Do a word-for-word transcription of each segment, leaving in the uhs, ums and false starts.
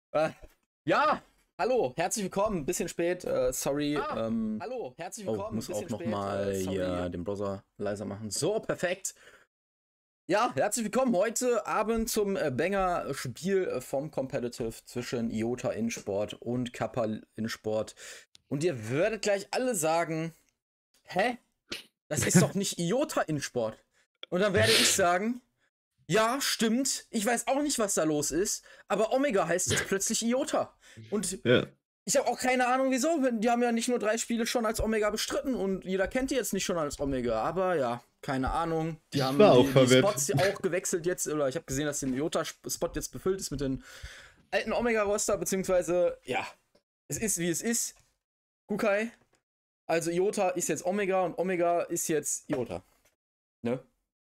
Äh, ja, hallo, herzlich willkommen. Ein bisschen spät, äh, sorry. Ah, ähm, hallo, herzlich oh, willkommen. muss Ein auch bisschen noch spät, mal äh, sorry. hier den Browser leiser machen. So, perfekt. Ja, herzlich willkommen heute Abend zum äh, Banger-Spiel vom Competitive zwischen Iota InSport und Kappa InSport. Und ihr werdet gleich alle sagen, hä? Das ist doch nicht Iota InSport. Und dann werde ich sagen, ja, stimmt. Ich weiß auch nicht, was da los ist. Aber Omega heißt jetzt plötzlich Iota. Und Ja. ich habe auch keine Ahnung, wieso. Die haben ja nicht nur drei Spiele schon als Omega bestritten und jeder kennt die jetzt nicht schon als Omega. Aber ja, keine Ahnung. Die Ich haben war auch die, die verwirrt. Spots auch gewechselt jetzt. Oder ich habe gesehen, dass der Iota-Spot jetzt befüllt ist mit den alten Omega-Roster. Beziehungsweise, ja, es ist, wie es ist. Kukai. Also Iota ist jetzt Omega und Omega ist jetzt Iota. Ne?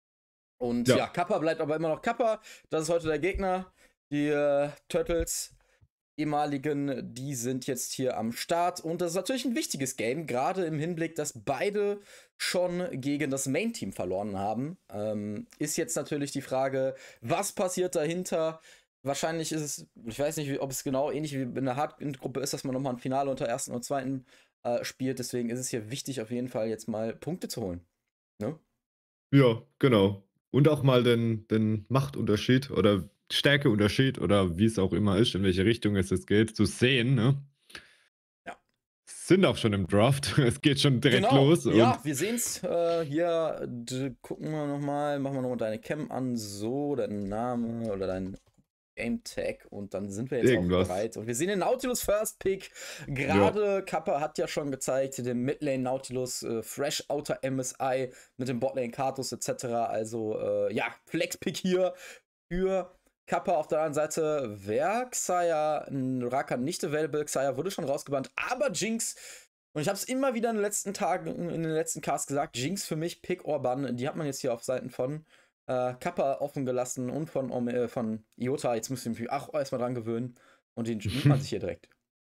Und ja, Ja. Kappa bleibt aber immer noch Kappa. Das ist heute der Gegner. Die äh, Turtles, ehemaligen, die sind jetzt hier am Start. Und das ist natürlich ein wichtiges Game, gerade im Hinblick, dass beide schon gegen das Main-Team verloren haben. Ähm, ist jetzt natürlich die Frage, was passiert dahinter? Wahrscheinlich ist es, ich weiß nicht, ob es genau ähnlich wie in der Hard-Gruppe ist, dass man nochmal ein Finale unter ersten und zweiten äh, spielt. Deswegen ist es hier wichtig, auf jeden Fall jetzt mal Punkte zu holen. Ne? Ja, genau. Und auch mal den, den Machtunterschied oder Stärkeunterschied oder wie es auch immer ist, in welche Richtung es jetzt geht, zu sehen, ne? Ja. Sind auch schon im Draft. Es geht schon direkt Genau, los. ja, Und wir sehen's äh, hier. D gucken wir nochmal, machen wir nochmal deine Cam an, so, dein Name oder dein Game Tag und dann sind wir jetzt Irgendwas. auch bereit. Und wir sehen den Nautilus First Pick. Gerade Kappa hat ja schon gezeigt, den Midlane Nautilus, äh, Fresh Outer M S I mit dem Botlane Kartus et cetera. Also, äh, ja, Flex Pick hier für Kappa. Auf der anderen Seite wäre Xayah, Raka nicht available. Xayah wurde schon rausgebannt, aber Jinx. Und ich habe es immer wieder in den letzten Tagen, in den letzten Casts gesagt, Jinx für mich, Pick or Ban, die hat man jetzt hier auf Seiten von äh, Kappa offen gelassen und von, um, äh, von Iota. Jetzt müssen wir mich auch erstmal dran gewöhnen und den nimmt man sich hier direkt.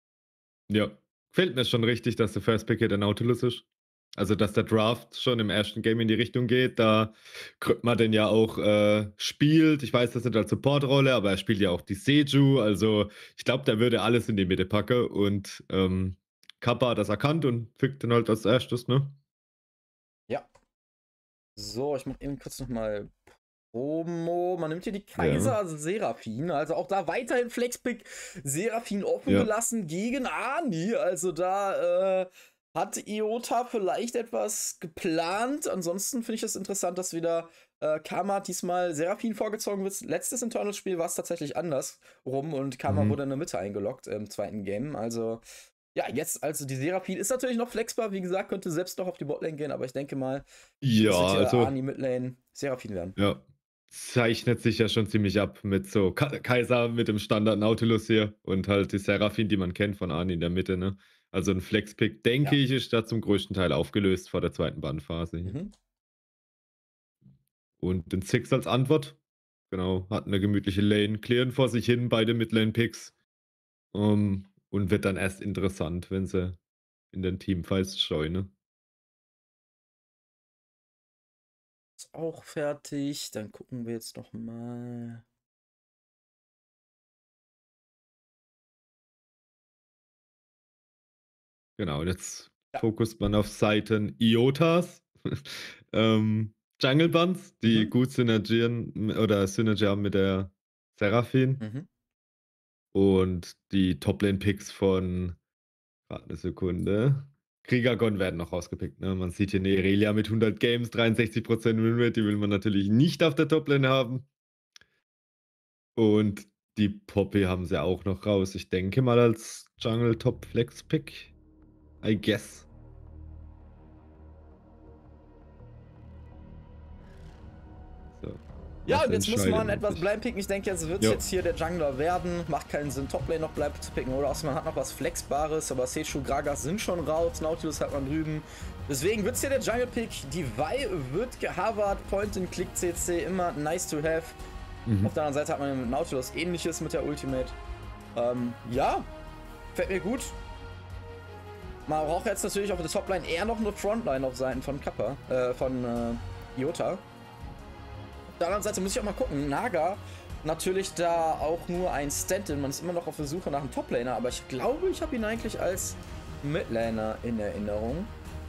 Ja. Fällt mir schon richtig, dass der First Pick hier der Nautilus ist. Also, dass der Draft schon im ersten Game in die Richtung geht, da man den ja auch äh, spielt. Ich weiß, das ist als Support-Rolle, aber er spielt ja auch die Seju. Also, ich glaube, der würde alles in die Mitte packen und ähm, Kappa hat das erkannt und pickt den halt als erstes, ne? Ja. So, ich mach eben kurz nochmal Promo. Man nimmt hier die Kaiser Ja. also Seraphine. Also auch da weiterhin Flexpick Seraphine offen Ja. gelassen gegen Ani. Also da äh, hat Iota vielleicht etwas geplant. Ansonsten finde ich das interessant, dass wieder äh, Karma diesmal Seraphine vorgezogen wird. Letztes Internals-Spiel war es tatsächlich anders rum und Karma Mhm. wurde in der Mitte eingeloggt im zweiten Game. Also ja, jetzt, also die Seraphine ist natürlich noch flexbar. Wie gesagt, könnte selbst noch auf die Botlane gehen, aber ich denke mal, Ja, das wird hier also, Ani Midlane Seraphine werden. ja. Zeichnet sich ja schon ziemlich ab mit so Ka Kaiser mit dem Standard Nautilus hier und halt die Seraphine, die man kennt von Ani in der Mitte, ne? Also ein Flex-Pick, denke Ja. ich, ist da zum größten Teil aufgelöst vor der zweiten Bandphase hier. Mhm. Und den Six als Antwort, genau, hat eine gemütliche Lane, clearen vor sich hin, beide Midlane-Picks. Um, und wird dann erst interessant, wenn sie in den Teamfights scheuen, ne? Ist auch fertig. Dann gucken wir jetzt noch mal. Genau, und jetzt Ja. fokust man auf Seiten Iotas, ähm, Jungle Buns, die Mhm. gut synergieren oder Synergy haben mit der Seraphine. Mhm. Und die Top-Lane-Picks von, warte eine Sekunde, Kriegergon werden noch rausgepickt. Ne? Man sieht hier eine Irelia mit hundert Games, dreiundsechzig Prozent Winrate, die will man natürlich nicht auf der Top-Lane haben. Und die Poppy haben sie auch noch raus. Ich denke mal als Jungle Top Flex Pick. I guess. So. Ja, was und jetzt muss man entscheidet etwas sich? blind picken. Ich denke, jetzt wird Jo. jetzt hier der Jungler werden. Macht keinen Sinn, Toplane noch blind zu picken. Oder außer man hat noch was Flexbares. Aber Sechu, Gragas sind schon raus. Nautilus hat man drüben. Deswegen wird es hier der Jungle-Pick. Die Vi wird gehavert. Point-and-Click-C C immer nice to have. Mhm. Auf der anderen Seite hat man mit Nautilus ähnliches mit der Ultimate. Ähm, ja, fällt mir gut. Man braucht jetzt natürlich auf der Topline eher noch eine Frontline auf Seiten von Kappa, äh, von äh, Iota. Auf der anderen Seite muss ich auch mal gucken, Naga natürlich da auch nur ein Stand-in. Man ist immer noch auf der Suche nach einem Top-Laner, aber ich glaube, ich habe ihn eigentlich als Mid-Laner in Erinnerung.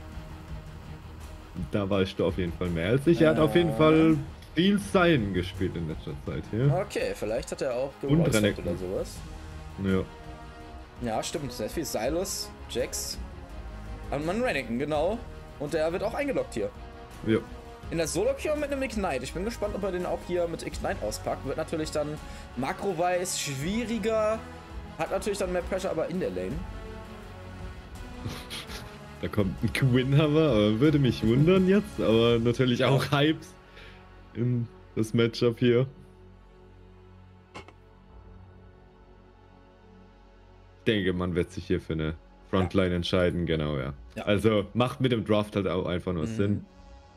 Da weißt du auf jeden Fall mehr als ich. Er hat auf jeden Fall viel Sein gespielt in letzter Zeit hier. Okay, vielleicht hat er auch Und Renekton oder sowas. Ja. Ja, stimmt. Sehr viel Silas, Jax. Und man Renekton, genau. Und der wird auch eingeloggt hier. Ja. In der Solo-Queue mit einem Ignite. Ich bin gespannt, ob er den auch hier mit Ignite auspackt. Wird natürlich dann makro-weiß schwieriger. Hat natürlich dann mehr Pressure, aber in der Lane. Da kommt ein Quinn-Hammer, aber würde mich wundern jetzt. Aber natürlich auch Hypes in das Matchup hier. Ich denke, man wird sich hier für eine Frontline ja. entscheiden, genau, ja. ja. Also macht mit dem Draft halt auch einfach nur mhm. Sinn.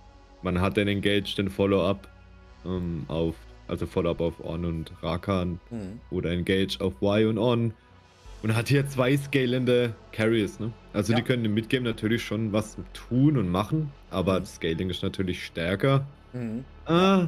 Man hat den Engage, den Follow-up ähm, auf, also Follow-up auf On und Rakan mhm. oder Engage auf Y und On. Und hat hier zwei scalende Carries, ne? Also ja. die können im Midgame natürlich schon was tun und machen, aber mhm. Scaling ist natürlich stärker. Mhm. Ah,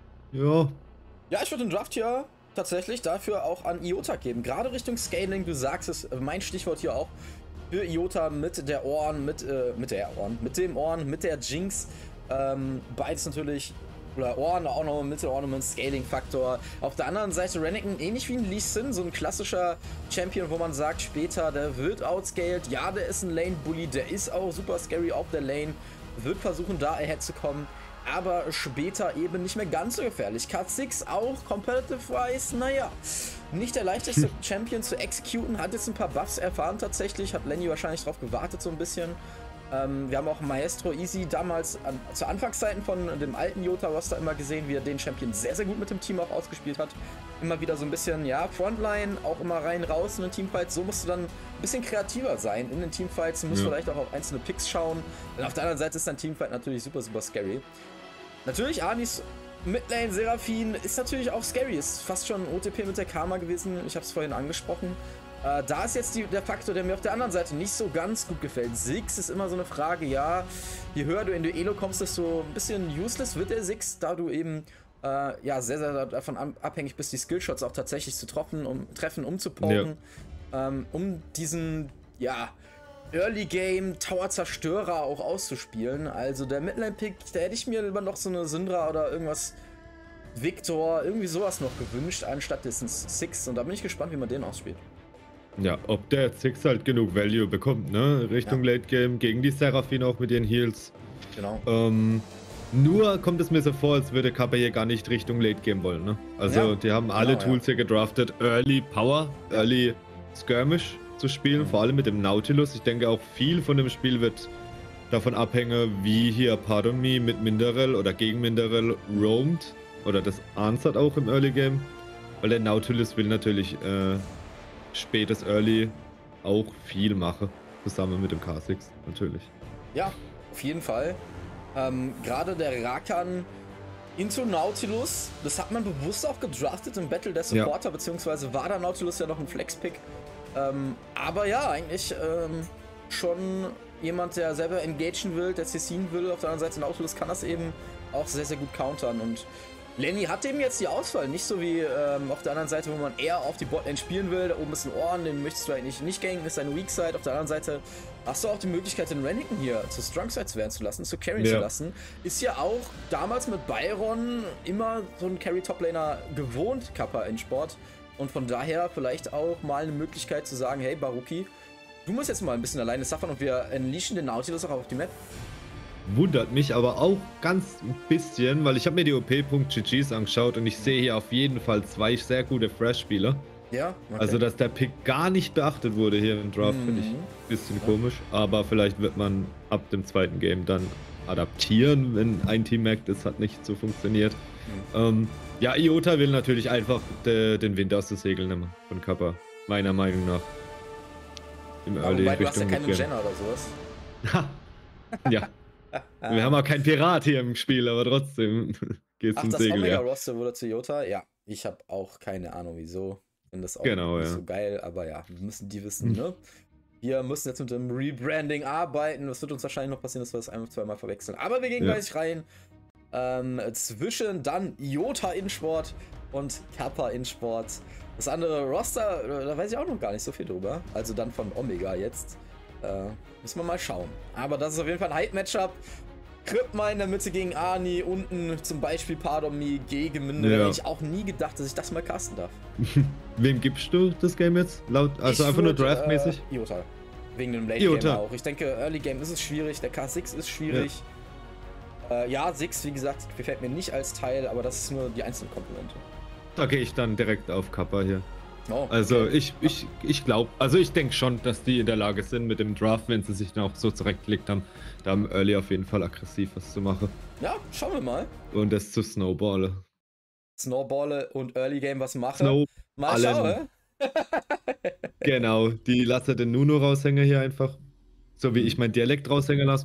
ja. Ja, ich würde den Draft hier tatsächlich dafür auch an Iota geben. Gerade Richtung Scaling, du sagst es, mein Stichwort hier auch für Iota mit der Ornn, mit, äh, mit der Ornn, mit dem Ornn, mit der Jinx. Ähm, beides natürlich, oder Ornn auch noch mit der Ornament, Scaling-Faktor. Auf der anderen Seite Renekton, ähnlich wie ein Lee Sin, so ein klassischer Champion, wo man sagt später, der wird outscaled. Ja, der ist ein Lane-Bully, der ist auch super scary auf der Lane, wird versuchen, da ahead zu kommen. Aber später eben nicht mehr ganz so gefährlich. Cut six auch competitive-wise, naja, nicht der leichteste Champion zu executen. Hat jetzt ein paar Buffs erfahren tatsächlich, hat Lenny wahrscheinlich drauf gewartet so ein bisschen. Ähm, wir haben auch Maestro Easy damals an, zu Anfangszeiten von dem alten Iota-Roster immer gesehen, wie er den Champion sehr, sehr gut mit dem Team auch ausgespielt hat. Immer wieder so ein bisschen, ja, Frontline, auch immer rein, raus in den Teamfights. So musst du dann ein bisschen kreativer sein in den Teamfights. Du musst ja. vielleicht auch auf einzelne Picks schauen. Und auf der anderen Seite ist dein Teamfight natürlich super, super scary. Natürlich, Anis Midlane Seraphine ist natürlich auch scary. Ist fast schon O T P mit der Karma gewesen. Ich habe es vorhin angesprochen. Äh, da ist jetzt die, der Faktor, der mir auf der anderen Seite nicht so ganz gut gefällt. Six ist immer so eine Frage, ja, je höher du in die Elo kommst, desto ein bisschen useless wird der Six, da du eben äh, ja, sehr, sehr davon abhängig bist, die Skillshots auch tatsächlich zu treffen, um, treffen, um zu poken, ja. ähm, um diesen, ja, Early Game Tower Zerstörer auch auszuspielen. Also der Midlane Pick, da hätte ich mir lieber noch so eine Syndra oder irgendwas, Victor, irgendwie sowas noch gewünscht, anstatt des Six. Und da bin ich gespannt, wie man den ausspielt. Ja, ob der Six halt genug Value bekommt, ne? Richtung ja. Late Game, gegen die Seraphine auch mit ihren Heals. Genau. Ähm, nur kommt es mir so vor, als würde Kappa hier gar nicht Richtung Late Game wollen, ne? Also, ja. die haben alle genau, Tools ja. hier gedraftet. Early Power, Early Skirmish zu spielen, mhm. vor allem mit dem Nautilus. Ich denke auch viel von dem Spiel wird davon abhängen, wie hier Pardon Me mit Minderel oder gegen Minderel roamt oder das answert auch im Early Game, weil der Nautilus will natürlich äh, spätes Early auch viel machen, zusammen mit dem K sechs natürlich. Ja, auf jeden Fall. Ähm, gerade der Rakan into Nautilus, das hat man bewusst auch gedraftet im Battle der Supporter, ja. beziehungsweise war der Nautilus ja noch ein Flex-Pick. Ähm, aber ja, eigentlich ähm, schon jemand, der selber engagen will, der C C'en will. Auf der anderen Seite Nautilus kann das eben auch sehr, sehr gut countern. Und Lenny hat eben jetzt die Auswahl, nicht so wie ähm, auf der anderen Seite, wo man eher auf die Botlane spielen will. Da oben ist ein Ohren, den möchtest du eigentlich nicht ganken, ist eine Weak Side. Auf der anderen Seite hast du auch die Möglichkeit, den Renekton hier zu Strong Sides werden zu lassen, zu carryen ja. zu lassen. Ist ja auch damals mit Byron immer so ein Carry-Top-Laner gewohnt, Kappa in Sport. Und von daher vielleicht auch mal eine Möglichkeit zu sagen, hey Baruki, du musst jetzt mal ein bisschen alleine suffern und wir unleashen den Nautilus auch auf die Map. Wundert mich aber auch ganz ein bisschen, weil ich habe mir die O P Punkt G Gs angeschaut und ich sehe hier auf jeden Fall zwei sehr gute Fresh-Spieler. Ja, okay. Also, dass der Pick gar nicht beachtet wurde hier im Draft, mhm. finde ich ein bisschen ja. komisch. Aber vielleicht wird man ab dem zweiten Game dann adaptieren, wenn ein Team merkt, es hat nicht so funktioniert. Mhm. Ähm, ja, Iota will natürlich einfach de, den Wind aus den Segeln nehmen von Kappa, meiner Meinung nach. Im ja, Early wobei, du hast ja keine Jenner oder sowas. Ja. Wir haben auch keinen Pirat hier im Spiel, aber trotzdem geht's Ach, zum das Segel, Omega-Roster wurde zu Iota? Ja, ich habe auch keine Ahnung, wieso. Ich finde das auch genau, nicht ja. so geil, aber ja, wir müssen die wissen, ne? Wir müssen jetzt mit dem Rebranding arbeiten. Das wird uns wahrscheinlich noch passieren, dass wir das ein- zweimal verwechseln. Aber wir gehen ja. gleich rein. Ähm, zwischen dann Iota in Sport und Kappa in Sport. Das andere Roster, da weiß ich auch noch gar nicht so viel drüber. Also dann von Omega jetzt. Äh, müssen wir mal schauen. Aber das ist auf jeden Fall ein Hype-Matchup. Krypma in der Mitte gegen Ani, unten zum Beispiel Pardomi gegen Minde. Ja. Hätte ich auch nie gedacht, dass ich das mal casten darf. Wem gibst du das Game jetzt? Laut, also ich einfach würd, nur draftmäßig? Äh, Iota. Wegen dem Late Game auch. Ich denke, Early Game ist es schwierig, der K sechs ist schwierig. Ja, äh, ja Six, wie gesagt, gefällt mir nicht als Teil, aber das ist nur die einzelne Komponente. Da gehe ich dann direkt auf Kappa hier. Oh, okay. Also ich, ich, ich glaube, also ich denke schon, dass die in der Lage sind mit dem Draft, wenn sie sich dann auch so zurechtgelegt haben, da im Early auf jeden Fall aggressiv was zu machen. Ja, schauen wir mal. Und das zu Snowballen. Snowballe und Early Game was machen. Snow mal schauen. Genau, die lasse den Nuno raushängen hier einfach. So wie ich mein Dialekt raushängen lasse.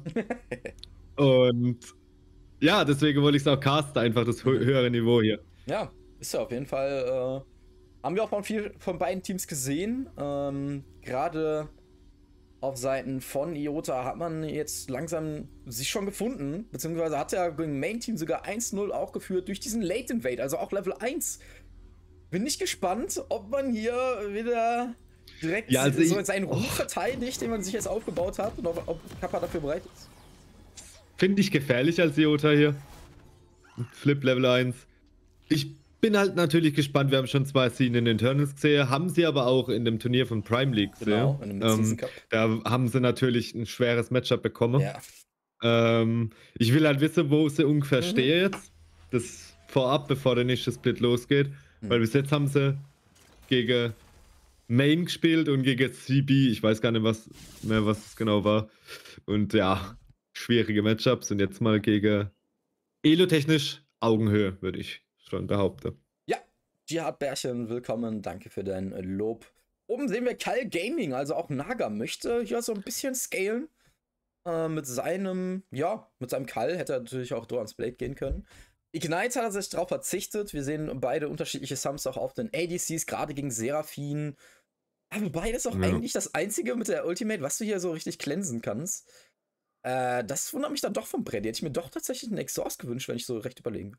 Und ja, deswegen wollte ich es auch casten, einfach das hö höhere Niveau hier. Ja, ist ja auf jeden Fall... Äh Haben wir auch von, viel, von beiden Teams gesehen. Ähm, Gerade auf Seiten von Iota hat man jetzt langsam sich schon gefunden. Beziehungsweise hat ja gegen Main Team sogar eins null auch geführt durch diesen Late Invade, also auch Level eins. Bin ich gespannt, ob man hier wieder direkt ja, also so ich, seinen Ruf oh. verteidigt, den man sich jetzt aufgebaut hat und ob, ob Kappa dafür bereit ist. Finde ich gefährlich als Iota hier. Flip Level eins. Ich bin halt natürlich gespannt, wir haben schon zwei Szenen in den Internals gesehen, haben sie aber auch in dem Turnier von Prime League gesehen. Genau, in dem Mid-Season Cup. Ähm, da haben sie natürlich ein schweres Matchup bekommen. Ja. Ähm, ich will halt wissen, wo sie ungefähr mhm. stehen jetzt. Das vorab, bevor der nächste Split losgeht. Mhm. Weil bis jetzt haben sie gegen Main gespielt und gegen C B. Ich weiß gar nicht was mehr, was es genau war. Und ja, schwierige Matchups. Und jetzt mal gegen Elo-technisch Augenhöhe, würde ich schon behaupte. Ja, Jihad Bärchen, willkommen, danke für dein Lob. Oben sehen wir Kal Gaming, also auch Naga möchte hier so ein bisschen scalen. Äh, mit seinem, ja, mit seinem Kal hätte er natürlich auch Dorans Blade gehen können. Ignite hat er sich darauf verzichtet. Wir sehen beide unterschiedliche Sums auch auf den A D Cs, gerade gegen Seraphine. Aber beides auch ja. eigentlich das einzige mit der Ultimate, was du hier so richtig cleansen kannst. Äh, das wundert mich dann doch vom Brett. Hätte ich mir doch tatsächlich einen Exhaust gewünscht, wenn ich so recht überlegen.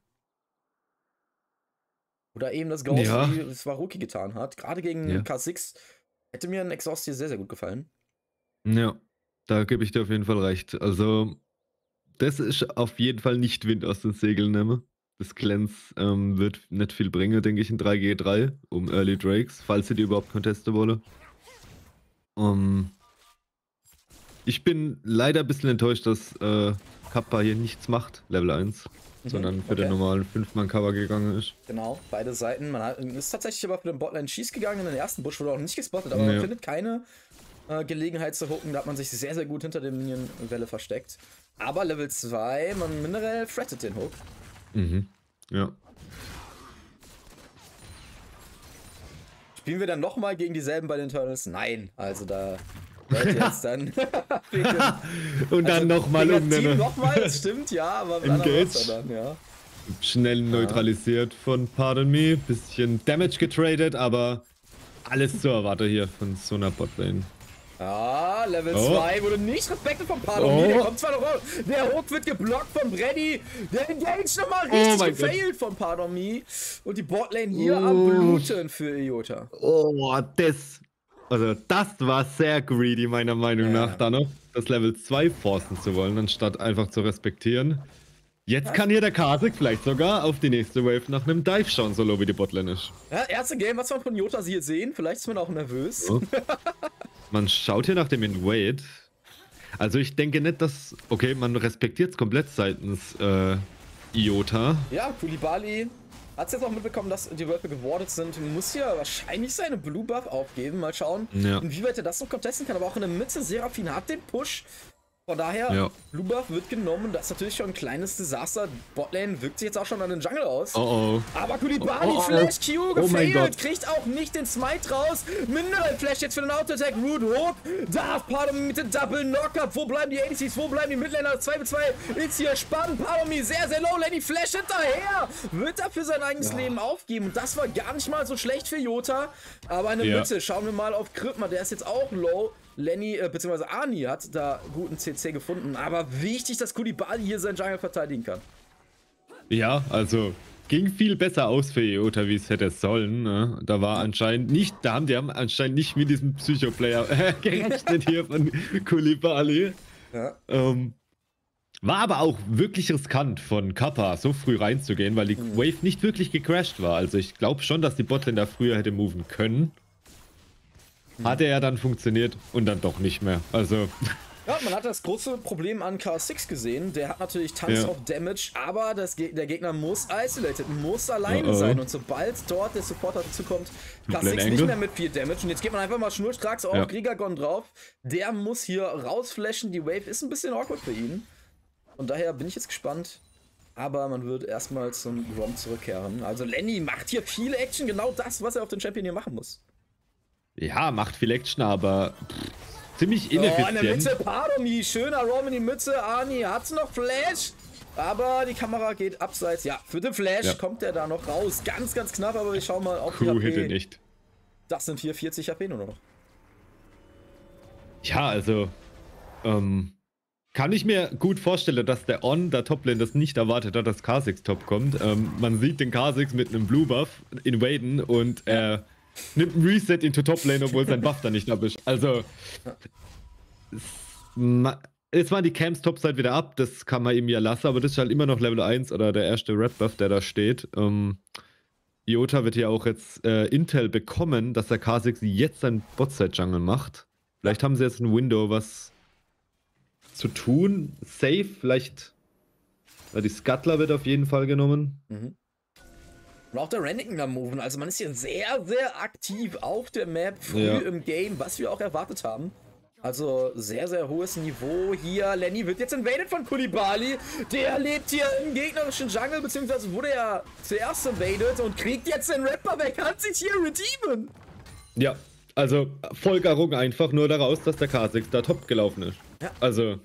Oder eben das Ghost, ja. wie es Waruki getan hat. Gerade gegen ja. K sechs hätte mir ein Exhaust hier sehr, sehr gut gefallen. Ja, da gebe ich dir auf jeden Fall recht. Also, das ist auf jeden Fall nicht Wind aus den Segeln nehmen. Das Cleanse ähm, wird nicht viel bringen, denke ich, in drei gegen drei um Early Drakes, falls sie die überhaupt contesten wollen. Um, ich bin leider ein bisschen enttäuscht, dass äh, Kappa hier nichts macht, Level eins. Mhm, sondern für okay. den normalen fünf Mann Cover gegangen ist. Genau, beide Seiten. Man hat, ist tatsächlich aber für den Botline Schieß gegangen. In den ersten Busch wurde auch nicht gespottet, aber ja. man findet keine äh, Gelegenheit zu hooken. Da hat man sich sehr, sehr gut hinter der Minion-Welle versteckt. Aber Level zwei, man mineral frettet den Hook. Mhm, ja. Spielen wir dann nochmal gegen dieselben bei den Internals? Nein, also da... jetzt dann und dann also nochmal um den nochmal, das stimmt, ja, aber mit Engage. Dann, ja. Schnell neutralisiert ja. von Pardon Me, bisschen Damage getradet, aber alles zu erwarten hier von so einer Botlane. Ah, Level zwei oh. wurde nicht respektiert von Pardon Me, oh. der kommt zwar noch raus, der Hook wird geblockt von Brady, der Engage nochmal richtig oh gefailt von Pardon Me und die Botlane hier oh. am Bluten für Iota. Oh, das... Also das war sehr greedy, meiner Meinung ja. nach, da noch das Level zwei forcen zu wollen, anstatt einfach zu respektieren. Jetzt ja. kann hier der Kasik vielleicht sogar auf die nächste Wave nach einem Dive schauen, so low wie die Botlane ist. Ja, erste Game, was wir von Iota hier sehen, vielleicht ist man auch nervös. Ja. Man schaut hier nach dem Invade. Also ich denke nicht, dass... Okay, man respektiert es komplett seitens äh, Iota. Ja, Kulibali... Hat es jetzt auch mitbekommen, dass die Wölfe gewardet sind, muss ja wahrscheinlich seine Blue Buff aufgeben. Mal schauen, ja. inwieweit er das noch contesten kann. Aber auch in der Mitte, Seraphine hat den Push. Von daher, ja. Blue Buff wird genommen. Das ist natürlich schon ein kleines Desaster. Botlane wirkt sich jetzt auch schon an den Jungle aus. Oh oh. Aber Kulibali, oh oh. Flash Q gefailt, kriegt auch nicht den Smite raus. Mineral Flash jetzt für den Auto-Attack. Rude Hook. Darf Pardon mit dem Double Knockup. Wo bleiben die A D Cs? Wo bleiben die Midlaner? zwei bei zwei ist hier spannend. Pardon sehr, sehr low. Lenny Flash hinterher. Wird dafür sein eigenes ja. Leben aufgeben. Und das war gar nicht mal so schlecht für Iota. Aber in der ja. Mitte schauen wir mal auf Krypma. Der ist jetzt auch low. Lenny, äh, beziehungsweise Ani hat da guten C C gefunden, aber wichtig, dass Kulibali hier seinen Jungle verteidigen kann. Ja, also ging viel besser aus für Iota, wie es hätte sollen. Ne? Da war anscheinend nicht, da haben die haben anscheinend nicht mit diesem Psycho-Player äh, gerechnet hier von Coulibaly. Ja. Ähm, war aber auch wirklich riskant von Kappa, so früh reinzugehen, weil die Mhm. Wave nicht wirklich gecrashed war. Also ich glaube schon, dass die Botlane da früher hätte moven können. Hatte ja dann funktioniert und dann doch nicht mehr. Also. Ja, man hat das große Problem an K sechs gesehen. Der hat natürlich Tons Ja. of Damage, aber das Ge der Gegner muss isolated, muss alleine Oh oh. sein. Und sobald dort der Supporter dazukommt, K Blade sechs nicht Angle. mehr mit viel Damage. Und jetzt geht man einfach mal schnurstracks auf Ja. Grigagon drauf. Der muss hier rausflashen. Die Wave ist ein bisschen awkward für ihn. Und daher bin ich jetzt gespannt. Aber man wird erstmal zum Rom zurückkehren. Also Lenny macht hier viel Action, genau das, was er auf den Champion hier machen muss. Ja, macht viel Action, aber pff, ziemlich Oh, in ineffizient. der Mitte Padomi, schöner Rom in die Mitte, Arni hat's noch Flash, aber die Kamera geht abseits. Ja, für den Flash Ja. kommt er da noch raus, ganz, ganz knapp, aber wir schauen mal auf die Crew hätte H P. nicht. Das sind hier vierzig H P nur noch. Ja, also ähm, kann ich mir gut vorstellen, dass der On, der Toplane, das nicht erwartet hat, dass K sechs Top kommt. Ähm, man sieht den K sechs mit einem Blue Buff invaden und er nimmt ein Reset into Toplane, obwohl sein Buff da nicht ab ist. Also es, ma, jetzt mal die Camps Topside wieder ab, das kann man ihm ja lassen, aber das ist halt immer noch Level eins oder der erste Red Buff, der da steht. Ähm, Iota wird ja auch jetzt äh, Intel bekommen, dass der K sechs jetzt sein Botside-Jungle macht. Vielleicht haben sie jetzt ein Window, was zu tun. Safe, vielleicht. Ja, die Scuttler wird auf jeden Fall genommen. Mhm. Und auch der Renniken da moven, also man ist hier sehr, sehr aktiv auf der Map, früh Ja. im Game, was wir auch erwartet haben. Also sehr, sehr hohes Niveau hier. Lenny wird jetzt invaded von Coulibaly. Der lebt hier im gegnerischen Jungle, beziehungsweise wurde er zuerst invaded und kriegt jetzt den Rapper weg, kann sich hier redeemen. Ja, also Folgerung einfach nur daraus, dass der K sechs da top gelaufen ist. Ja. Also,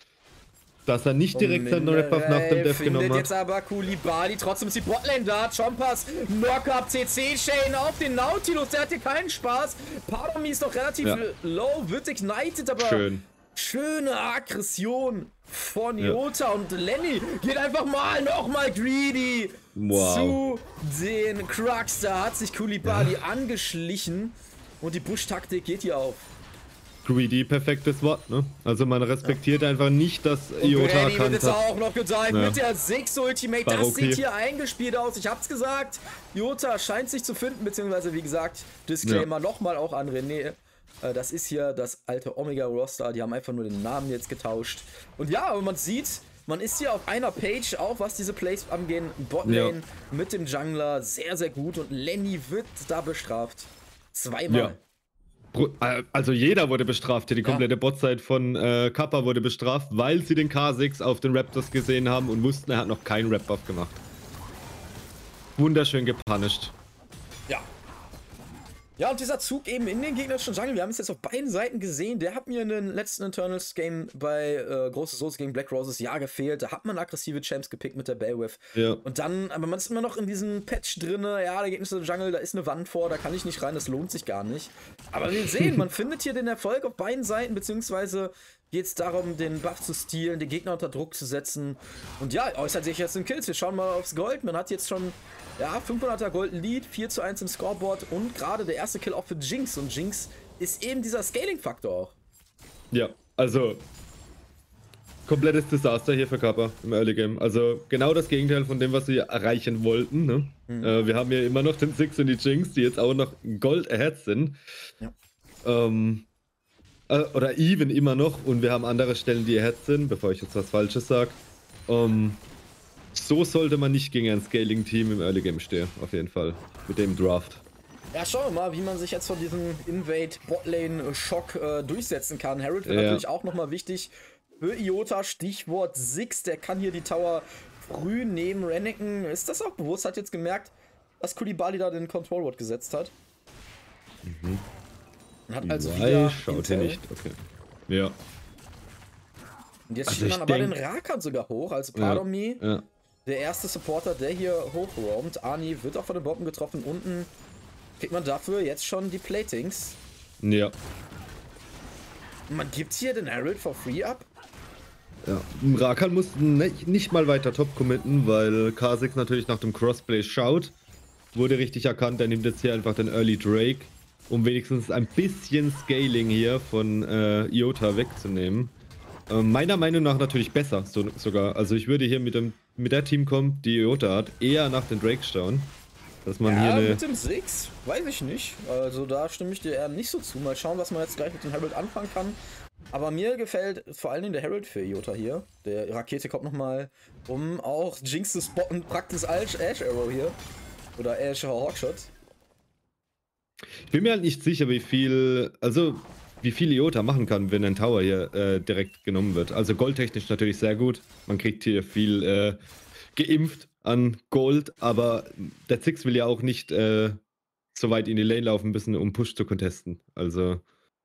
dass er nicht direkt seinen Rap-Buff nach dem Death findet genommen jetzt hat. aber Coulibaly, trotzdem ist die Botlane da. Chompas, Knockup, C C-Chain auf den Nautilus, der hat hier keinen Spaß. Padomi ist noch relativ Ja. low, wird ignited, aber Schön. schöne Aggression von Ja. Iota und Lenny geht einfach mal nochmal greedy Wow. zu den Crux. Da hat sich Coulibaly angeschlichen und die Bush-Taktik geht hier auf. Greedy, perfektes Wort, ne? Also man respektiert einfach nicht, dass Und Iota Brady wird erkannt jetzt hat. auch noch gedived Ja. mit der Six Ultimate. War Das okay. sieht hier eingespielt aus. Ich hab's gesagt. Iota scheint sich zu finden, beziehungsweise wie gesagt, Disclaimer nochmal auch an René. Äh, Das ist hier das alte Omega-Roster. Die haben einfach nur den Namen jetzt getauscht. Und ja, aber man sieht, man ist hier auf einer Page, auch was diese Plays angehen. Botlane Ja. mit dem Jungler sehr, sehr gut. Und Lenny wird da bestraft. Zweimal. Ja. Bru- äh, Also jeder wurde bestraft hier, die komplette Botside von äh, Kappa wurde bestraft, weil sie den K sechs auf den Raptors gesehen haben und wussten, er hat noch keinen Rap-Buff gemacht. Wunderschön gepunished. Ja. Ja, und dieser Zug eben in den gegnerischen Jungle, wir haben es jetzt auf beiden Seiten gesehen, der hat mir in den letzten Internals-Game bei äh, Große Soße gegen Black Roses ja gefehlt. Da hat man aggressive Champs gepickt mit der Bellweth. Ja. Und dann, aber man ist immer noch in diesem Patch drin, ja, der gegnerische Jungle, da ist eine Wand vor, da kann ich nicht rein, das lohnt sich gar nicht. Aber wir sehen, man findet hier den Erfolg auf beiden Seiten, beziehungsweise geht es darum, den Buff zu stealen, den Gegner unter Druck zu setzen. Und ja, äußert sich jetzt in Kills. Wir schauen mal aufs Gold. Man hat jetzt schon ja, fünfhunderter Gold Lead, vier zu eins im Scoreboard und gerade der erste Kill auch für Jinx. Und Jinx ist eben dieser Scaling-Faktor auch. Ja, also komplettes Desaster hier für Kappa im Early Game. Also genau das Gegenteil von dem, was sie erreichen wollten. Ne? Mhm. Äh, wir haben hier immer noch den Six und die Jinx, die jetzt auch noch Gold ahead sind. Ja. Ähm, äh, oder even immer noch. Und wir haben andere Stellen, die ahead sind, bevor ich jetzt was Falsches sage. Ähm, so sollte man nicht gegen ein Scaling-Team im Early Game stehen, auf jeden Fall. Mit dem Draft. Ja, schauen wir mal, wie man sich jetzt von diesem Invade-Botlane-Schock äh, durchsetzen kann. Harold wird Ja. natürlich auch nochmal wichtig für Iota. Stichwort Six, der kann hier die Tower früh neben Renniken. Ist das auch bewusst? Hat jetzt gemerkt, dass Coulibaly da den Control Ward gesetzt hat. Mhm. Und hat also Why? wieder Schaut hier Intel. nicht. Okay. Ja. Und jetzt Also schieben ich dann aber denk- den Rakan sogar hoch. Also Padomi, Ja. der erste Supporter, der hier hochroamt. Arni wird auch von den Bomben getroffen. Unten kriegt man dafür jetzt schon die Platings. Ja. Man gibt hier den Herald for free ab. Ja, Rakan muss nicht, nicht mal weiter top committen, weil Kha'Zix natürlich nach dem Crossplay schaut. Wurde richtig erkannt, er nimmt jetzt hier einfach den Early Drake, um wenigstens ein bisschen Scaling hier von äh, Iota wegzunehmen. Äh, meiner Meinung nach natürlich besser so, sogar. Also ich würde hier mit, dem, mit der Teamcomp, die Iota hat, eher nach den Drake schauen. Dass man ja, hier eine... mit dem Six weiß ich nicht. Also da stimme ich dir eher nicht so zu. Mal schauen, was man jetzt gleich mit dem Herald anfangen kann. Aber mir gefällt vor allen Dingen der Herald für Iota hier. Der Rakete kommt nochmal, um auch Jinx zu spotten, praktisch als Ash Arrow hier. Oder Ash Hawkshot. Ich bin mir halt nicht sicher, wie viel, also wie viel Iota machen kann, wenn ein Tower hier äh, direkt genommen wird. Also goldtechnisch natürlich sehr gut. Man kriegt hier viel äh, geimpft an Gold, aber der Zix will ja auch nicht äh, so weit in die Lane laufen müssen, um Push zu contesten. Also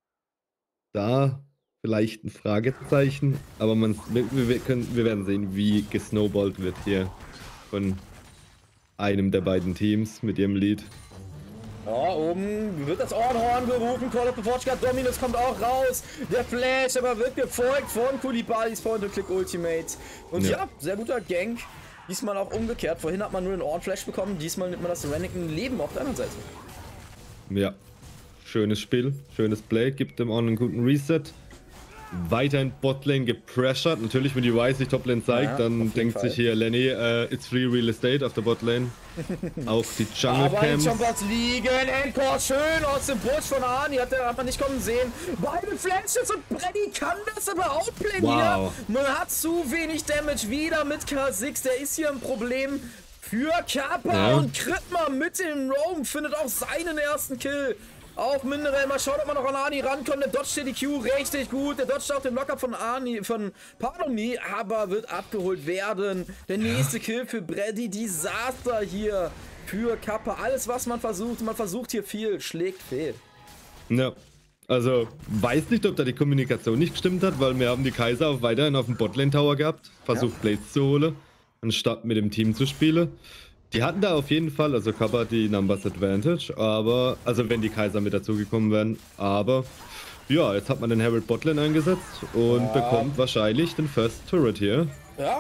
da vielleicht ein Fragezeichen, aber man, wir, wir, können, wir werden sehen, wie gesnowballt wird hier von einem der beiden Teams mit ihrem Lead. Ja, oben wird das Ornhorn gerufen, Call of the Forge Dominus kommt auch raus, der Flash aber wird gefolgt von Kulibalis Point-and-Click Ultimate. Und ja. ja, sehr guter Gank. Diesmal auch umgekehrt. Vorhin hat man nur den Ohren-Flash bekommen, diesmal nimmt man das Renekton Leben auf der anderen Seite. Ja, schönes Spiel, schönes Play, gibt dem Ohren einen guten Reset. Weiter in Botlane gepressured. Natürlich, wenn die Y sich Toplane zeigt, ja, dann denkt Fall. sich hier Lenny, uh, it's free real estate auf der Botlane. Auf die Jungle Camps. Aber die Jumpers liegen, Encore schön aus dem Busch von Arni, hat, der, hat man nicht kommen sehen. Beide Flashes und Freddy kann das aber outplayen wow. hier. Man hat zu wenig Damage wieder mit Kha'Zix, der ist hier ein Problem für Kappa ja. und Kritma mit dem Roam findet auch seinen ersten Kill. Auf Mineral, mal schauen, ob man noch an Arni rankommt. Der dodgt die Q richtig gut. Der dodgt auch den Lockup von Arni, von Pardomi, aber wird abgeholt werden. Der nächste Kill für Brady. Desaster hier für Kappa. Alles, was man versucht, man versucht hier viel, schlägt fehl. Ja, also weiß nicht, ob da die Kommunikation nicht gestimmt hat, weil wir haben die Kaiser auch weiterhin auf dem Botlane Tower gehabt. Versucht ja. Blades zu holen, anstatt mit dem Team zu spielen. Die hatten da auf jeden Fall, also Kappa die Numbers Advantage, aber, also wenn die Kaiser mit dazugekommen wären, aber ja, jetzt hat man den Herald Botlane eingesetzt und ja. bekommt wahrscheinlich den First Turret hier. Ja.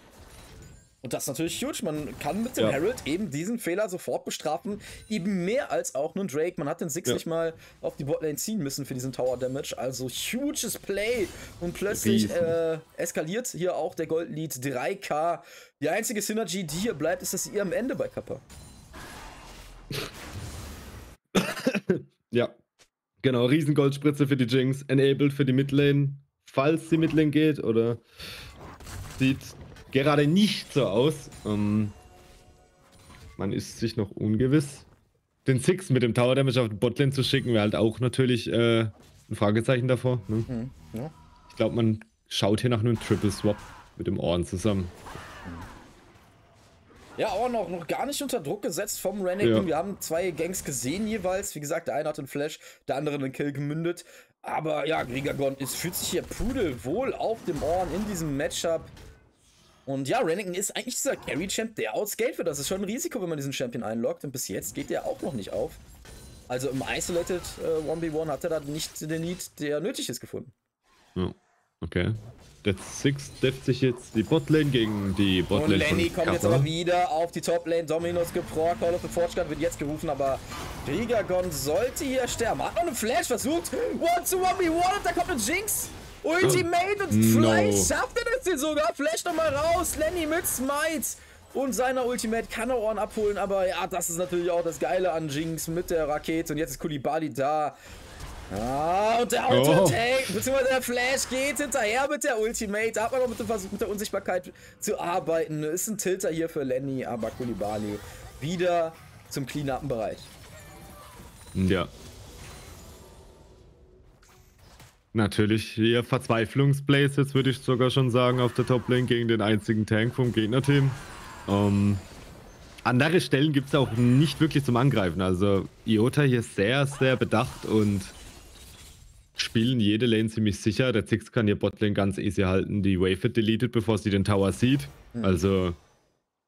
Und das ist natürlich huge, man kann mit dem ja. Herald eben diesen Fehler sofort bestrafen, eben mehr als auch nun Drake. Man hat den Six ja. nicht mal auf die Botlane ziehen müssen für diesen Tower Damage, also huges Play und plötzlich äh, eskaliert hier auch der Gold Lead drei K. Die einzige Synergy, die hier bleibt, ist das ihr am Ende bei Kappa. Ja, genau, riesen Goldspritze für die Jinx, enabled für die Midlane, falls die Midlane geht, oder sieht gerade nicht so aus. Ähm, man ist sich noch ungewiss. Den Six mit dem Tower Damage auf den Botlane zu schicken, wäre halt auch natürlich äh, ein Fragezeichen davor. Ne? Mhm, ja. Ich glaube, man schaut hier nach einem Triple Swap mit dem Ohren zusammen. Ja, auch noch, noch gar nicht unter Druck gesetzt vom Renekton. Ja. Wir haben zwei Gangs gesehen jeweils. Wie gesagt, der eine hat einen Flash, der andere einen Kill gemündet. Aber ja, Grigagon ist, fühlt sich hier pudelwohl auf dem Ohren in diesem Matchup. Und ja, Renekton ist eigentlich dieser Carry-Champ, der outscaled wird. Das ist schon ein Risiko, wenn man diesen Champion einloggt. Und bis jetzt geht der auch noch nicht auf. Also im Isolated äh, eins gegen eins hat er da nicht den Need, der nötig ist, gefunden. Ja, okay. Der Six deft sich jetzt die Botlane gegen die Botlane. Und Lenny kommt Kappa. Jetzt aber wieder auf die Toplane. Dominus geprockt, Call of the Forge God wird jetzt gerufen, aber Grigagon sollte hier sterben. Hat noch einen Flash versucht. One to one v one, da kommt ein Jinx. Ultimate und vielleicht no. schafft er das hier sogar. Flash nochmal raus. Lenny mit Smite. Und seiner Ultimate kann er Ohren abholen, aber ja, das ist natürlich auch das Geile an Jinx mit der Rakete. Und jetzt ist Kulibali da. Ah, und der Auto-Tank, oh. beziehungsweise der Flash geht hinterher mit der Ultimate. Da hat man noch mit dem Versuch, mit der Unsichtbarkeit zu arbeiten. Ist ein Tilter hier für Lenny, aber Kulibali wieder zum Clean-Upen bereit. Ja. Natürlich hier Verzweiflungsplays, jetzt würde ich sogar schon sagen, auf der Top-Lane gegen den einzigen Tank vom Gegnerteam. Um, andere Stellen gibt es auch nicht wirklich zum Angreifen. Also Iota hier sehr, sehr bedacht und spielen jede Lane ziemlich sicher. Der Zix kann hier Botlane ganz easy halten. Die Wave wird deleted, bevor sie den Tower sieht. Hm. Also...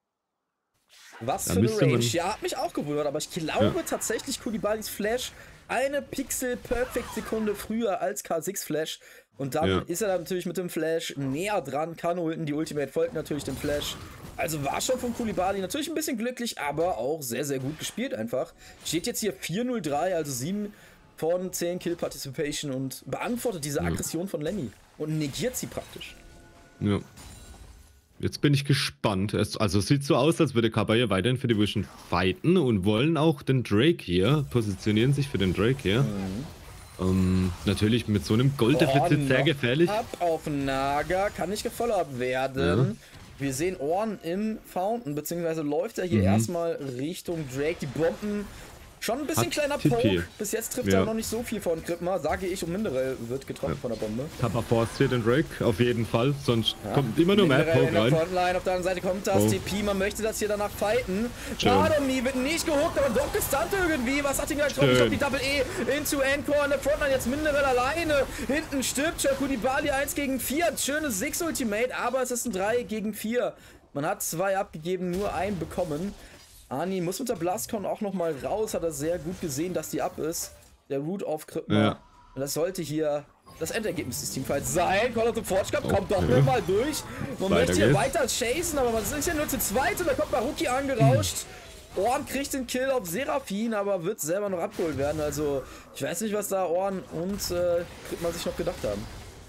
Was für eine Range. Ja, hat mich auch gewundert, aber ich glaube ja. tatsächlich, Kulibalis Flash eine Pixel-Perfect-Sekunde früher als K sechs Flash. Und dann Ja. ist er dann natürlich mit dem Flash näher dran, kann ulten, die Ultimate folgt natürlich dem Flash. Also war schon von Koulibaly natürlich ein bisschen glücklich, aber auch sehr, sehr gut gespielt einfach. Steht jetzt hier vier null drei, also sieben von zehn Kill Participation und beantwortet diese Aggression von Lenny und negiert sie praktisch. Ja. Jetzt bin ich gespannt. Es, also es sieht so aus, als würde Kappa hier weiterhin für die Vision fighten und wollen auch den Drake hier, positionieren sich für den Drake hier. Mhm. Ähm, natürlich mit so einem Gold-Defizit sehr gefährlich. Ab auf Naga, kann nicht gefollowup werden. Ja. Wir sehen Ornn im Fountain, beziehungsweise läuft er hier Mhm. erstmal Richtung Drake. Die Bomben, schon ein bisschen Hat kleiner T P. Poke. Bis jetzt trifft Ja. er noch nicht so viel von Krippmer, sage ich, und Mineral wird getroffen Ja. von der Bombe. Kappa forciert den Drake, auf jeden Fall. Sonst Ja. kommt immer nur mehr Mineral in Poke der rein. Frontline, auf der anderen Seite kommt das Oh. T P, man möchte das hier danach fighten. Schön. Adomi wird nicht gehuckt, aber doch gestunt irgendwie. Was hat ihn gleich getroffen? Ich Schön. glaube, die Double E into Encore in der Frontline. Jetzt Mineral alleine. Hinten stirbt Koulibaly eins gegen vier. Schönes sechs Ultimate, aber es ist ein drei gegen vier. Man hat zwei abgegeben, nur einen bekommen. Ani muss mit der Blastcon auch noch mal raus. Hat er sehr gut gesehen, dass die ab ist. Der Root auf Krippner. Ja. Und das sollte hier das Endergebnis des Teamfights sein. Call of the Forge Cup kommt doch Okay. noch mal durch. Man Weiter möchte hier geht's. weiter chasen, aber man ist ja nur zu zweit und da kommt Maruki angerauscht. Ornn kriegt den Kill auf Seraphin, aber wird selber noch abgeholt werden. Also, ich weiß nicht, was da Ornn und äh, Krippner sich noch gedacht haben.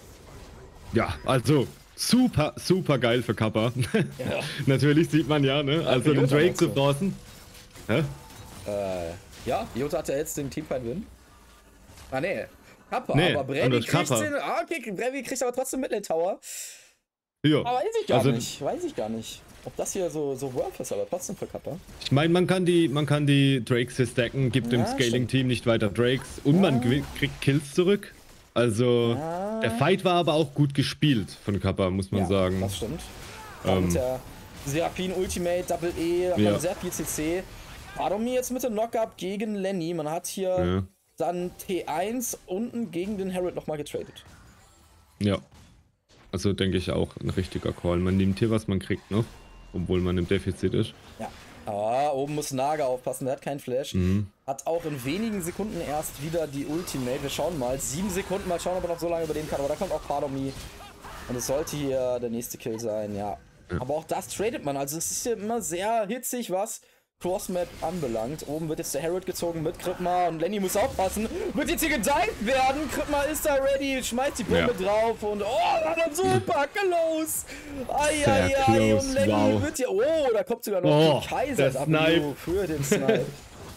Ja, also super, super geil für Kappa. Ja. Natürlich sieht man ja, ne? Also den Jota Drake zu dazu. forcen. Hä? Äh, ja, Jota hat ja jetzt den Teamfight-Win. Ah, nee. Kappa, Nee, aber Brevi anders kriegt Kappa. den. Ah, okay, Brevi kriegt aber trotzdem Midlane Tower. Ja. Aber weiß ich gar Also, nicht. Weiß ich gar nicht. Ob das hier so, so worth ist, aber trotzdem für Kappa. ich meine, man kann die, man kann die Drakes hier stacken, gibt dem Ja, Scaling-Team nicht weiter Drakes und man gewi- kriegt Kills zurück. Also, Ja. der Fight war aber auch gut gespielt von Kappa, muss man Ja, sagen. das stimmt. Ähm, Und der Seraphin Ultimate, Double E, hat Ja. man sehr viel C C. Adomi jetzt mit dem Knockup gegen Lenny. Man hat hier Ja. dann T eins unten gegen den Herald nochmal getradet. Ja. Also denke ich auch ein richtiger Call. Man nimmt hier, was man kriegt noch, obwohl man im Defizit ist. Ja. Aber oben muss Naga aufpassen, der hat keinen Flash. Mhm. Hat auch in wenigen Sekunden erst wieder die Ultimate. Wir schauen mal. Sieben Sekunden, mal schauen, ob er noch so lange überleben kann. Aber da kommt auch Adomi. Und es sollte hier der nächste Kill sein, ja. Ja. Aber auch das tradet man. Also es ist ja immer sehr hitzig, was Crossmap anbelangt. Oben wird jetzt der Herald gezogen mit Krippmer und Lenny muss aufpassen. Wird jetzt hier gedived werden. Krippmer ist da ready, schmeißt die Bombe Ja. drauf und oh, dann super close. Ai, Sehr ai, ai, close, und Lenny wow. wird hier, oh, da kommt sogar noch Oh, die Kaiser der Snipe. für den Snipe.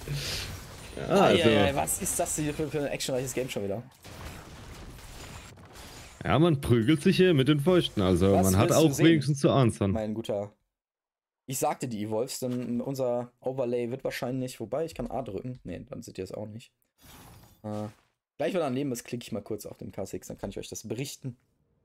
Ja, Ai, also, ai, ai, was ist das hier für, für ein actionreiches Game schon wieder? ja, man prügelt sich hier mit den Fäusten. Also Was man hat willst du auch sehen? wenigstens zu answern. Mein guter. Ich sagte die Evolves, denn unser Overlay wird wahrscheinlich, wobei ich kann A drücken. Ne, dann seht ihr es auch nicht. Äh, gleich, wenn er daneben ist, klicke ich mal kurz auf den K sechs, dann kann ich euch das berichten.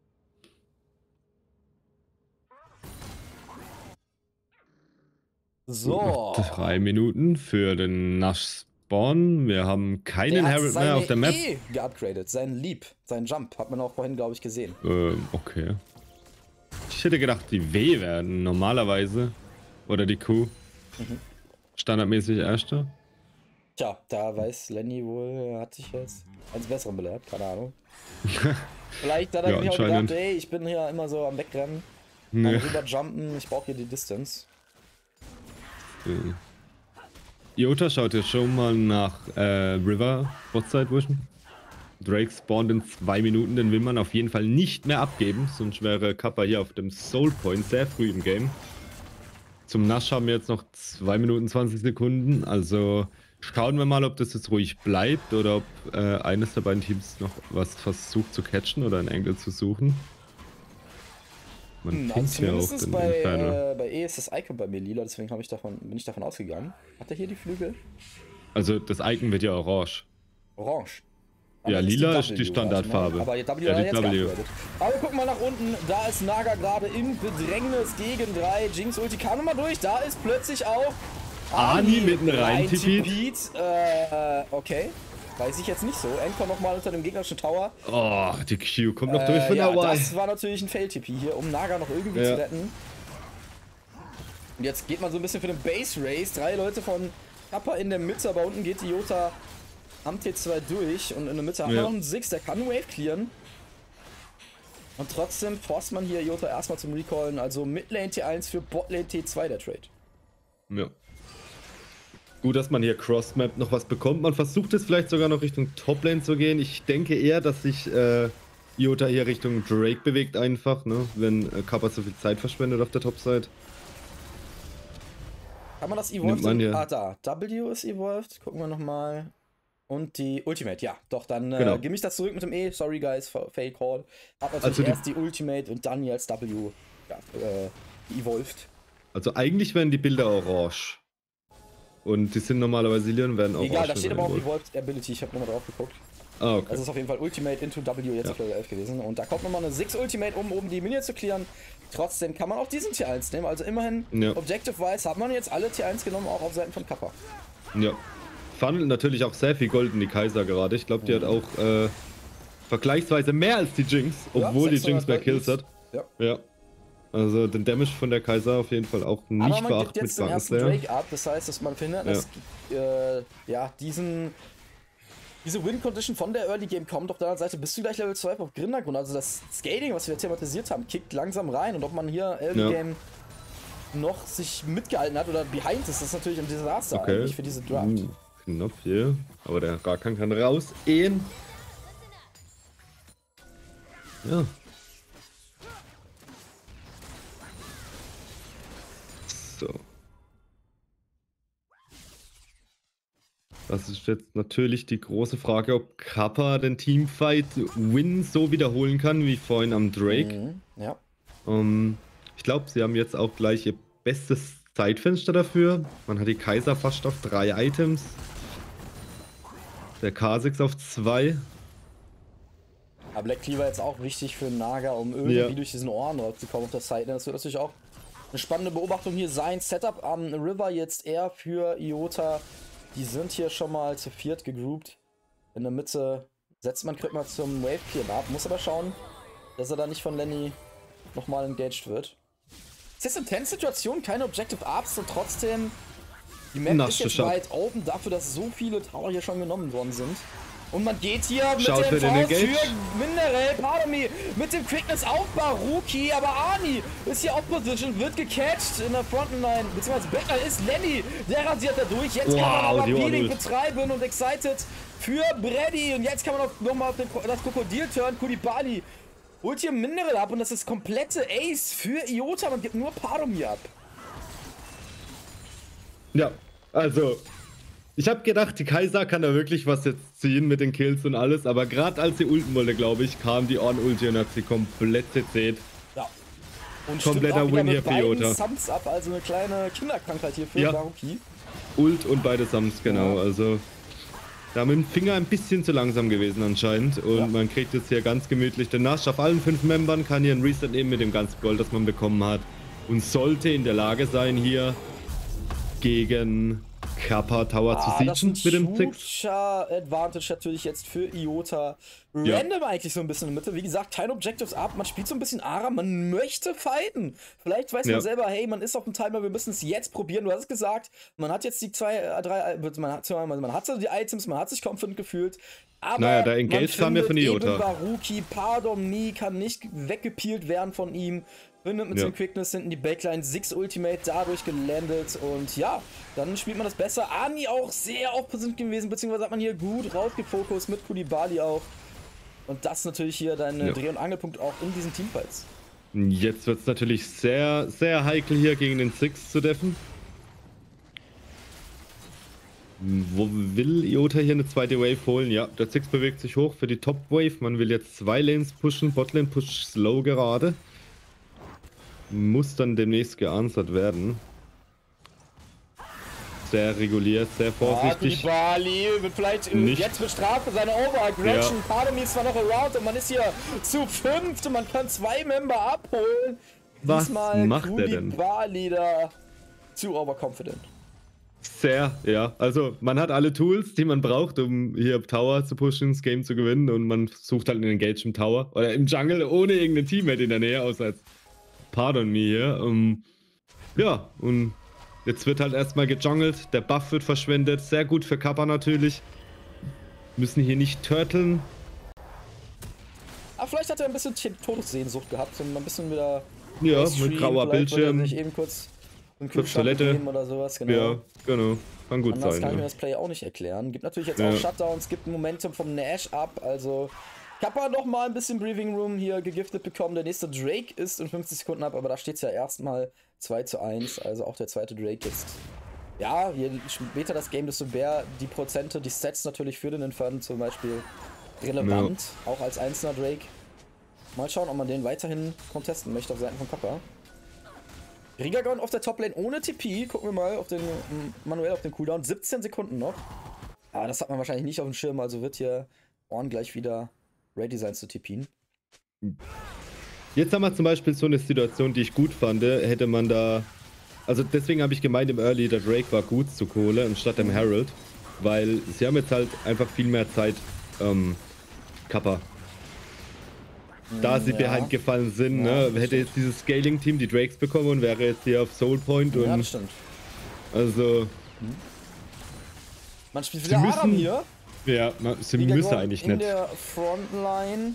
So. Drei Minuten für den Nash Spawn. Wir haben keinen Der hat Herald mehr seine auf der Map. E geupgradet, sein Leap, sein Jump, hat man auch vorhin, glaube ich, gesehen. Ähm, okay. Ich hätte gedacht, die W werden normalerweise. Oder die Q. Mhm. Standardmäßig Erster. Tja, da weiß Lenny wohl, er hat sich jetzt als Besseren belehrt, keine Ahnung. Vielleicht hat er Ja, sich auch anscheinend. gedacht, ey, ich bin hier immer so am Wegrennen, am Nee. rüberjumpen, ich brauche hier die Distance. Äh. Jota schaut hier schon mal nach äh, River Botside Vision. Drake spawnt in zwei Minuten, den will man auf jeden Fall nicht mehr abgeben, sonst wäre Kappa hier auf dem Soul Point sehr früh im Game. Zum Nash haben wir jetzt noch zwei Minuten zwanzig Sekunden, also schauen wir mal, ob das jetzt ruhig bleibt oder ob äh, eines der beiden Teams noch was versucht zu catchen oder einen Angle zu suchen. Man Hm, findet also hier auch zumindest den bei, Inferno. äh, bei E ist das Icon bei mir lila, deswegen ich davon, bin ich davon ausgegangen. Hat er hier die Flügel? Also das Icon wird ja orange. Orange. Ja, nicht lila W, ist die Standardfarbe. warte mal. Aber die W Ja, hat die er jetzt W. geupgradet. Aber wir gucken mal nach unten. Da ist Naga gerade im Bedrängnis gegen drei. Jinx Ulti kam nochmal durch. Da ist plötzlich auch Ani mitten rein tippit. tippit. Äh, okay. Weiß ich jetzt nicht so. Encore nochmal unter dem gegnerischen Tower. Oh, die Q kommt noch durch Äh, von ja, der Y. das war natürlich ein Fail-T P hier, um Naga noch irgendwie Ja. zu retten. Und jetzt geht man so ein bisschen für den Base Race. Drei Leute von Kappa in der Mitte, aber unten geht die Jota am T zwei durch und in der Mitte haben wir Ja. noch einen Six, der kann einen Wave clearen. Und trotzdem forst man hier Iota erstmal zum Recallen, also Midlane T eins für Botlane T zwei der Trade. Ja. Gut, dass man hier Crossmap noch was bekommt. Man versucht es vielleicht sogar noch Richtung Toplane zu gehen. Ich denke eher, dass sich äh, Iota hier Richtung Drake bewegt einfach, ne? Wenn äh, Kappa so viel Zeit verschwendet auf der Topside. Kann man das Nimmt Evolved? man hier. Ah, da. W ist Evolved. Gucken wir nochmal. Und die Ultimate, ja. Doch, dann äh, Genau. gebe ich das zurück mit dem E. Sorry, guys, fail call. Hab natürlich Also die- erst die Ultimate und dann hier als W. Ja, äh, Evolved. Also eigentlich werden die Bilder orange. Und die sind normalerweise lila und werden orange. Egal, da steht wenn aber auch man Evolved Ability. Ich habe nochmal drauf geguckt. Ah, okay. Das ist auf jeden Fall Ultimate into W jetzt Ja. auf Level elf gewesen. Und da kommt nochmal eine sechs Ultimate, um oben die Minion zu clearen. Trotzdem kann man auch diesen T eins nehmen. Also immerhin, Ja. Objective-wise, hat man jetzt alle T eins genommen, auch auf Seiten von Kappa. Ja. Funnelt natürlich auch sehr viel Gold in die Kaiser gerade. Ich glaube, die hat auch äh, vergleichsweise mehr als die Jinx, obwohl die Jinx mehr Kills hat. Ja. Ja. Also den Damage von der Kaiser auf jeden Fall auch nicht Aber man gibt verachten mit jetzt den ersten Blankenslayer. Drake ab, das heißt, dass man verhindert, dass äh, ja, diesen, diese Win-Condition von der Early Game kommt. Auf der anderen Seite bist du gleich Level zwei auf Grindergrund. Also das Scaling, was wir thematisiert haben, kickt langsam rein. Und ob man hier Early Ja. Game noch sich mitgehalten hat oder behind ist, das ist natürlich ein Desaster Okay. eigentlich für diese Draft. Uh, knapp hier. Aber der Rakan kann raus. Ehen. Ja. So. Das ist jetzt natürlich die große Frage, ob Kappa den Teamfight-Win so wiederholen kann wie vorhin am Drake. Mhm. Ja. Ähm, ich glaube, sie haben jetzt auch gleich ihr bestes Zeitfenster dafür. Man hat die Kaiser fast auf drei Items. Der K sechs auf zwei. Aber Black Cleaver jetzt auch wichtig für Naga, um irgendwie Ja. durch diesen Ohren zu kommen auf der Seite. Das wird natürlich auch eine spannende Beobachtung hier sein. Setup am River jetzt eher für Iota. Die sind hier schon mal zu viert gegroupt. In der Mitte setzt man Kripp mal zum Wave Clear ab. Muss aber schauen, dass er da nicht von Lenny nochmal engaged wird. Es ist eine Tense-Situation, keine Objective Arps und trotzdem die Map Na, ist jetzt schau. weit open dafür, dass so viele Tower hier schon genommen worden sind. Und man geht hier mit Schaut dem für den Faust Engage. für Minderel, pardon me, mit dem Quickness auf Baruki, aber Arni ist hier auf Position, wird gecatcht in der Frontline, beziehungsweise Backline ist Lenny, der rasiert da durch, jetzt Wow, kann man aber die Peeling One-Ult. betreiben und Excited für Brady und jetzt kann man nochmal auf den, das Krokodil turn, Kulibali holt hier Mineral ab und das ist komplette Ace für Iota, man gibt nur Pardomi ab. Ja, also ich habe gedacht, die Kaiser kann da wirklich was jetzt ziehen mit den Kills und alles, aber gerade als sie ulten wollte, glaube ich, kam die On-Ulti und hat sie komplett zersägt. Ja. Und Kompletter stimmt auch wieder Win hier mit für beiden Iota. Sums ab, also eine kleine Kinderkrankheit hier für Ja. Baruki. Ult und beide Sams, genau. Ja. Also da mit dem Finger ein bisschen zu langsam gewesen anscheinend. Und Ja. man kriegt jetzt hier ganz gemütlich den Nasch auf allen fünf Membern, kann hier ein Reset nehmen mit dem ganzen Gold, das man bekommen hat. Und sollte in der Lage sein, hier gegen Kappa Tower Ah, zu das siechen ist mit dem ein Six. huger Advantage natürlich jetzt für Iota. Ja. Random eigentlich so ein bisschen in der Mitte. Wie gesagt, kein Objectives ab. Man spielt so ein bisschen Ara. Man möchte fighten. Vielleicht weiß Ja. man selber, hey, man ist auf dem Timer. Wir müssen es jetzt probieren. Du hast es gesagt. Man hat jetzt die zwei, äh, drei, man hat, man hat so die Items. Man hat sich confident gefühlt. Aber Naja, der Engage man kam ja von findet Iota. eben Baruki, Pardon Me, kann nicht weggepeelt werden von ihm. Findet mit Ja. dem Quickness hinten die Backline, Six Ultimate dadurch gelandet und ja, dann spielt man das besser. Ani auch sehr auf Position gewesen, beziehungsweise hat man hier gut rausgefokust mit Kulibali auch. Und das natürlich hier dein Ja. Dreh- und Angelpunkt auch in diesen Teamfights. Jetzt wird es natürlich sehr, sehr heikel hier gegen den Six zu deffen. Wo will Iota hier eine zweite Wave holen? Ja, der Six bewegt sich hoch für die Top Wave. Man will jetzt zwei Lanes pushen. Botlane pusht slow gerade. Muss dann demnächst geanswert werden. Sehr reguliert, sehr Ah, vorsichtig. Kulibali wird vielleicht äh, Nicht. jetzt bestraft für seine Overaggression. Ja. Pardon Me ist zwar noch around und man ist hier zu fünft und man kann zwei Member abholen. Was Diesmal macht er denn? Kulibali da zu overconfident. Sehr, ja. Also man hat alle Tools, die man braucht, um hier Tower zu pushen, das Game zu gewinnen. Und man sucht halt einen Engage im Tower oder im Jungle ohne irgendein Teammate in der Nähe, außer als Pardon Me hier. Um, ja, und jetzt wird halt erstmal gejungelt. Der Buff wird verschwendet. Sehr gut für Kappa natürlich. müssen hier nicht turteln. Aber vielleicht hat er ein bisschen Todessehnsucht gehabt und ein bisschen wieder. Ja, mit grauer Bildschirm. Sich eben kurz einen Kurz Toilette oder sowas, genau. Ja, genau. Kann gut Anders sein. kann ich ja. mir das Play auch nicht erklären. Gibt natürlich jetzt Ja. auch Shutdowns, gibt ein Momentum vom Nash ab, also Kappa noch mal ein bisschen Breathing Room hier gegiftet bekommen. Der nächste Drake ist in fünfzig Sekunden ab, aber da steht es ja erstmal zwei zu eins, also auch der zweite Drake jetzt. Ja, je später das Game, desto mehr die Prozente, die Sets natürlich für den Inferno zum Beispiel relevant, ja. Auch als einzelner Drake. Mal schauen, ob man den weiterhin contesten möchte auf Seiten von Kappa. Rigagon auf der Toplane ohne T P. Gucken wir mal auf den manuell auf den Cooldown. siebzehn Sekunden noch. Aber das hat man wahrscheinlich nicht auf dem Schirm, also wird hier Ornn gleich wieder ready sein zu T P'n. Jetzt haben wir zum Beispiel so eine Situation, die ich gut fand. Hätte man da. Also deswegen habe ich gemeint im Early, der Drake war gut zu Kohle anstatt dem Herald. Weil sie haben jetzt halt einfach viel mehr Zeit, ähm, Kappa. Da sie ja. behind gefallen sind, ja, ne? Hätte jetzt dieses Scaling-Team die Drakes bekommen und wäre jetzt hier auf Soul Point und. Ja, das stimmt. Also. Man spielt wieder Aram hier. Ja, man, sie müssen eigentlich in nicht. In der Frontline.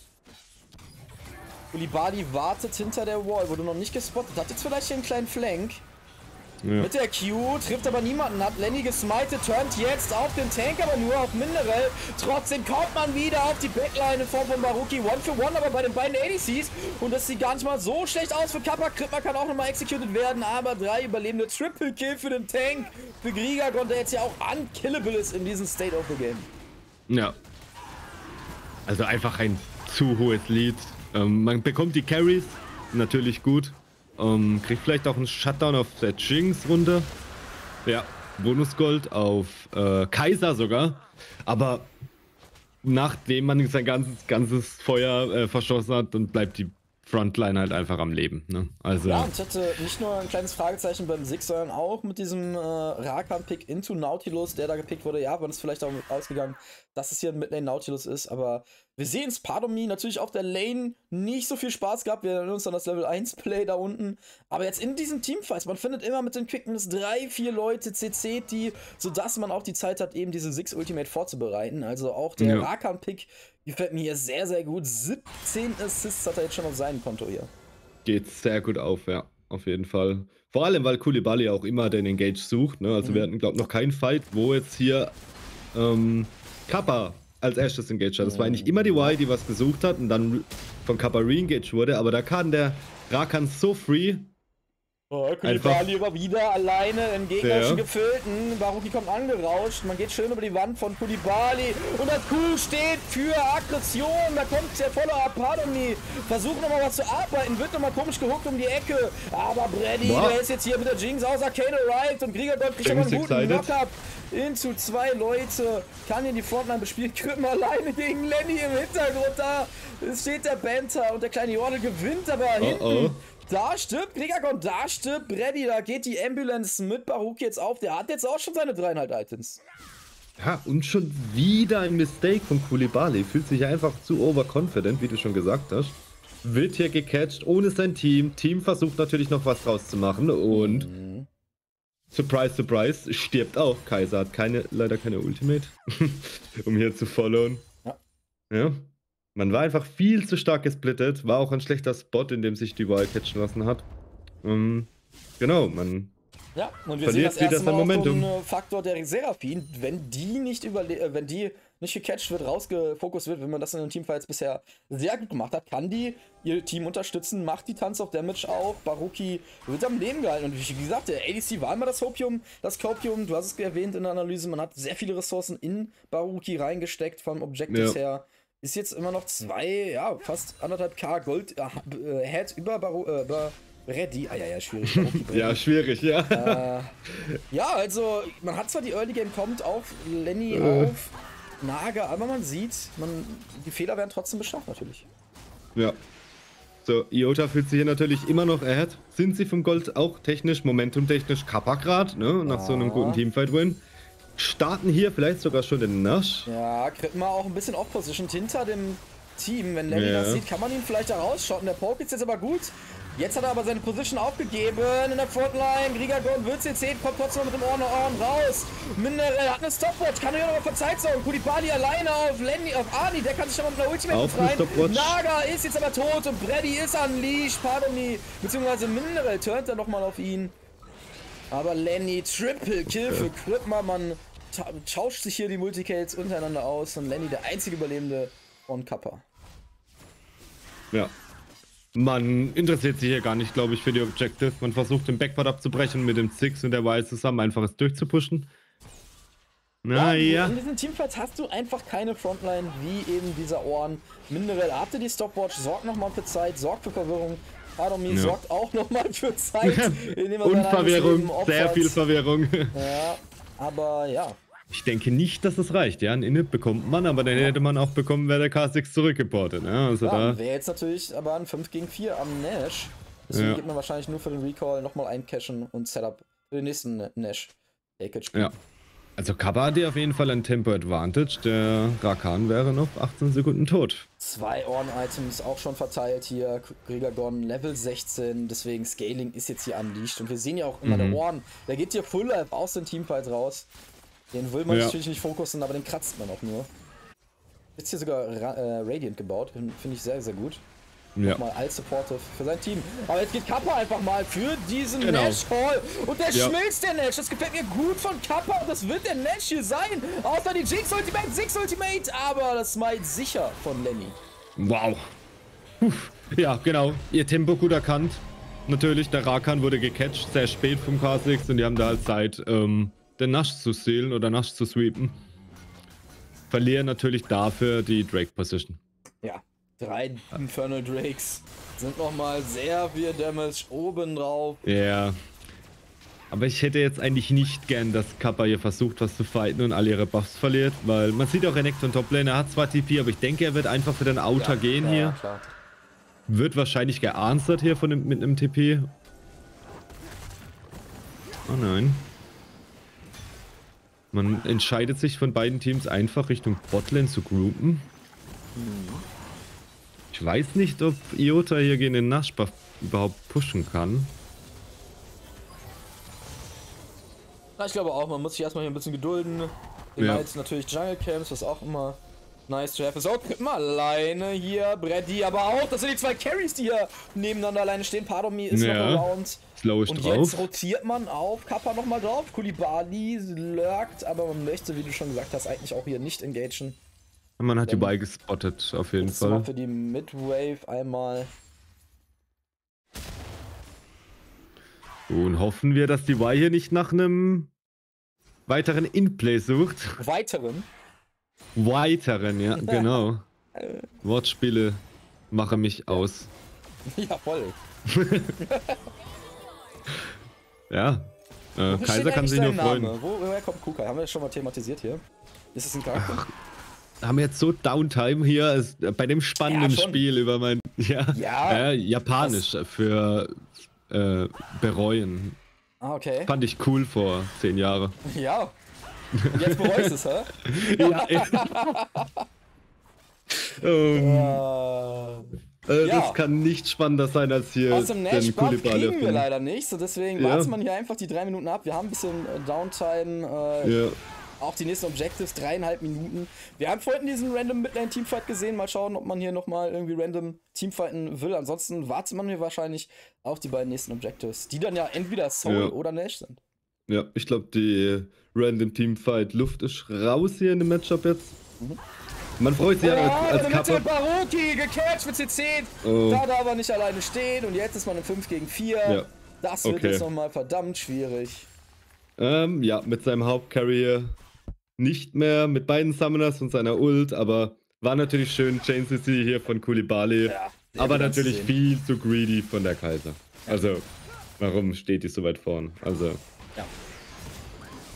Kulibali wartet hinter der Wall, wurde noch nicht gespottet. Hat jetzt vielleicht hier einen kleinen Flank. Ja. Mit der Q, trifft aber niemanden, hat Lenny gesmited, turnt jetzt auf den Tank, aber nur auf Mineral. Trotzdem kommt man wieder auf die Backline in Form von Baruki. One für one, aber bei den beiden A D Cs. Und das sieht gar nicht mal so schlecht aus für Kappa. Kripma kann auch nochmal executed werden, aber drei überlebende Triple Kill für den Tank. Für Grigagon, der jetzt ja auch unkillable ist in diesem State of the Game. Ja. Also einfach ein zu hohes Lead. Ähm, man bekommt die Carries, natürlich gut. Um, kriegt vielleicht auch einen Shutdown auf der Jinx runter. Ja, Bonusgold auf äh, Kaiser sogar. Aber nachdem man sein ganzes, ganzes Feuer äh, verschossen hat, dann bleibt die Frontline halt einfach am Leben. Ne? Also, ja, und ich hatte nicht nur ein kleines Fragezeichen beim Sig, sondern auch mit diesem äh, Rakan-Pick into Nautilus, der da gepickt wurde. Ja, wann ist vielleicht auch ausgegangen, dass es hier ein Midlane Nautilus ist, aber wir sehen Spadomi natürlich auf der Lane nicht so viel Spaß gehabt. Wir erinnern uns an das Level eins Play da unten. Aber jetzt in diesen Teamfights, man findet immer mit den Quickness drei, vier Leute, C C die, sodass man auch die Zeit hat, eben diese Six Ultimate vorzubereiten. Also auch der ja. Rakan-Pick gefällt mir hier sehr, sehr gut. siebzehn Assists hat er jetzt schon auf seinem Konto hier. Geht sehr gut auf, ja, auf jeden Fall. Vor allem, weil Kulibali auch immer den Engage sucht. Ne? Also mhm. wir hatten, glaube ich, noch keinen Fight, wo jetzt hier ähm, Kappa als erstes engaged hat. Das war eigentlich immer die Y, die was gesucht hat und dann von Kappa re-engaged wurde, aber da kann der Rakan so free. Oh, Kulibali war wieder alleine im gegnerischen ja. Gefüllten. Baruki kommt angerauscht. Man geht schön über die Wand von Kulibali. Und das Q steht für Aggression. Da kommt der volle Apadomi. Versucht nochmal was zu arbeiten. Wird nochmal komisch gehuckt um die Ecke. Aber Brady, der ist jetzt hier mit der Jinx aus Arcane arrived. Und Grigagon kriegt aber einen guten Knockup. Into zwei Leute. Kann hier die Frontline bespielen. Krümmer alleine gegen Lenny im Hintergrund da. Es steht der Banta und der kleine Jordel gewinnt aber oh, hinten. Oh. Da stirbt Grigagon, da stirbt Brady, da geht die Ambulance mit Baruki jetzt auf. Der hat jetzt auch schon seine dreieinhalb Items. Ja, und schon wieder ein Mistake von Kulibali. Fühlt sich einfach zu overconfident, wie du schon gesagt hast. Wird hier gecatcht, ohne sein Team. Team versucht natürlich noch was draus zu machen und mhm. surprise, surprise, stirbt auch. Kaiser hat keine, leider keine Ultimate, um hier zu followen. Ja. Ja. Man war einfach viel zu stark gesplittet, war auch ein schlechter Spot, in dem sich die Y catchen lassen hat. Um, genau, man ja, und wir sehen das erste Mal auch so einen Faktor der Seraphine. Wenn die nicht überle wenn die nicht gecatcht wird, rausgefokust wird, wenn man das in den Teamfights bisher sehr gut gemacht hat, kann die ihr Team unterstützen, macht die Tons of Damage auch. Baruki wird am Leben gehalten. Und wie gesagt, der A D C war immer das Hopium, das Copium, du hast es erwähnt in der Analyse, man hat sehr viele Ressourcen in Baruki reingesteckt vom Objectives ja. her. Ist jetzt immer noch zwei, ja, fast anderthalb K Gold äh, Head über, Baru, äh, über Brady. Ah ja, ja, schwierig. ja, schwierig, ja. Äh, ja, also, man hat zwar die Early Game kommt auf Lenny, äh. auf Naga, aber man sieht, man, die Fehler werden trotzdem bestraft natürlich. Ja. So, Iota fühlt sich hier natürlich immer noch ahead. Sind sie vom Gold auch technisch, momentumtechnisch Kappa grad, ne? Nach ah. so einem guten Teamfight-Win. Starten hier vielleicht sogar schon den Nash. Ja, kriegt man auch ein bisschen off-positioned hinter dem Team. Wenn Lenny Ja. das sieht, kann man ihn vielleicht da rausschotten. Der Poke ist jetzt aber gut. Jetzt hat er aber seine Position aufgegeben in der Frontline. Grigagon wird C zehn, kommt trotzdem mit dem Ohren Ohren raus. Mineral hat eine Stopwatch, kann er hier nochmal für Zeit sorgen. Kulibali alleine auf Lenny, auf Arnie, der kann sich schon mal mit einer Ultimate Auf eine befreien. Stopwatch. Naga ist jetzt aber tot und Brady ist unleashed. Pardomi, beziehungsweise Mineral turnt dann nochmal auf ihn. Aber Lenny, Triple Kill für Kripma, man tauscht sich hier die Multicades untereinander aus und Lenny der einzige Überlebende von Kappa. Ja. Man interessiert sich hier gar nicht, glaube ich, für die Objective. Man versucht den Backpart abzubrechen mit dem Six und der Y zusammen einfach es durchzupushen. Naja. In diesen Teamfights hast du einfach keine Frontline wie eben dieser Ohren. Mineral hatte die Stopwatch, sorgt nochmal für Zeit, sorgt für Verwirrung. Pardomi Ja. sorgt auch nochmal für Zeit. indem er Und sein eigenes Verwirrung, Leben opfert. sehr viel Verwirrung. Ja, aber ja. Ich denke nicht, dass es reicht. Ja, ein Inhib bekommt man, aber dann hätte man auch bekommen, wer der K sechs zurückgeportet. Ja, also Ja, da. wäre jetzt natürlich aber ein fünf gegen vier am Nash. Deswegen Ja. gibt man wahrscheinlich nur für den Recall nochmal eincashen und Setup für den nächsten Nash. Ja. Also Kappa hat hier auf jeden Fall ein Tempo-Advantage. Der Rakan wäre noch achtzehn Sekunden tot. Zwei Ohren-Items auch schon verteilt hier. Grigagon Level sechzehn, deswegen Scaling ist jetzt hier unleashed. Und wir sehen ja auch immer, Mhm. der Ohren, der geht hier Full Life aus den Teamfights raus. Den will man Ja. natürlich nicht fokussen, aber den kratzt man auch nur. Jetzt hier sogar Ra äh, Radiant gebaut, finde ich sehr, sehr gut. Ja. Mal als supportive für sein Team. Aber jetzt geht Kappa einfach mal für diesen Genau. Nash Hall. Und der Ja. schmilzt, der Nash. Das gefällt mir gut von Kappa. Und das wird der Nash hier sein. Außer die Jinx Ultimate, Six Ultimate. Aber das Smite sicher von Lenny. Wow. Puh. Ja, genau. Ihr Tempo gut erkannt. Natürlich, der Rakan wurde gecatcht, sehr spät vom K sechs und die haben da halt Zeit, ähm, den Nash zu stealen oder Nash zu sweepen. Verlieren natürlich dafür die Drake-Position. Ja, drei Infernal Drakes sind nochmal sehr viel Damage oben drauf. Ja. Aber ich hätte jetzt eigentlich nicht gern, dass Kappa hier versucht, was zu fighten und alle ihre Buffs verliert, weil man sieht auch Renekton Toplane, er hat zwar T P, aber ich denke, er wird einfach für den Outer Ja, gehen ja, hier. klar. Wird wahrscheinlich geanswert hier von dem, mit einem T P. Oh nein. Man entscheidet sich von beiden Teams einfach Richtung Botlane zu groupen. Ich weiß nicht, ob Iota hier gegen den Nash-Buff überhaupt pushen kann. Na, ich glaube auch, man muss sich erstmal hier ein bisschen gedulden. Immer Ja. jetzt natürlich Jungle Camps, was auch immer nice to have ist. Auch immer alleine hier, Brady, aber auch, das sind die zwei Carries, die hier nebeneinander alleine stehen. Pardomi ist Ja. noch around. Slow ich Und drauf. jetzt rotiert man auf Kappa nochmal drauf. Kulibali lurkt, aber man möchte, wie du schon gesagt hast, eigentlich auch hier nicht engagen. Man hat die Dann- beide gespottet, auf jeden Jetzt mal Fall. für die Midwave einmal. Und hoffen wir, dass die Y hier nicht nach einem weiteren Inplay sucht. Weiteren. Weiteren, ja, genau. Wortspiele machen mich aus. Ja, voll. Ja, äh, Wo Kaiser steht kann eigentlich sich nur dein freuen. Name? Wo, woher kommt Kukai? Haben wir das schon mal thematisiert hier? Ist es ein Charakter? Haben wir jetzt so Downtime hier als, äh, bei dem spannenden Ja, schon. Spiel über mein. Ja, Ja, äh, Japanisch für äh, bereuen. Ah, okay. Fand ich cool vor zehn Jahren. Ja. Und jetzt bereust du es, hä? Ja, ähm, Äh, äh, ja. Das kann nicht spannender sein als hier aus dem Nash den Buff Kulibali kriegen wir finden. leider nicht, so deswegen Ja. wartet man hier einfach die drei Minuten ab. Wir haben ein bisschen äh, Downtime, äh, Ja. auch die nächsten Objectives, dreieinhalb Minuten. Wir haben vorhin diesen random Midlane Teamfight gesehen, mal schauen, ob man hier nochmal irgendwie random Teamfighten will. Ansonsten wartet man hier wahrscheinlich auf die beiden nächsten Objectives, die dann ja entweder Soul Ja. oder Nash sind. Ja, ich glaube, die Random Teamfight Luft ist raus hier in dem Matchup jetzt. Mhm. Man freut sich ja Ja, als, als in der Mitte Kappa. Baroki, gecatcht mit C C. Oh. Da darf er nicht alleine stehen und jetzt ist man im fünf gegen vier. Ja. Das wird Okay. jetzt nochmal verdammt schwierig. Ähm, ja, mit seinem Hauptcarry hier nicht mehr, mit beiden Summoners und seiner Ult, aber war natürlich schön, Chain C C hier von Kulibali. Ja, sehr aber gut natürlich anzusehen. viel zu greedy von der Kaiser. Also, warum steht die so weit vorn? Also, Ja.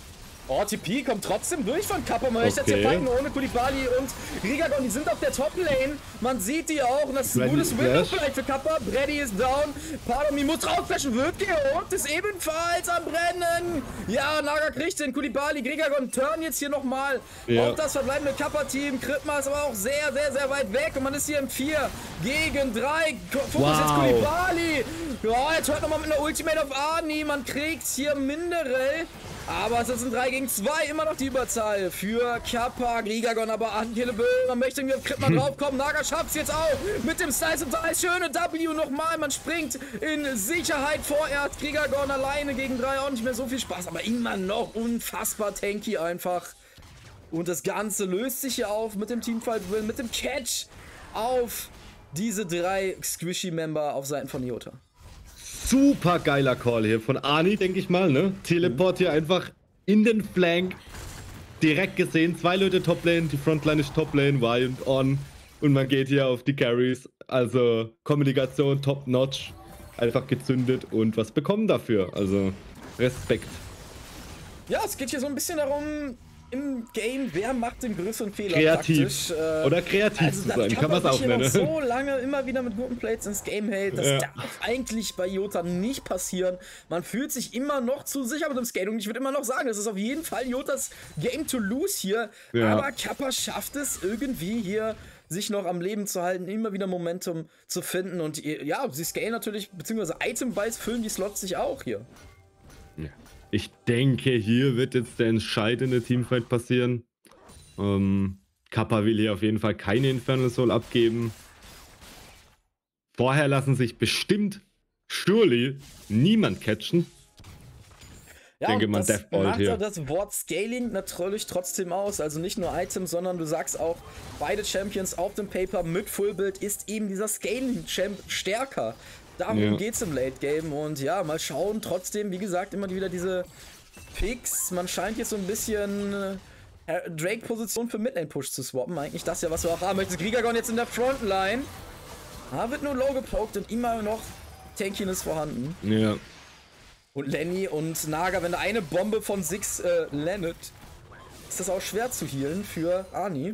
Oh, T P kommt trotzdem durch von Kappa. Man möchte Okay. jetzt hier fighten ohne Koulibaly und Rigagon. Die sind auf der Top-Lane. Man sieht die auch. Und das ist ein Brady gutes Window Flash. vielleicht für Kappa. Brady ist down. Pardomi muss draufflashen. Wird geholt. Ist ebenfalls am Brennen. Ja, Naga kriegt den Koulibaly. Rigagon turn jetzt hier nochmal Ja. auf das verbleibende Kappa-Team. Kritma ist aber auch sehr, sehr, sehr weit weg. Und man ist hier im vier gegen drei. Fokus Wow. jetzt Koulibaly. Ja, jetzt hört nochmal mit einer Ultimate auf Arni. Man kriegt hier Minderel. Aber es ist ein drei gegen zwei, immer noch die Überzahl für Kappa, Rigagon, aber unkillable. Man möchte irgendwie auf Kritma draufkommen. Naga schafft es jetzt auch mit dem Slice und Dice. Schöne W nochmal. Man springt in Sicherheit vorerst. Rigagon alleine gegen drei, auch nicht mehr so viel Spaß. Aber immer noch unfassbar tanky einfach. Und das Ganze löst sich hier auf mit dem Teamfight Win, mit dem Catch auf diese drei Squishy-Member auf Seiten von Iota. Super geiler Call hier von Arni, denke ich mal, ne? Teleport hier einfach in den Flank. Direkt gesehen, zwei Leute Toplane, die Frontline ist Toplane, Y und On. Und man geht hier auf die Carries. Also Kommunikation top-notch. Einfach gezündet und was bekommen dafür. Also Respekt. Ja, es geht hier so ein bisschen darum, im Game, wer macht den größeren Fehler Kreativ. praktisch. Äh, Oder kreativ also zu das sein, kann man es auch hier noch nennen. so lange immer wieder mit guten Plates ins Game hält, das Ja. darf eigentlich bei Iota nicht passieren. Man fühlt sich immer noch zu sicher mit dem Skate und ich würde immer noch sagen, das ist auf jeden Fall Iotas Game to lose hier. Ja. Aber Kappa schafft es irgendwie hier, sich noch am Leben zu halten, immer wieder Momentum zu finden und ja, sie scalen natürlich, beziehungsweise Item-Buys füllen die Slots sich auch hier. Ja. Ich denke, hier wird jetzt der entscheidende Teamfight passieren. Ähm, Kappa will hier auf jeden Fall keine Infernal Soul abgeben. Vorher lassen sich bestimmt, surely, niemand catchen. Ja, denke und mal, das Deathball macht hier. ja das Wort Scaling natürlich trotzdem aus. Also nicht nur Items, sondern du sagst auch, beide Champions auf dem Paper mit Fullbuild ist eben dieser Scaling-Champ stärker. Darum Ja. geht's im Late-Game. Und ja, mal schauen. Trotzdem, wie gesagt, immer wieder diese Picks. Man scheint jetzt so ein bisschen äh, Drake-Position für Midlane-Push zu swappen. Eigentlich das ja, was wir auch haben möchten. Rigagon jetzt in der Frontline. Da wird nur low gepokt und immer noch Tankiness vorhanden. Ja. Und Lenny und Naga, wenn da eine Bombe von Six äh, landet, ist das auch schwer zu healen für Arni.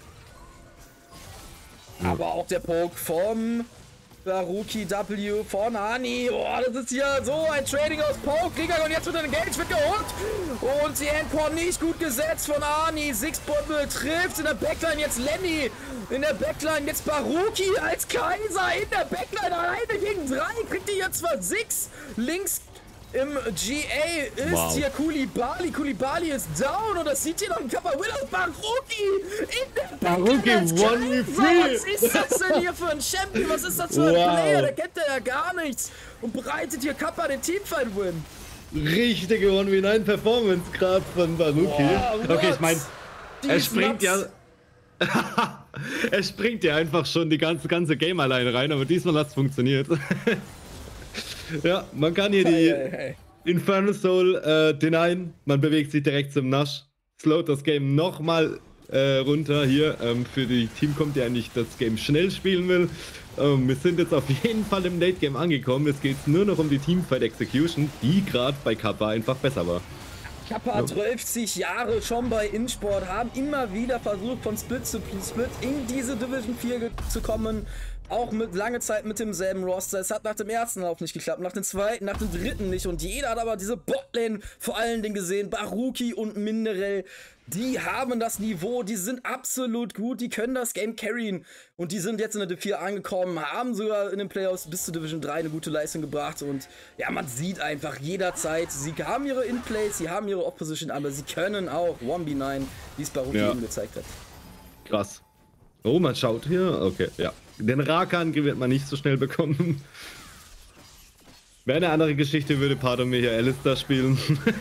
Ja. Aber auch der Poke vom Baruki W von Arni. Boah, das ist hier so ein Trading aus Poke. Rigagon jetzt mit dem Engage wird geholt. Und die Endcore nicht gut gesetzt von Arni. Six Bombe trifft in der Backline jetzt Lenny. In der Backline jetzt Baruki als Kaiser. In der Backline alleine gegen drei. Kriegt die jetzt zwar Six. Links im G A ist Wow. hier Koulibaly. Koulibaly ist down und das sieht hier noch ein Kappa Willows. Baruki in der Baruki Backline als one v Kaiser. three. Was ist das denn hier für ein Champion? Was ist das für ein Wow. Player? Der kennt ja gar nichts. Und bereitet hier Kappa den Teamfight-Win. Richtige one v nine Performance gerade von Baruki. Wow, okay, what? ich meine, Die er springt ja. Schnaps. er springt ja einfach schon die ganze, ganze Game alleine rein, aber diesmal hat es funktioniert. Ja, man kann hier die Hey, hey, hey. Infernal Soul äh, denyen. Man bewegt sich direkt zum Nash. Slowt das Game nochmal äh, runter hier. Ähm, für die Teamcomp, die eigentlich das Game schnell spielen will. Ähm, wir sind jetzt auf jeden Fall im Late Game angekommen. Jetzt geht es nur noch um die Teamfight Execution, die gerade bei Kappa einfach besser war. Kappa hat zwölfzig Jahre schon bei InSport, haben immer wieder versucht, von Split zu Split in diese Division vier ge- zu kommen. Auch mit lange Zeit mit demselben Roster. Es hat nach dem ersten Lauf nicht geklappt, nach dem zweiten, nach dem dritten nicht. Und jeder hat aber diese Botlane vor allen Dingen gesehen. Baruki und Minderel, die haben das Niveau, die sind absolut gut, die können das Game carryen. Und die sind jetzt in der Div vier angekommen, haben sogar in den Playoffs bis zur Division drei eine gute Leistung gebracht. Und ja, man sieht einfach jederzeit, sie haben ihre In-Plays, sie haben ihre Off-Position, aber sie können auch eins gegen neun, wie es Baruki Ja. eben gezeigt hat. Krass. Oh, man schaut hier. Okay, ja. Den Rakan wird man nicht so schnell bekommen. Wäre eine andere Geschichte, würde Pardomi hier Alistair spielen.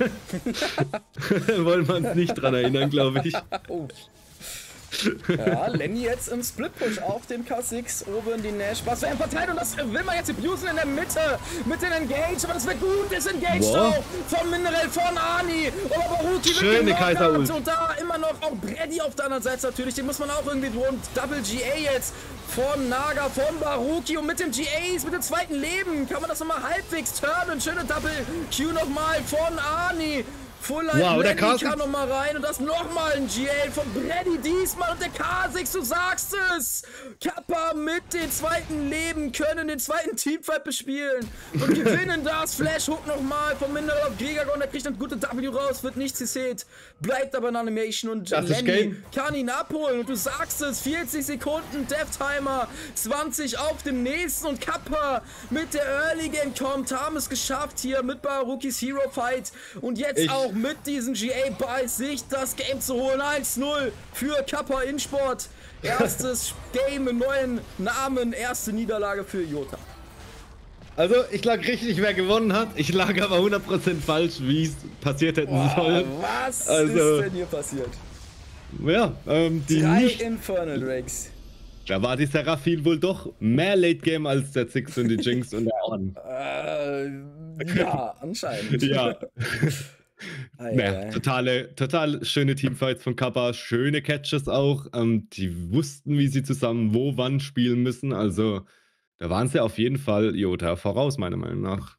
Wollen wir uns nicht dran erinnern, glaube ich. Oh. Ja, Lenny jetzt im Split-Push auf dem K sechs oben die Nash. Was für ein verteilt und das will man jetzt abusen in der Mitte mit den Engage, aber das wird gut, das Engage Wow. auch von Mineral, von Arni, aber Baruki Schöne wird Kaiser gelockert Ult. und da immer noch auch Brady auf der anderen Seite natürlich, den muss man auch irgendwie drohen. Double G A jetzt von Naga, von Baruki und mit dem G As, mit dem zweiten Leben kann man das nochmal halbwegs turnen. Schöne Double Q nochmal von Arni. Full Life Wow, der Lenny K kann nochmal rein und das nochmal ein G A von Brady diesmal und der K sechs, du sagst es! Kappa mit dem zweiten Leben können den zweiten Teamfight bespielen und gewinnen das. Flash Hook nochmal vom Mineral auf Gigagon, der kriegt ein gute W raus, wird nicht C C'd, bleibt aber in Animation und Das ist Lenny Game. kann ihn abholen und du sagst es, vierzig Sekunden Death Timer, zwanzig auf dem nächsten und Kappa mit der Early Game kommt, haben es geschafft hier mit Barukis Hero Fight und jetzt Ich- auch mit diesem G A bei sich das Game zu holen. eins null für Kappa InSport. Erstes Game mit neuen Namen, erste Niederlage für Iota. Also, ich lag richtig, wer gewonnen hat. Ich lag aber hundert Prozent falsch, wie es passiert hätten sollen. Was Also- ist denn hier passiert? Ja, ähm, die Drei nicht. Infernal Drakes. Da war die Seraphine wohl doch mehr Late Game als der Six und die Jinx und der On. Äh, ja, anscheinend. Ja. Ei, Naja, ei. totale, total schöne Teamfights von Kappa, schöne Catches auch. Ähm, die wussten, wie sie zusammen wo, wann spielen müssen. Also, da waren sie auf jeden Fall Iota voraus, meiner Meinung nach.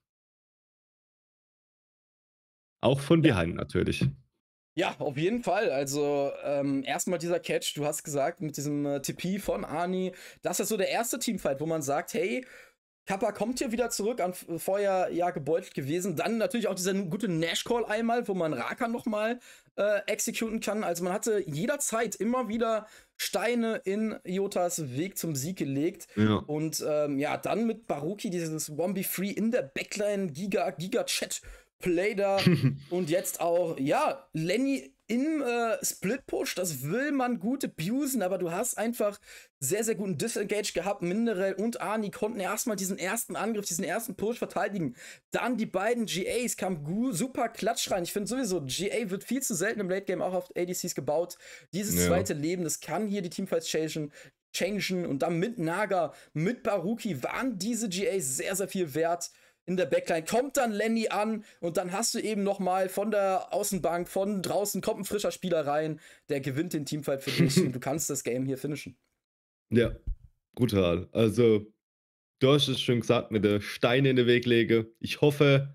Auch von Behind natürlich. Ja, auf jeden Fall. Also, ähm, erstmal dieser Catch, du hast gesagt, mit diesem äh, T P von Ani, das ist so der erste Teamfight, wo man sagt, hey, Kappa kommt hier wieder zurück, an vorher ja gebeutelt gewesen. Dann natürlich auch dieser gute Nash-Call einmal, wo man Rakan nochmal äh, exekuten kann. Also man hatte jederzeit immer wieder Steine in Iotas Weg zum Sieg gelegt. Ja. Und ähm, ja, dann mit Baruki dieses one B three in der Backline, Giga, Giga-Chat Play da und jetzt auch, ja, Lenny im äh, Split-Push, das will man gut abusen, aber du hast einfach sehr, sehr guten Disengage gehabt. Mineral und Ani konnten erstmal diesen ersten Angriff, diesen ersten Push verteidigen. Dann die beiden G As kamen gu- super klatsch rein. Ich finde sowieso, G A wird viel zu selten im Late-Game auch auf A D Cs gebaut. Dieses Ja. zweite Leben, das kann hier die Teamfights changen. changen. Und dann mit Naga, mit Baruki waren diese G As sehr, sehr viel wert. In der Backline kommt dann Lenny an und dann hast du eben noch mal von der Außenbank, von draußen kommt ein frischer Spieler rein, der gewinnt den Teamfight für dich und du kannst das Game hier finishen. Ja, brutal. Also, du hast es schon gesagt, mit der Steine in den Weg lege. Ich hoffe,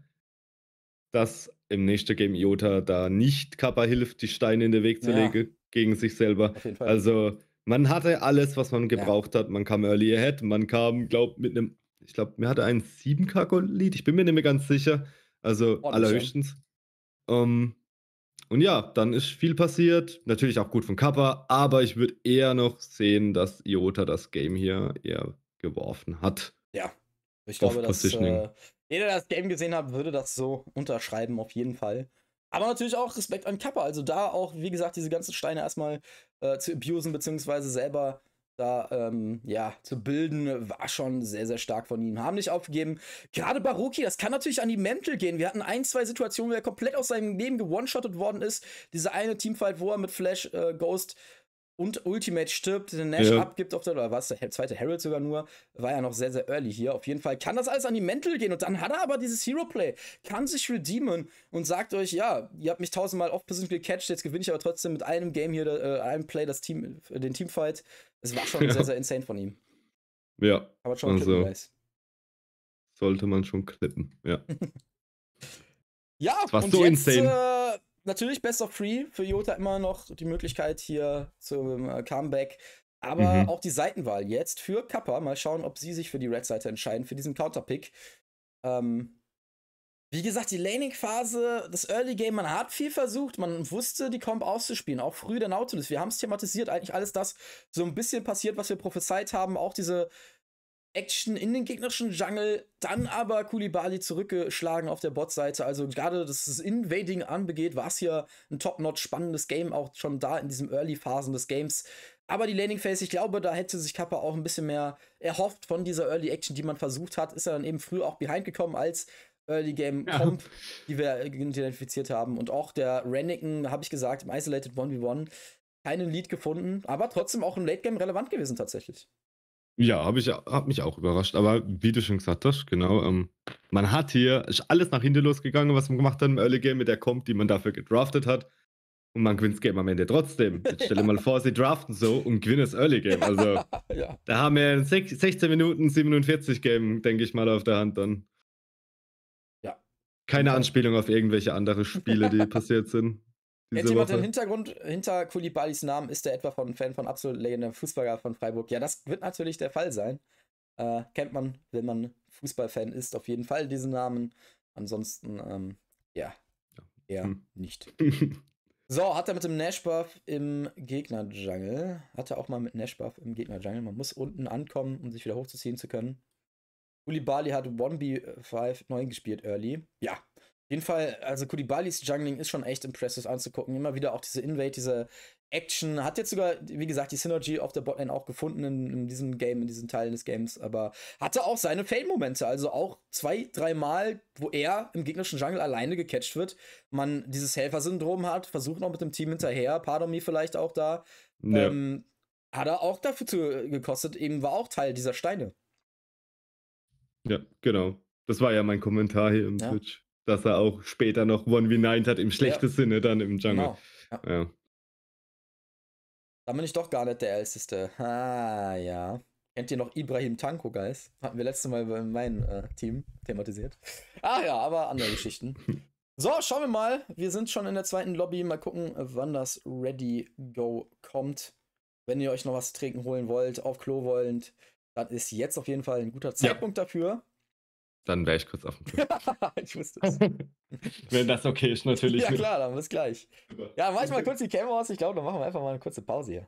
dass im nächsten Game Iota da nicht Kappa hilft, die Steine in den Weg zu Ja. legen gegen sich selber. Auf jeden Fall. Also, man hatte alles, was man gebraucht hat. Man kam early ahead, man kam, glaub, mit einem, ich glaube, mir hatte einen sieben K Gold-Lead, ich bin mir nicht mehr ganz sicher. Also, Ordentlich, allerhöchstens. Ähm, und ja, dann ist viel passiert. Natürlich auch gut von Kappa, aber ich würde eher noch sehen, dass Iota das Game hier eher geworfen hat. Ja, ich Off glaube, dass Positioning. äh, jeder, der das Game gesehen hat, würde das so unterschreiben, auf jeden Fall. Aber natürlich auch Respekt an Kappa. Also da auch, wie gesagt, diese ganzen Steine erstmal äh, zu abusen, beziehungsweise selber da, ähm, ja, zu bilden, war schon sehr, sehr stark von ihm. Haben nicht aufgegeben. Gerade Baruki, das kann natürlich an die Mental gehen. Wir hatten ein, zwei Situationen, wo er komplett aus seinem Leben gewone-shottet worden ist. Diese eine Teamfight, wo er mit Flash, äh, Ghost und Ultimate stirbt, den Nash Ja. abgibt auf der, oder was, der zweite Herald sogar nur, war ja noch sehr, sehr early hier. Auf jeden Fall kann das alles an die Mental gehen und dann hat er aber dieses Hero-Play, kann sich redeemen und sagt euch, ja, ihr habt mich tausendmal off-position gecatcht, jetzt gewinne ich aber trotzdem mit einem Game hier, äh, einem Play das Team, äh, den Teamfight. Es war schon Ja. sehr, sehr insane von ihm. Ja, Aber schon Also- Guys. sollte man schon klippen. Ja. Ja, Das war und so jetzt insane. äh, natürlich Best of Three für Iota immer noch die Möglichkeit hier zum äh, Comeback. Aber Mhm. auch die Seitenwahl jetzt für Kappa. Mal schauen, ob sie sich für die Red-Seite entscheiden, für diesen Counterpick. Ähm, wie gesagt, die Laning-Phase, das Early Game, man hat viel versucht, man wusste, die Comp auszuspielen, auch früh der Nautilus. Wir haben es thematisiert, eigentlich alles das so ein bisschen passiert, was wir prophezeit haben. Auch diese Action in den gegnerischen Jungle, dann aber Kulibali zurückgeschlagen auf der Bot-Seite. Also gerade, dass das Invading anbegeht, war es hier ein top-notch spannendes Game, auch schon da in diesen Early-Phasen des Games. Aber die Laning-Phase, ich glaube, da hätte sich Kappa auch ein bisschen mehr erhofft von dieser Early-Action, die man versucht hat. Ist er dann eben früh auch behind gekommen als Early-Game-Comp, Ja. die wir identifiziert haben. Und auch der Renniken, habe ich gesagt, im Isolated eins gegen eins, keinen Lead gefunden, aber trotzdem auch im Late-Game relevant gewesen tatsächlich. Ja, habe ich hab mich auch überrascht. Aber wie du schon gesagt hast, genau, ähm, man hat hier, ist alles nach hinten losgegangen, was man gemacht hat im Early Game mit der Comp, die man dafür gedraftet hat. Und man gewinnt das Game am Ende trotzdem. Jetzt stell dir mal vor, sie draften so und gewinnen das Early Game. Also, Ja. da haben wir ein sech- sechzehn Minuten siebenundvierzig Game, denke ich mal, auf der Hand dann. Keine Anspielung auf irgendwelche andere Spiele, die passiert sind Kennt diese jemand den Woche. Hintergrund hinter Koulibalys Namen? Ist der etwa von Fan von absolut Legende Fußballer von Freiburg? Ja, das wird natürlich der Fall sein. Äh, kennt man, wenn man Fußballfan ist, auf jeden Fall diesen Namen. Ansonsten, ähm, ja, eher Hm. nicht. So, hat er mit dem Nash-Buff im Gegner-Jungle. Hat er auch mal mit Nash-Buff im Gegner-Jungle. Man muss unten ankommen, um sich wieder hochzuziehen zu können. Koulibaly hat eins B fünf neun gespielt, early. Ja, auf jeden Fall, also Koulibalys Jungling ist schon echt impressive anzugucken. Immer wieder auch diese Invade, diese Action. Hat jetzt sogar, wie gesagt, die Synergy auf der Botlane auch gefunden in, in diesem Game, in diesen Teilen des Games. Aber hatte auch seine Fail-Momente. Also auch zwei, dreimal, wo er im gegnerischen Jungle alleine gecatcht wird. Man dieses Helfer-Syndrom hat, versucht noch mit dem Team hinterher. Pardon me vielleicht auch da. Ja. Ähm, hat er auch dafür zu, gekostet. Eben war auch Teil dieser Steine. Ja, genau. Das war ja mein Kommentar hier im Ja. Twitch, dass er auch später noch eins v neun hat, im schlechten Sinne dann im Jungle. Genau. Ja. Ja. Da bin ich doch gar nicht der Älteste. Ah, ja. Kennt ihr noch Ibrahim Tanko, Guys? Hatten wir letztes Mal bei meinem äh, Team thematisiert. Ah ja, aber andere Geschichten. So, schauen wir mal. Wir sind schon in der zweiten Lobby. Mal gucken, wann das Ready Go kommt. Wenn ihr euch noch was zu trinken holen wollt, auf Klo wollt, dann ist jetzt auf jeden Fall ein guter Zeitpunkt ja. dafür. Dann wäre ich kurz auf dem Klo. Ich wusste es. Wenn das okay ist, natürlich. Ja klar, dann bis gleich. Ja, mach ich mal kurz die Cam aus. Ich glaube, dann machen wir einfach mal eine kurze Pause hier.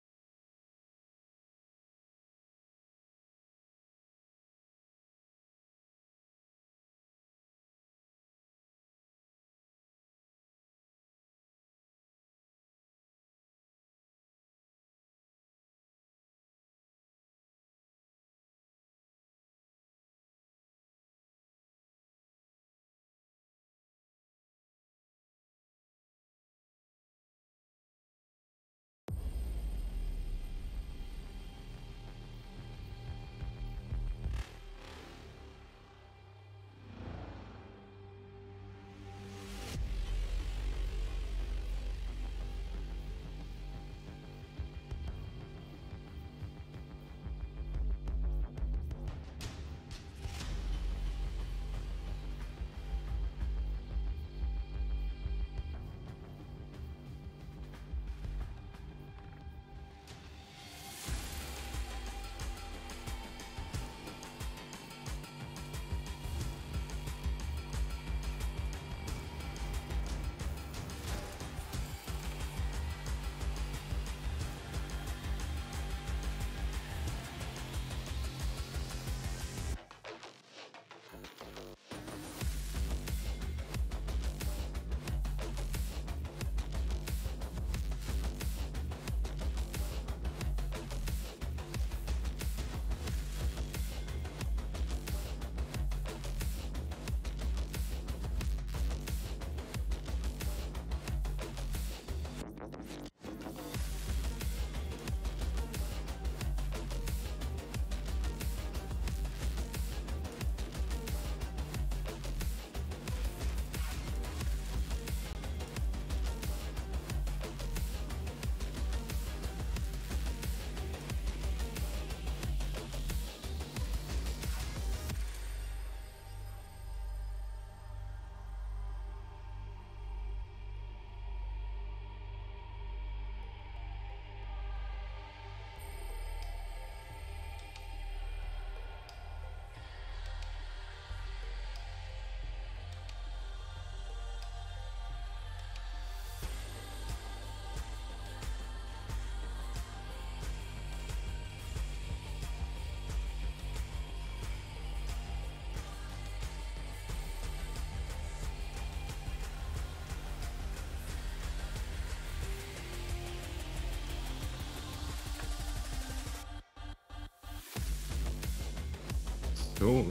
So.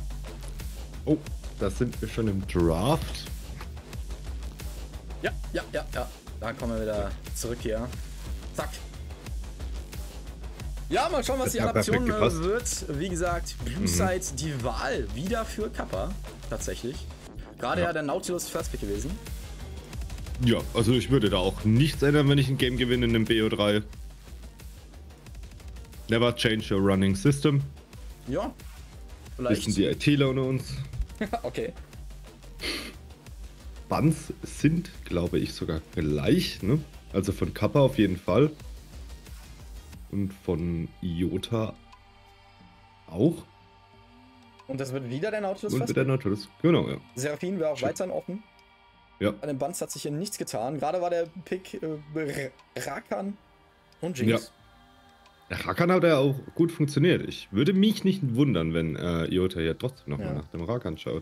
Oh, da sind wir schon im Draft. Ja, ja, ja, ja. Da kommen wir wieder zurück hier. Zack. Ja, mal schauen, was Das die hat perfekt Adaption äh, gepasst. wird. Wie gesagt, Blue Side die Wahl wieder für Kappa. Tatsächlich. Gerade ja. Ja. der Nautilus First Pick gewesen. Ja, also ich würde da auch nichts ändern, wenn ich ein Game gewinne in einem B O drei. Never change your running system. Ja. Wissen Vielleicht. die ITler unter uns. Okay. Buns sind, glaube ich, sogar gleich, ne? Also von Kappa auf jeden Fall. Und von Iota auch. Und das wird wieder der Nautilus Und fast. wieder Nautilus, genau, ja. Seraphine wäre auch Shit. weiterhin offen. Ja. An den Buns hat sich hier nichts getan. Gerade war der Pick äh, Rakan und Jinx. Ja. Der Rakan hat ja auch gut funktioniert. Ich würde mich nicht wundern, wenn äh, Iota ja trotzdem nochmal Ja. nach dem Rakan schaut.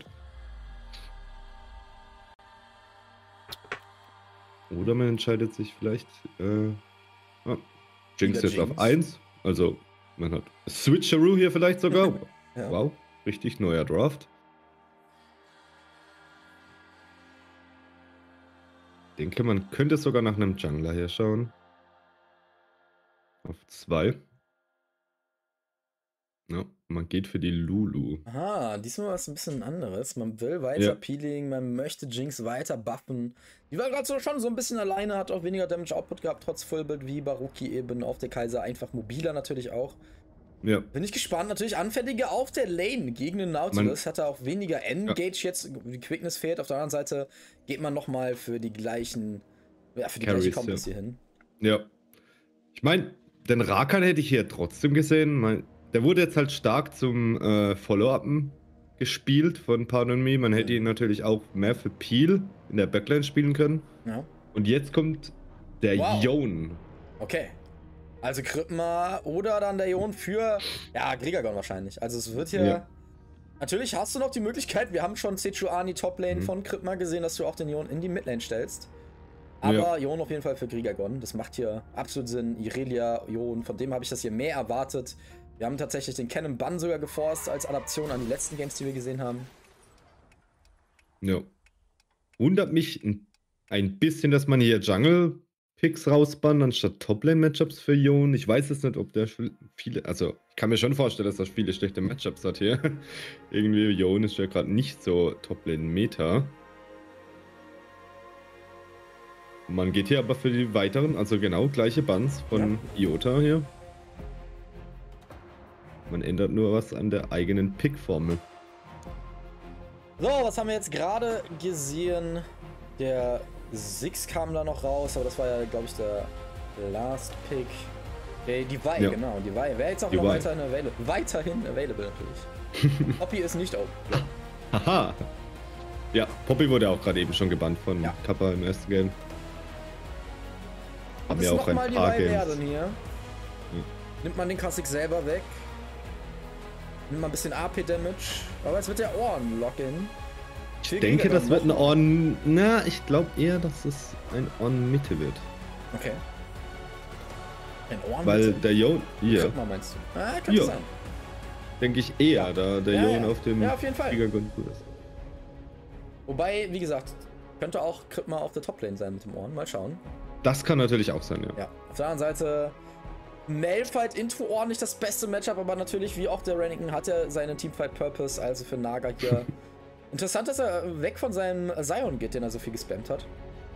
Oder man entscheidet sich vielleicht. Äh, ah, Jinx Wieder jetzt auf Jinx. eins. Also man hat Switcheroo hier vielleicht sogar. Ja. Wow, richtig neuer Draft. Ich denke, man könnte sogar nach einem Jungler hier schauen. Auf zwei. Ja, man geht für die Lulu. Aha, diesmal was ein bisschen anderes. Man will weiter Ja. Peeling, man möchte Jinx weiter buffen. Die war gerade so schon so ein bisschen alleine, hat auch weniger Damage Output gehabt, trotz Fullbuild wie Baruki eben auf der Kaiser. Einfach mobiler natürlich auch. Ja, Bin ich gespannt. Natürlich anfälliger auf der Lane gegen den Nautilus. Hat er auch weniger Engage jetzt. Die Quickness fehlt. Auf der anderen Seite geht man nochmal für die gleichen, ja, für die Carries, gleiche Kombos ja. hier hin. ja. Ich meine, den Rakan hätte ich hier trotzdem gesehen. Mein, der wurde jetzt halt stark zum äh, Follow-Upen gespielt von Pardon Me. Man hätte ihn natürlich auch mehr für Peel in der Backline spielen können. Ja. Und jetzt kommt der Wow. Yone. Okay. Also Krypma oder dann der Ion für, ja, Grigagon wahrscheinlich. Also es wird hier... Ja. Natürlich hast du noch die Möglichkeit, wir haben schon Sejuani Toplane Mhm. von Krypma gesehen, dass du auch den Ion in die Midlane stellst. Aber Ja. Ion auf jeden Fall für Grigagon. Das macht hier absolut Sinn. Irelia, Ion, von dem habe ich das hier mehr erwartet. Wir haben tatsächlich den Cannon Bun sogar geforst als Adaption an die letzten Games, die wir gesehen haben. Ja. Wundert mich ein- ein bisschen, dass man hier Jungle-Picks rausbannt, anstatt Toplane-Matchups für Yone. Ich weiß jetzt nicht, ob der sch- viele. Also, ich kann mir schon vorstellen, dass er viele schlechte Matchups hat hier. Irgendwie, Yone ist ja gerade nicht so Toplane-Meta. Man geht hier aber für die weiteren, also genau gleiche Buns von Iota hier. Man ändert nur was an der eigenen Pick-Formel. So, was haben wir jetzt gerade gesehen? Der Six kam da noch raus, aber das war ja, glaube ich, der Last Pick. Okay, die Vi, Ja. genau, die Vi. Wäre jetzt auch Die noch Vi. weiterhin available. Weiterhin available natürlich. Poppy ist nicht open. Haha. Ja, Poppy wurde auch gerade eben schon gebannt von Ja. Kappa im ersten Game. Haben Was ja ist auch ein nochmal die paar Vi Games. werden hier? Nimmt man den Klassik selber weg? Nimmt man ein bisschen A P-Damage? Aber es wird der Ohren-Login. Ich denke, das wird ein On. Na, ich glaube eher, dass es ein On-Mitte wird. Okay. Ein Ohren Weil der Yone. Ja, Krypma meinst du? Ah, kann Ja. sein. denke ich eher, Ja. da der Ja, Yone ja. auf dem Ja, auf jeden Fall. Gigagon gut ist. Wobei, wie gesagt, könnte auch Krypma auf der Toplane sein mit dem Ohren. Mal schauen. Das kann natürlich auch sein, ja. Ja, auf der anderen Seite, Malphite into Ohren nicht das beste Matchup, aber natürlich, wie auch der Rennigan, hat er seinen Teamfight Purpose, also für Naga hier. Interessant, dass er weg von seinem Sion geht, den er so viel gespammt hat.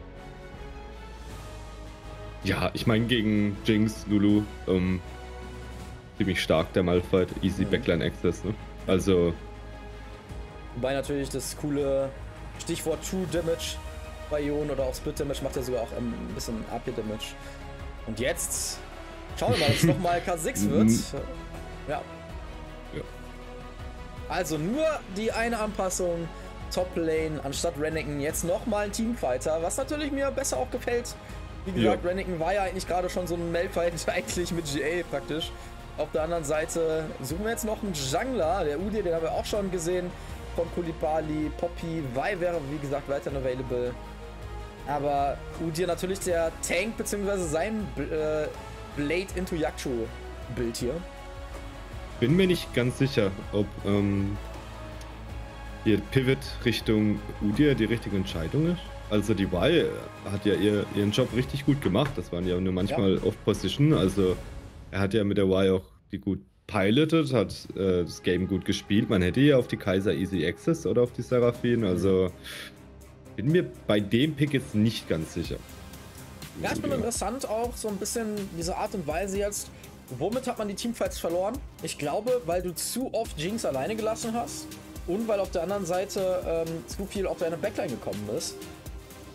Ja, ich meine, gegen Jinx, Lulu, ähm, ziemlich stark der Malphite. Easy Mhm. Backline Access, ne? Also, Wobei natürlich das coole Stichwort True Damage bei Ion oder auch Split Damage macht er sogar auch ein bisschen A P Damage. Und jetzt schauen wir mal, ob es nochmal K sechs wird. Ja. Ja. Also nur die eine Anpassung, Top Lane anstatt Rennigan, jetzt nochmal ein Teamfighter, was natürlich mir besser auch gefällt. Wie gesagt, Ja. Rennigan war ja eigentlich gerade schon so ein Malphite, eigentlich mit G A praktisch. Auf der anderen Seite suchen wir jetzt noch einen Jungler, der Udir, den haben wir auch schon gesehen, von Kulibali, Poppy, Vi wäre wie gesagt weiterhin available. Aber Udir natürlich der Tank, beziehungsweise sein äh, Blade into Yakshu Bild hier. bin mir nicht ganz sicher, ob ähm, ihr Pivot Richtung Udir die richtige Entscheidung ist. Also die Vi hat ja ihr, ihren Job richtig gut gemacht. Das waren ja nur manchmal Off-Position. Also er hat ja mit der Vi auch die gut piloted, hat äh, das Game gut gespielt. Man hätte ja auf die Kaiser Easy Access oder auf die Seraphine. Also bin mir bei dem Pick jetzt nicht ganz sicher. Ja, ich bin interessant auch so ein bisschen diese Art und Weise jetzt. Womit hat man die Teamfights verloren? Ich glaube, weil du zu oft Jinx alleine gelassen hast und weil auf der anderen Seite ähm, zu viel auf deine Backline gekommen ist.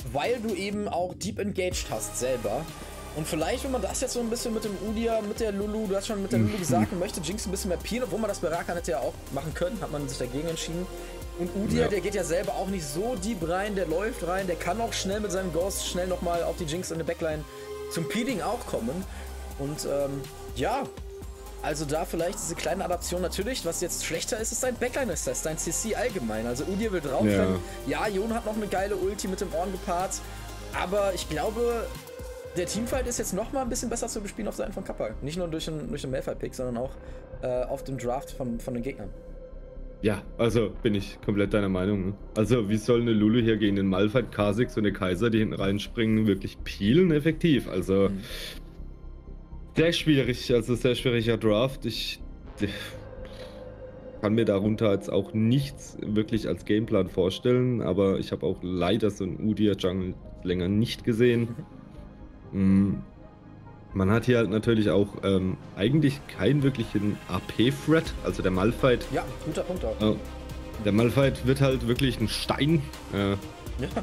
weil du eben auch deep engaged hast selber. Und vielleicht, wenn man das jetzt so ein bisschen mit dem Udyr, mit der Lulu, du hast schon mit der Lulu gesagt, man möchte Jinx ein bisschen mehr peelen, obwohl man das bei Rakan hätte ja auch machen können, hat man sich dagegen entschieden. Und Udyr, ja. der geht ja selber auch nicht so deep rein, der läuft rein, der kann auch schnell mit seinem Ghost schnell nochmal auf die Jinx in der Backline zum Peeling auch kommen. Und ähm, ja, also da vielleicht diese kleine Adaption natürlich, was jetzt schlechter ist, ist sein Backline-Assist, sein C C allgemein. Also Udyr will drauf ja. ja, Jon hat noch eine geile Ulti mit dem Ohren gepaart, aber ich glaube, der Teamfight ist jetzt nochmal ein bisschen besser zu bespielen auf Seiten von Kappa. Nicht nur durch einen, durch einen Malphite-Pick, sondern auch äh, auf dem Draft von, von den Gegnern. Ja, also bin ich komplett deiner Meinung. Ne? Also wie soll eine Lulu hier gegen den Malphite, Kha'Zix und eine Kaiser, die hinten reinspringen, wirklich peelen effektiv? Also mhm. sehr schwierig, also sehr schwieriger Draft. Ich, ich kann mir darunter jetzt auch nichts wirklich als Gameplan vorstellen, aber ich habe auch leider so einen Udyr-Jungle länger nicht gesehen. Mhm. Man hat hier halt natürlich auch ähm, eigentlich keinen wirklichen A P-Threat, also der Malphite. Ja, guter Punkt auch. Äh, der Malphite wird halt wirklich ein Stein. Äh, ja.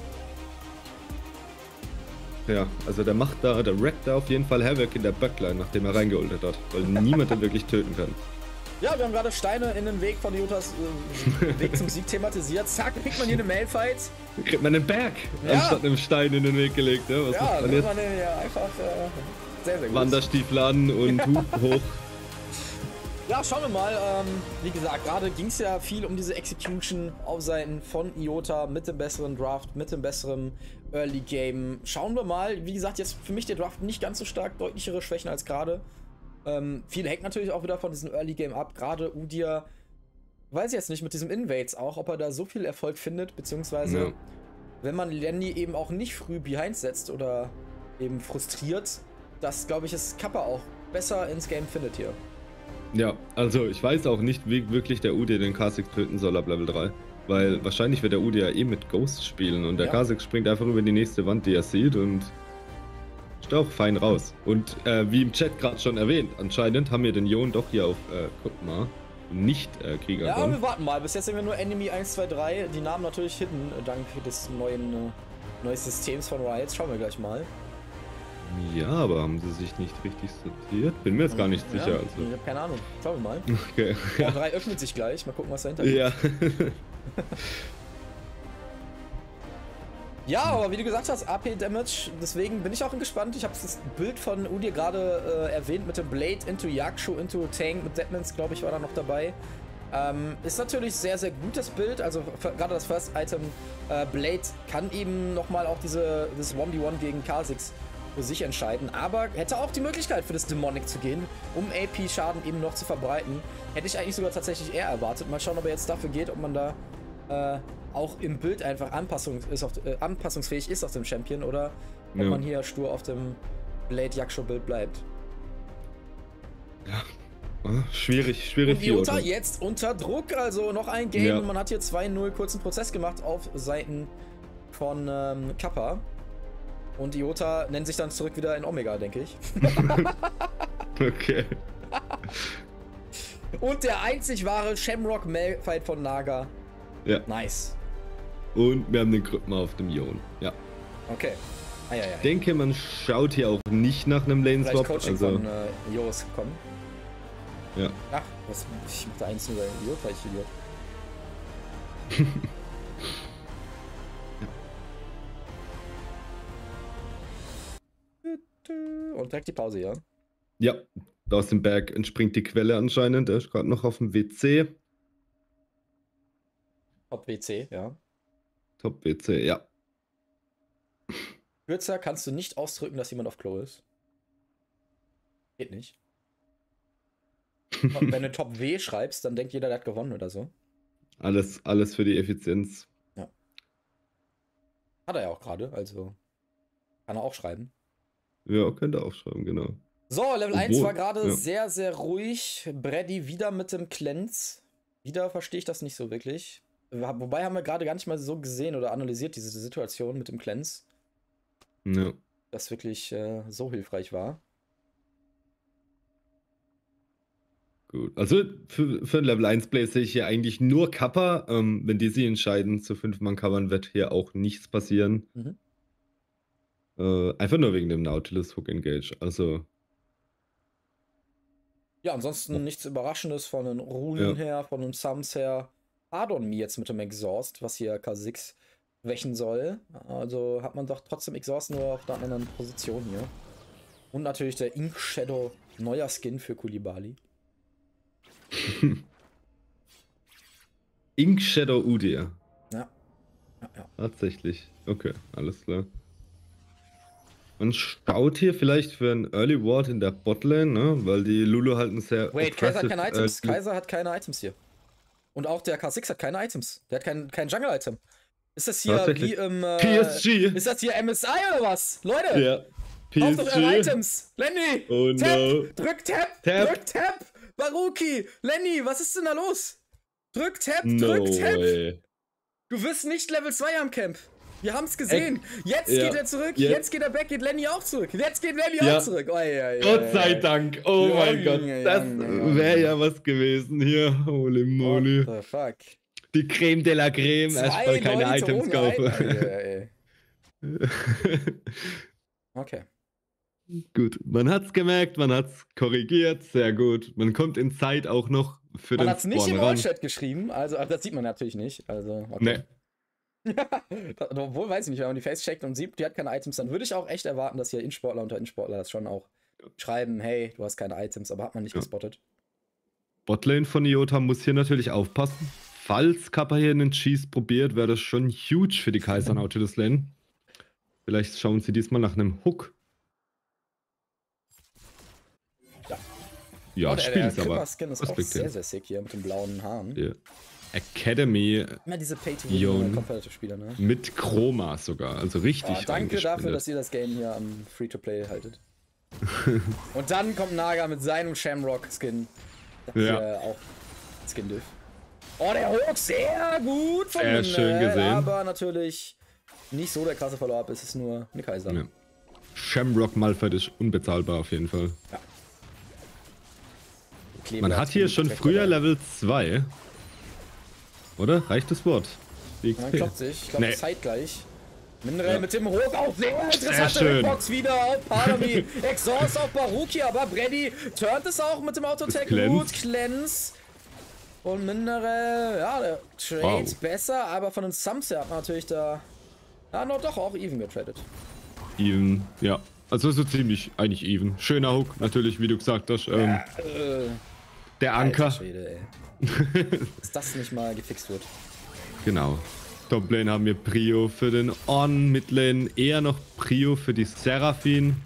Ja, also der macht da, der wreckt da auf jeden Fall Havoc in der Backline, nachdem er reingeultet hat, weil niemand den wirklich töten kann. Ja, wir haben gerade Steine in den Weg von Iotas äh, Weg zum Sieg thematisiert. Zack, kriegt man hier eine Malphite. Kriegt man einen Berg, ja. anstatt einem Stein in den Weg gelegt. Ja, was ja, man jetzt? Man den ja einfach äh, sehr, sehr gut. Wanderstiefel an und Hut hoch. Ja, schauen wir mal. Ähm, wie gesagt, gerade ging es ja viel um diese Execution auf Seiten von Iota mit dem besseren Draft, mit dem besseren Early Game. Schauen wir mal. Wie gesagt, jetzt für mich der Draft nicht ganz so stark, deutlichere Schwächen als gerade. Ähm, viel hängt natürlich auch wieder von diesem Early Game ab. Gerade Udyr, weiß ich jetzt nicht, mit diesem Invades auch, ob er da so viel Erfolg findet, beziehungsweise ja. wenn man Lenny eben auch nicht früh behind setzt oder eben frustriert, das glaube ich, ist Kappa auch besser ins Game findet hier. Ja, also ich weiß auch nicht, wie wirklich der Udyr den Kha'Zix töten soll ab Level drei. Weil wahrscheinlich wird der Udyr ja eh mit Ghost spielen und der ja. Kha'Zix springt einfach über die nächste Wand, die er sieht und ist auch fein raus. Und äh, wie im Chat gerade schon erwähnt, anscheinend haben wir den Jon doch hier auf, äh, guck mal, nicht äh, Krieger. Ja, wir warten mal. Bis jetzt sind wir nur Enemy eins, zwei, drei. Die Namen natürlich hidden, dank des neuen, äh, neuen Systems von Riot. Schauen wir gleich mal. Ja, aber haben sie sich nicht richtig sortiert? Bin mir jetzt gar nicht ja, sicher. Also. Ich habe keine Ahnung. Schauen wir mal. Okay. Ja. drei öffnet sich gleich. Mal gucken, was dahinter ist. Ja. Ja, aber wie du gesagt hast, A P-Damage, deswegen bin ich auch gespannt. Ich habe das Bild von Udyr gerade äh, erwähnt mit dem Blade into Yakshu, into Tank, mit Deadmans, glaube ich, war da noch dabei. Ähm, ist natürlich sehr, sehr gutes Bild, also gerade das First Item äh, Blade kann eben nochmal auch diese, das eins gegen eins gegen Kha'Zix für sich entscheiden, aber hätte auch die Möglichkeit für das Demonic zu gehen, um A P-Schaden eben noch zu verbreiten. Hätte ich eigentlich sogar tatsächlich eher erwartet. Mal schauen, ob er jetzt dafür geht, ob man da äh, auch im Bild einfach Anpassungs ist auf, äh, anpassungsfähig ist auf dem Champion oder ob ja. man hier stur auf dem Blade Yaksho-Bild bleibt. Ja. Schwierig, schwierig. Und Iota jetzt unter Druck, also noch ein Game ja. und man hat hier zwei null kurzen Prozess gemacht auf Seiten von ähm, Kappa. Und Iota nennt sich dann zurück wieder in Omega, denke ich. Okay. Und der einzig wahre Shamrock Malphite von Naga. Ja. Nice. Und wir haben den Krüppel auf dem Jon. Ja. Okay. Ah, ja, ja, ich denke, man schaut hier auch nicht nach einem Lane-Swap. Coaching also von äh, Jos kommen. Ja. Ach, was, ich mach da eins nur bei Idiot, weil ich Idiot. Und direkt die Pause, ja? Ja, aus dem Berg entspringt die Quelle anscheinend. Der ist gerade noch auf dem W C. Top W C, ja. Top W C, ja. Kürzer kannst du nicht ausdrücken, dass jemand auf Klo ist. Geht nicht. Wenn du Top W schreibst, dann denkt jeder, der hat gewonnen oder so. Alles, alles für die Effizienz. Ja. Hat er ja auch gerade, also kann er auch schreiben. Ja, könnte er auch schreiben, genau. So, Level eins war gerade ja. sehr, sehr ruhig. Brady wieder mit dem Cleanse. Wieder verstehe ich das nicht so wirklich. Wobei haben wir gerade gar nicht mal so gesehen oder analysiert, diese Situation mit dem Cleanse. Ja. Das wirklich äh, so hilfreich war. Gut. Also für, für ein Level eins Play sehe ich hier eigentlich nur Kappa. Ähm, wenn die sie entscheiden, zu fünf Mann covern, wird hier auch nichts passieren. Mhm. Äh, einfach nur wegen dem Nautilus Hook Engage. Also. Ja, ansonsten nichts Überraschendes von den Runen Ja. her, von den Sums her. Pardon Me jetzt mit dem Exhaust, was hier K sechs schwächen soll. Also hat man doch trotzdem Exhaust nur auf der anderen Position hier. Und natürlich der Ink Shadow, neuer Skin für Kulibali. Ink Shadow Udyr. Ja. Ja, ja. Tatsächlich. Okay, alles klar. Man schaut hier vielleicht für einen Early Ward in der Botlane, ne? Weil die Lulu halt ein sehr. Wait, Kaiser hat keine Items. Äh, Kaiser hat keine Items hier. Und auch der K sechs hat keine Items. Der hat kein, kein Jungle-Item. Ist das hier wie im. Äh, P S G! Ist das hier M S I oder was? Leute! Ja. Kauft doch eure Items! Lenny! Oh Tap! no. Drück Tab! Tap. Drück Tab! Baruki! Lenny, was ist denn da los? Drück Tab! No Drück Tab! way. Du wirst nicht Level zwei am Camp. Wir haben's gesehen. Jetzt Ja. geht er zurück. Jetzt. Jetzt geht er back. Geht Lenny auch zurück. Jetzt geht Lenny Ja. auch zurück. Oh, ja, ja, Gott sei ja. Dank. Oh Junge, mein Gott. Das Junge, wäre Junge. ja was gewesen hier. Holy moly. What the fuck? Die Creme de la Creme. Erstmal keine Leute Items ohne Ei- kaufen. Ey, ey, ey. Okay. Gut, man hat's gemerkt, man hat's korrigiert, sehr gut. Man kommt in Zeit auch noch für Man den hat's nicht Spawn im ran. All-Chat geschrieben, also ach, das sieht man natürlich nicht. Also, okay. Nee. Obwohl, weiß ich nicht, wenn man die Face checkt und sieht, die hat keine Items, dann würde ich auch echt erwarten, dass hier In-Sportler unter In-Sportler das schon auch schreiben, hey, du hast keine Items, aber hat man nicht Ja. gespottet. Botlane von Iota muss hier natürlich aufpassen. Falls Kappa hier einen Cheese probiert, wäre das schon huge für die Kaiser Nautilus Lane. Vielleicht schauen sie diesmal nach einem Hook. Ja. Ja, Oh, der, Spiel der ist aber Kipper-Skin ist auch respektiert. sehr, sehr sick hier mit den blauen Haaren. Ja. Academy Immer diese Jon. Pay-to-Win-Competitive-Spieler, ne? mit Chroma sogar, also richtig Oh, danke reingespielt. dafür, dass ihr das Game hier am Free-to-Play haltet. Und dann kommt Naga mit seinem Shamrock-Skin. Das ist Ja. ja auch Skin-Diff. Oh, der Hook, sehr gut von Sehr mir, schön ne? gesehen. Aber natürlich nicht so der krasse Follow-up, es ist nur eine Kaiser. Ja. Shamrock Malphite ist unbezahlbar auf jeden Fall. Kleber Man hat hier zum schon Track früher dabei. Level zwei. Oder? Reicht das Wort? Die X Man P. klopft sich, ich glaube Nee. zeitgleich. Mineral Ja. mit dem Hook auch sehr interessante schön. Hitbox wieder auf Parami. Exhaust auf Baruki, aber Brady turnt es auch mit dem Auto-Tech Cleanse. gut. Cleanse. Und Mineral, ja, der Trade Wow. besser, aber von den Sums her hat man natürlich da, ja, noch doch auch even getradet. Even, ja. Also so ziemlich eigentlich even. Schöner Hook, natürlich, wie du gesagt hast. Ähm, Äh, der Alter Anker. Schwede, ey. Dass das nicht mal gefixt wird. Genau. Toplane haben wir Prio für den On, Midlane eher noch Prio für die Seraphine.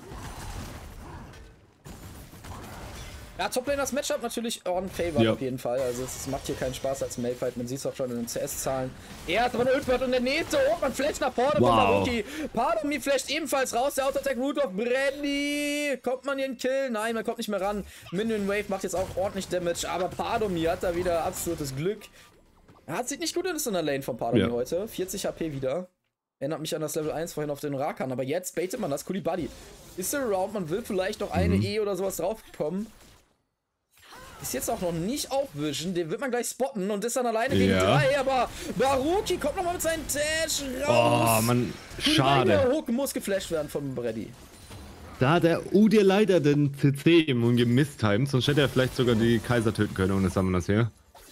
Ja, Toplane das Matchup natürlich on favor Ja. auf jeden Fall. Also es macht hier keinen Spaß als Mayfight. Man sieht es auch schon in den C S-Zahlen. Er hat aber eine Ultimate und der nächste hoch. Man flasht nach vorne Wow. von Baruki. Pardomi flasht ebenfalls raus. Der Auto-Attack Root of Brandy. Kommt man hier einen Kill? Nein, man kommt nicht mehr ran. Minion Wave macht jetzt auch ordentlich Damage. Aber Pardomi hat da wieder absolutes Glück. Er hat sieht nicht gut aus in der Lane von Pardomi Ja. heute. vierzig H P wieder. Erinnert mich an das Level eins vorhin auf den Rakan. Aber jetzt baitet man das Kulibali. Ist der Round, man will vielleicht noch eine Mhm. E oder sowas draufkommen. Ist jetzt auch noch nicht auf Vision, den wird man gleich spotten und ist dann alleine gegen Ja. drei, aber Baruki kommt nochmal mit seinem Dash raus. Oh, Mann, Der schade. Hook muss geflasht werden von Brady. Da hat der Udyr leider den C C immun gemistimed, sonst hätte er vielleicht sogar die Kaiser töten können ohne Summoners hier.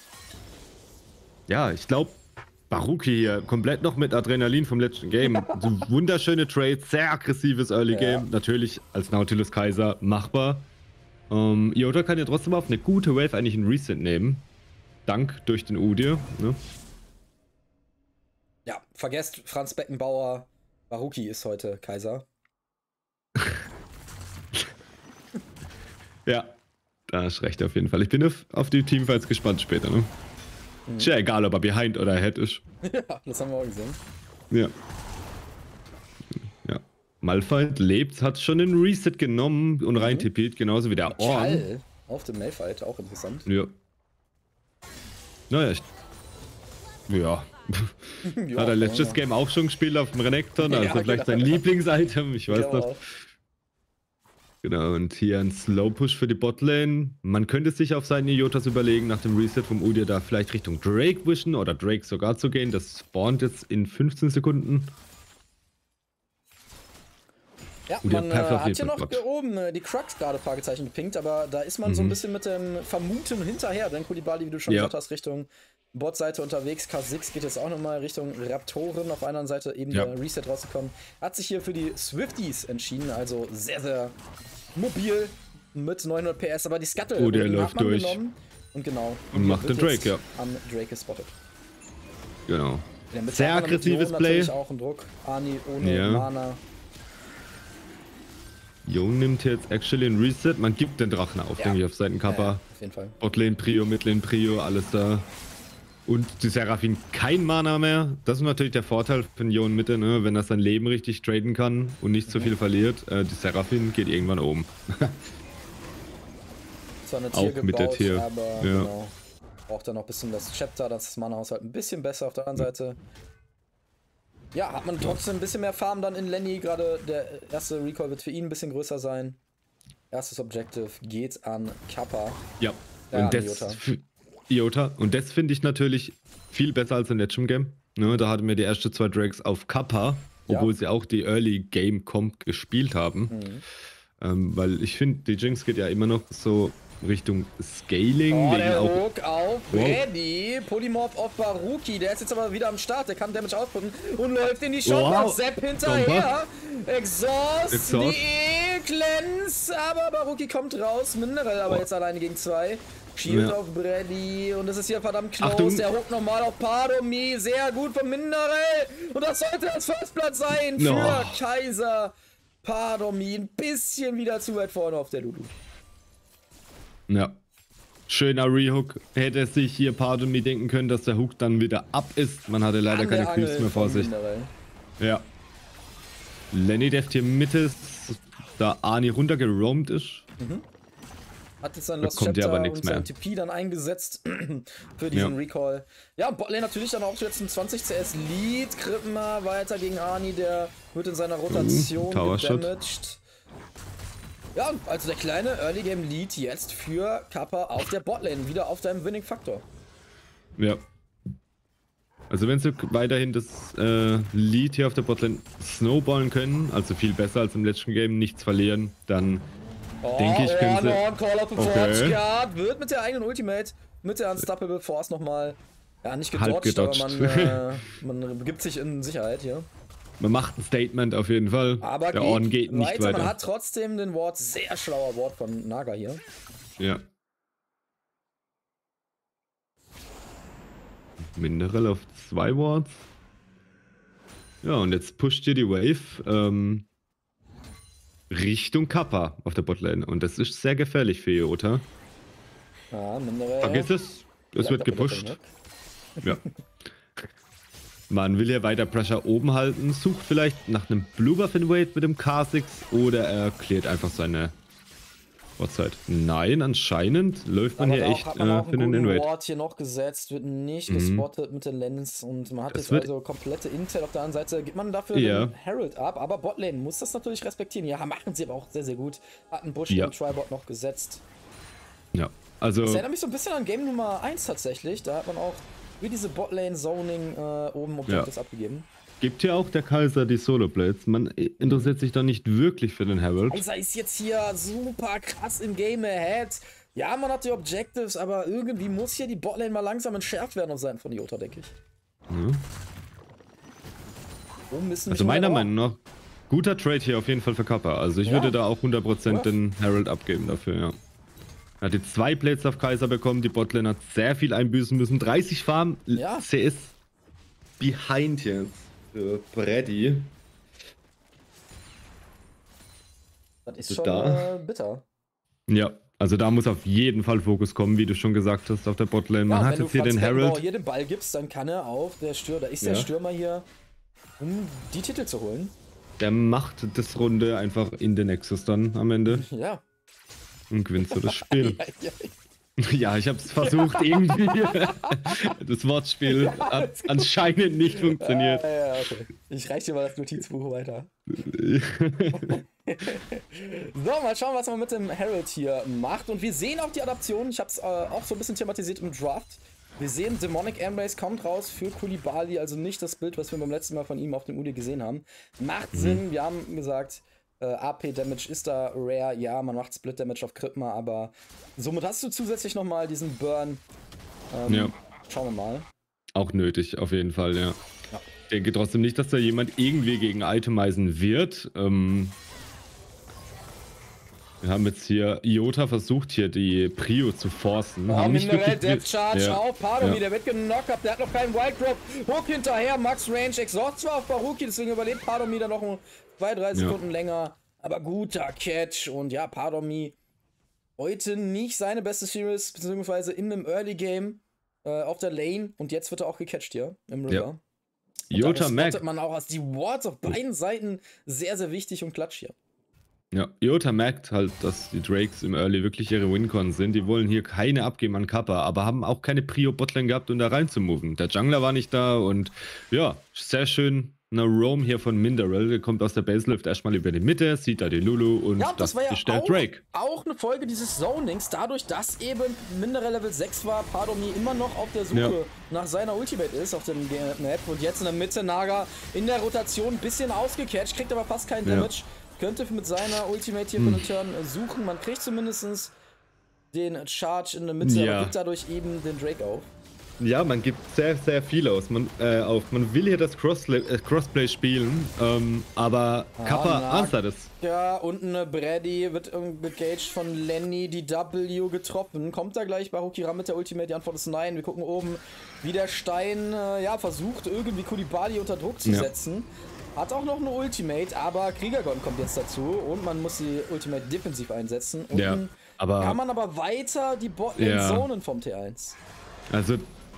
Ja, ich glaube, Baruki hier komplett noch mit Adrenalin vom letzten Game. So wunderschöne Trades, sehr aggressives Early Ja. Game. Natürlich als Nautilus Kaiser machbar. Ähm, Iota kann ja trotzdem auf eine gute Wave eigentlich einen Reset nehmen. Dank durch den Udyr. Ne? Ja, vergesst Franz Beckenbauer. Baruki ist heute Kaiser. Ja, da hast recht auf jeden Fall. Ich bin auf, auf die Teamfights gespannt später. Ne? Mhm. Ist ja egal, ob er behind oder ahead ist. Ja, das haben wir auch gesehen. Ja. Ja. Malphite lebt, hat schon den Reset genommen und rein tippiert, genauso wie der Orn. Schall auf dem Mayfight, auch interessant. Ja. Naja, ich. Ja. Ja, Hat er letztes ja. Game auch schon gespielt auf dem Renekton, also Ja, vielleicht sein genau. Lieblingsitem, ich weiß Ja, nicht. auch. Genau, und hier ein Slow-Push für die Botlane. Man könnte sich auf seinen Iotas überlegen, nach dem Reset vom Udyr da vielleicht Richtung Drake wischen oder Drake sogar zu gehen. Das spawnt jetzt in fünfzehn Sekunden. Ja, Oh, der man äh, Path auf hat jeden hier Fall noch flott. oben äh, die Crux gerade Fragezeichen gepinkt, aber da ist man so ein Mhm. bisschen mit dem Vermuten hinterher, denn Koulibaly, wie du schon Ja. gesagt hast, Richtung Botseite unterwegs. K sechs geht jetzt auch nochmal Richtung Raptoren. Auf der anderen Seite eben Ja. der Reset rausgekommen. Hat sich hier für die Swifties entschieden, also sehr, sehr mobil mit neunhundert P S, aber die Scuttle Oh, der hat läuft man durch. genommen. Und genau. Und hier macht wird den jetzt Drake, ja. Am Drake gespottet. Genau. Ja, mit Sehr der anderen aggressives Mission Play. natürlich auch ein Druck. Ani ohne Ja. Mana. Jung nimmt jetzt actually ein Reset. Man gibt den Drachen auf, Ja. denke ich, auf Seiten Kappa. Ja, ja, auf jeden Fall. Botlane Prio, Midlane Prio, alles da. Und die Seraphine kein Mana mehr. Das ist natürlich der Vorteil von Jon Mitte, ne? Wenn er sein Leben richtig traden kann und nicht so Mhm. viel verliert. Äh, die Seraphine geht irgendwann oben. Zwar eine Auch Tier mit der gebaut, Tier. aber Ja. genau. Braucht dann noch ein bisschen das Chapter, dass das Mana-Haushalt ein bisschen besser auf der anderen Seite. Ja, hat man trotzdem ein bisschen mehr Farm dann in Lenny. Gerade der erste Recall wird für ihn ein bisschen größer sein. Erstes Objective geht an Kappa. Ja. Ja, an Und das, Iota. f- Iota. Und das finde ich natürlich viel besser als im letzten Game. Ne, da hatten wir die ersten zwei Drakes auf Kappa, Ja. obwohl sie auch die Early Game Comp gespielt haben. Mhm. Ähm, weil ich finde, die Jinx geht ja immer noch so Richtung Scaling. Oh, wegen der auch, Hook auf Wow. Freddy. Polymorph auf Baruki. Der ist jetzt aber wieder am Start. Der kann Damage outputten und läuft in die Shotgun. Wow. Sepp hinterher. Exhaust. Exhaust. Die Cleanse. Aber Baruki kommt raus. Mineral aber Oh. jetzt alleine gegen zwei. Shield Ja. auf Brady. Und das ist hier verdammt close. Achtung. Der Hook nochmal auf Pardomi. Sehr gut von Mineral. Und das sollte das Firstplatz sein für No. Kaiser. Pardomi. Ein bisschen wieder zu weit vorne auf der Lulu. Ja. Schöner Rehook. Hätte sich hier Pardon Me denken können, dass der Hook dann wieder ab ist. Man hatte leider An keine der Creeps Angel mehr vor von sich. Mineral. Ja. Lenny deft hier Mitte, da Ani runtergeroamt ist. Hat jetzt sein Da Lost kommt ja Chapter aber nichts und sein mehr. T P dann eingesetzt für diesen Ja. Recall. Ja, und Botlane natürlich dann auch jetzt ein zwanzig C S Lead. Krippenmar weiter gegen Ani, der wird in seiner Rotation Tower Shot. gedamaged. Ja, also der kleine Early Game Lead jetzt für Kappa auf der Botlane, wieder auf deinem Winning Faktor. Ja. Also wenn sie weiterhin das äh, Lead hier auf der Botlane snowballen können, also viel besser als im letzten Game, nichts verlieren, dann Oh, denke ich, können sie... on, Call of the Okay. Forge Guard wird mit der eigenen Ultimate, mit der Unstoppable Force nochmal, ja, nicht Halb gedodged, aber man, gedodged. äh, man begibt sich in Sicherheit hier. Man macht ein Statement auf jeden Fall. Aber der geht, Orden geht nicht weiter. weiter. Man hat trotzdem den Ward, sehr schlauer Ward von Naga hier. Ja. Mineral auf zwei Wards. Ja, und jetzt pusht hier die Wave ähm, Richtung Kappa auf der Botlane. Und das ist sehr gefährlich für Iota. Ja, Mineral. Vergiss es, es wird gepusht. Ja. Man will hier weiter Pressure oben halten, sucht vielleicht nach einem Blue Buff in Wade mit dem K sechs oder er klärt einfach seine Botzeit. Nein, anscheinend läuft man Aber hier da echt hat man äh, auch für einen den guten Invade. Ward hier noch gesetzt, wird nicht Mhm. gespottet mit der Lens und man hat Das jetzt wird- also komplette Intel auf der anderen Seite. Gibt man dafür Ja. den Herald ab, aber Botlane muss das natürlich respektieren. Ja, machen sie aber auch sehr, sehr gut. Hat einen Bush Ja. im Tribot noch gesetzt. Ja, also Das erinnert mich so ein bisschen an Game Nummer eins tatsächlich. Da hat man auch wie diese Botlane-Zoning äh, oben Objectives abgegeben. gibt ja auch der Kaiser die Solo Blades. Man interessiert sich da nicht wirklich für den Herald. Kaiser ist jetzt hier super krass im Game ahead. Ja, man hat die Objectives, aber irgendwie muss hier die Botlane mal langsam entschärft werden auf Seiten von Iota, denke ich. Ja. Wo müssen Also wir meiner mal- Meinung nach, guter Trade hier auf jeden Fall für Kappa. Also ich Ja. würde da auch hundert Prozent Ja. den Herald abgeben dafür, ja. Er hat jetzt zwei Blades auf Kaiser bekommen, die Botlane hat sehr viel einbüßen müssen. dreißig Farm, Ja. C S behind jetzt für Brady. Das ist Ist schon da. äh, bitter. Ja, also da muss auf jeden Fall Fokus kommen, wie du schon gesagt hast, auf der Botlane. Man Ja, hat wenn jetzt du hier den Franz Beckenbauer Herald. hier den Ball gibst, dann kann er auch, der Stürmer, da ist der Ja. Stürmer hier, um die Titel zu holen. Der macht das Runde einfach in den Nexus dann am Ende Ja. und gewinnt so das Spiel. ja, ja. Ja, ich hab's versucht irgendwie. Das Wortspiel hat anscheinend nicht funktioniert. Ja, ja, okay. Ich reiche dir mal das Notizbuch weiter. So, mal schauen, was man mit dem Herald hier macht. Und wir sehen auch die Adaption. Ich habe es äh, auch so ein bisschen thematisiert im Draft. Wir sehen, Demonic Embrace kommt raus für Koulibaly. Also nicht das Bild, was wir beim letzten Mal von ihm auf dem U D gesehen haben. Macht Sinn. Wir haben gesagt, Äh, A P-Damage ist da rare, ja, man macht Split-Damage auf Kripma, aber somit hast du zusätzlich nochmal diesen Burn. Ähm, ja. Schauen wir mal. Auch nötig, auf jeden Fall, ja. Ja. Ich denke trotzdem nicht, dass da jemand irgendwie gegen itemisen wird. Ähm, wir haben jetzt hier, Iota versucht hier die Prio zu forcen. Oh, haben nicht Mineral, wirklich Death Charge ja. auf Pardomi, ja. der wird genockt, der hat noch keinen Wild Drop. Hook hinterher, Max Range, Exhaust zwar auf Baruki, deswegen überlebt Pardomi dann noch zwei, drei Sekunden ja. länger. Aber guter Catch und ja, Pardomi heute nicht seine beste Series, beziehungsweise in einem Early Game äh, auf der Lane und jetzt wird er auch gecatcht hier im River. Ja. Iota merkt man auch, als die Wards auf beiden Seiten sehr, sehr wichtig und klatsch hier. Ja, Iota merkt halt, dass die Drakes im Early wirklich ihre Wincons sind. Die wollen hier keine abgeben an Kappa, aber haben auch keine Prio-Botlane gehabt, um da rein zu moven. Der Jungler war nicht da und ja, sehr schön. Eine Roam hier von Minderel, der kommt aus der Baselift erstmal über die Mitte, sieht da die Lulu und ja, das, das war ja ist der auch, Drake. Auch eine Folge dieses Zonings, dadurch, dass eben Minderel Level sechs war, Pardomi immer noch auf der Suche ja. nach seiner Ultimate ist auf dem Map und jetzt in der Mitte Naga in der Rotation ein bisschen ausgecatcht, kriegt aber fast keinen Damage. Ja. Könnte mit seiner Ultimate hier hm. für den Turn suchen. Man kriegt zumindest den Charge in der Mitte, ja. aber gibt dadurch eben den Drake auf. Ja, man gibt sehr, sehr viel aus. Man, äh, auf. Man will hier das Crossplay, äh, Crossplay spielen, ähm, aber ah, Kappa answert es. Ja, und eine Brady wird gegaged von Lenny, die W getroffen. Kommt da gleich Baruki ran mit der Ultimate? Die Antwort ist nein. Wir gucken oben, wie der Stein äh, ja, versucht, irgendwie Kulibali unter Druck zu ja. setzen. Hat auch noch eine Ultimate, aber Kriegergon kommt jetzt dazu und man muss die Ultimate defensiv einsetzen. Und ja, aber kann man aber weiter die Botlane ja. zonen vom T eins. Also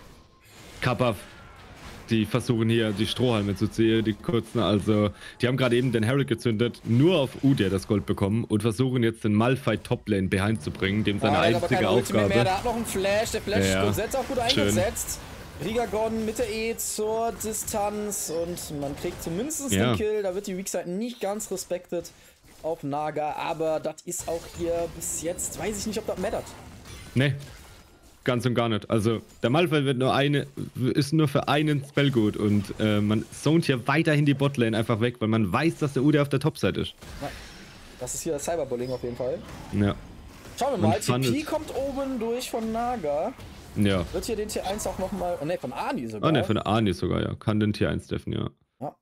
Kappa, die versuchen hier die Strohhalme zu ziehen, die kurzen, also die haben gerade eben den Herald gezündet, nur auf Udyr das Gold bekommen und versuchen jetzt den Malphite Toplane behind zu bringen, dem seine ah, einzige Aufgabe. Mehr. Der hat noch einen Flash, der Flash ja, ist gut, auch gut eingesetzt. Rigagon mit der E zur Distanz und man kriegt zumindest ja. den Kill, da wird die Weakside nicht ganz respektet auf Naga, aber das ist auch hier bis jetzt, weiß ich nicht, ob das mattert. Nee. Ganz und gar nicht. Also der Malphite wird nur eine, ist nur für einen Spell gut und äh, man zont hier weiterhin die Botlane einfach weg, weil man weiß, dass der Udyr auf der Topside ist. Ja, das ist hier das Cyberbullying auf jeden Fall. Ja. Schauen wir mal, T P kommt oben durch von Naga. Ja. Wird hier den T eins auch nochmal, oh ne, von Ani sogar. Oh ne, von Ani sogar, ja. Kann den T eins deffen, ja. Ja.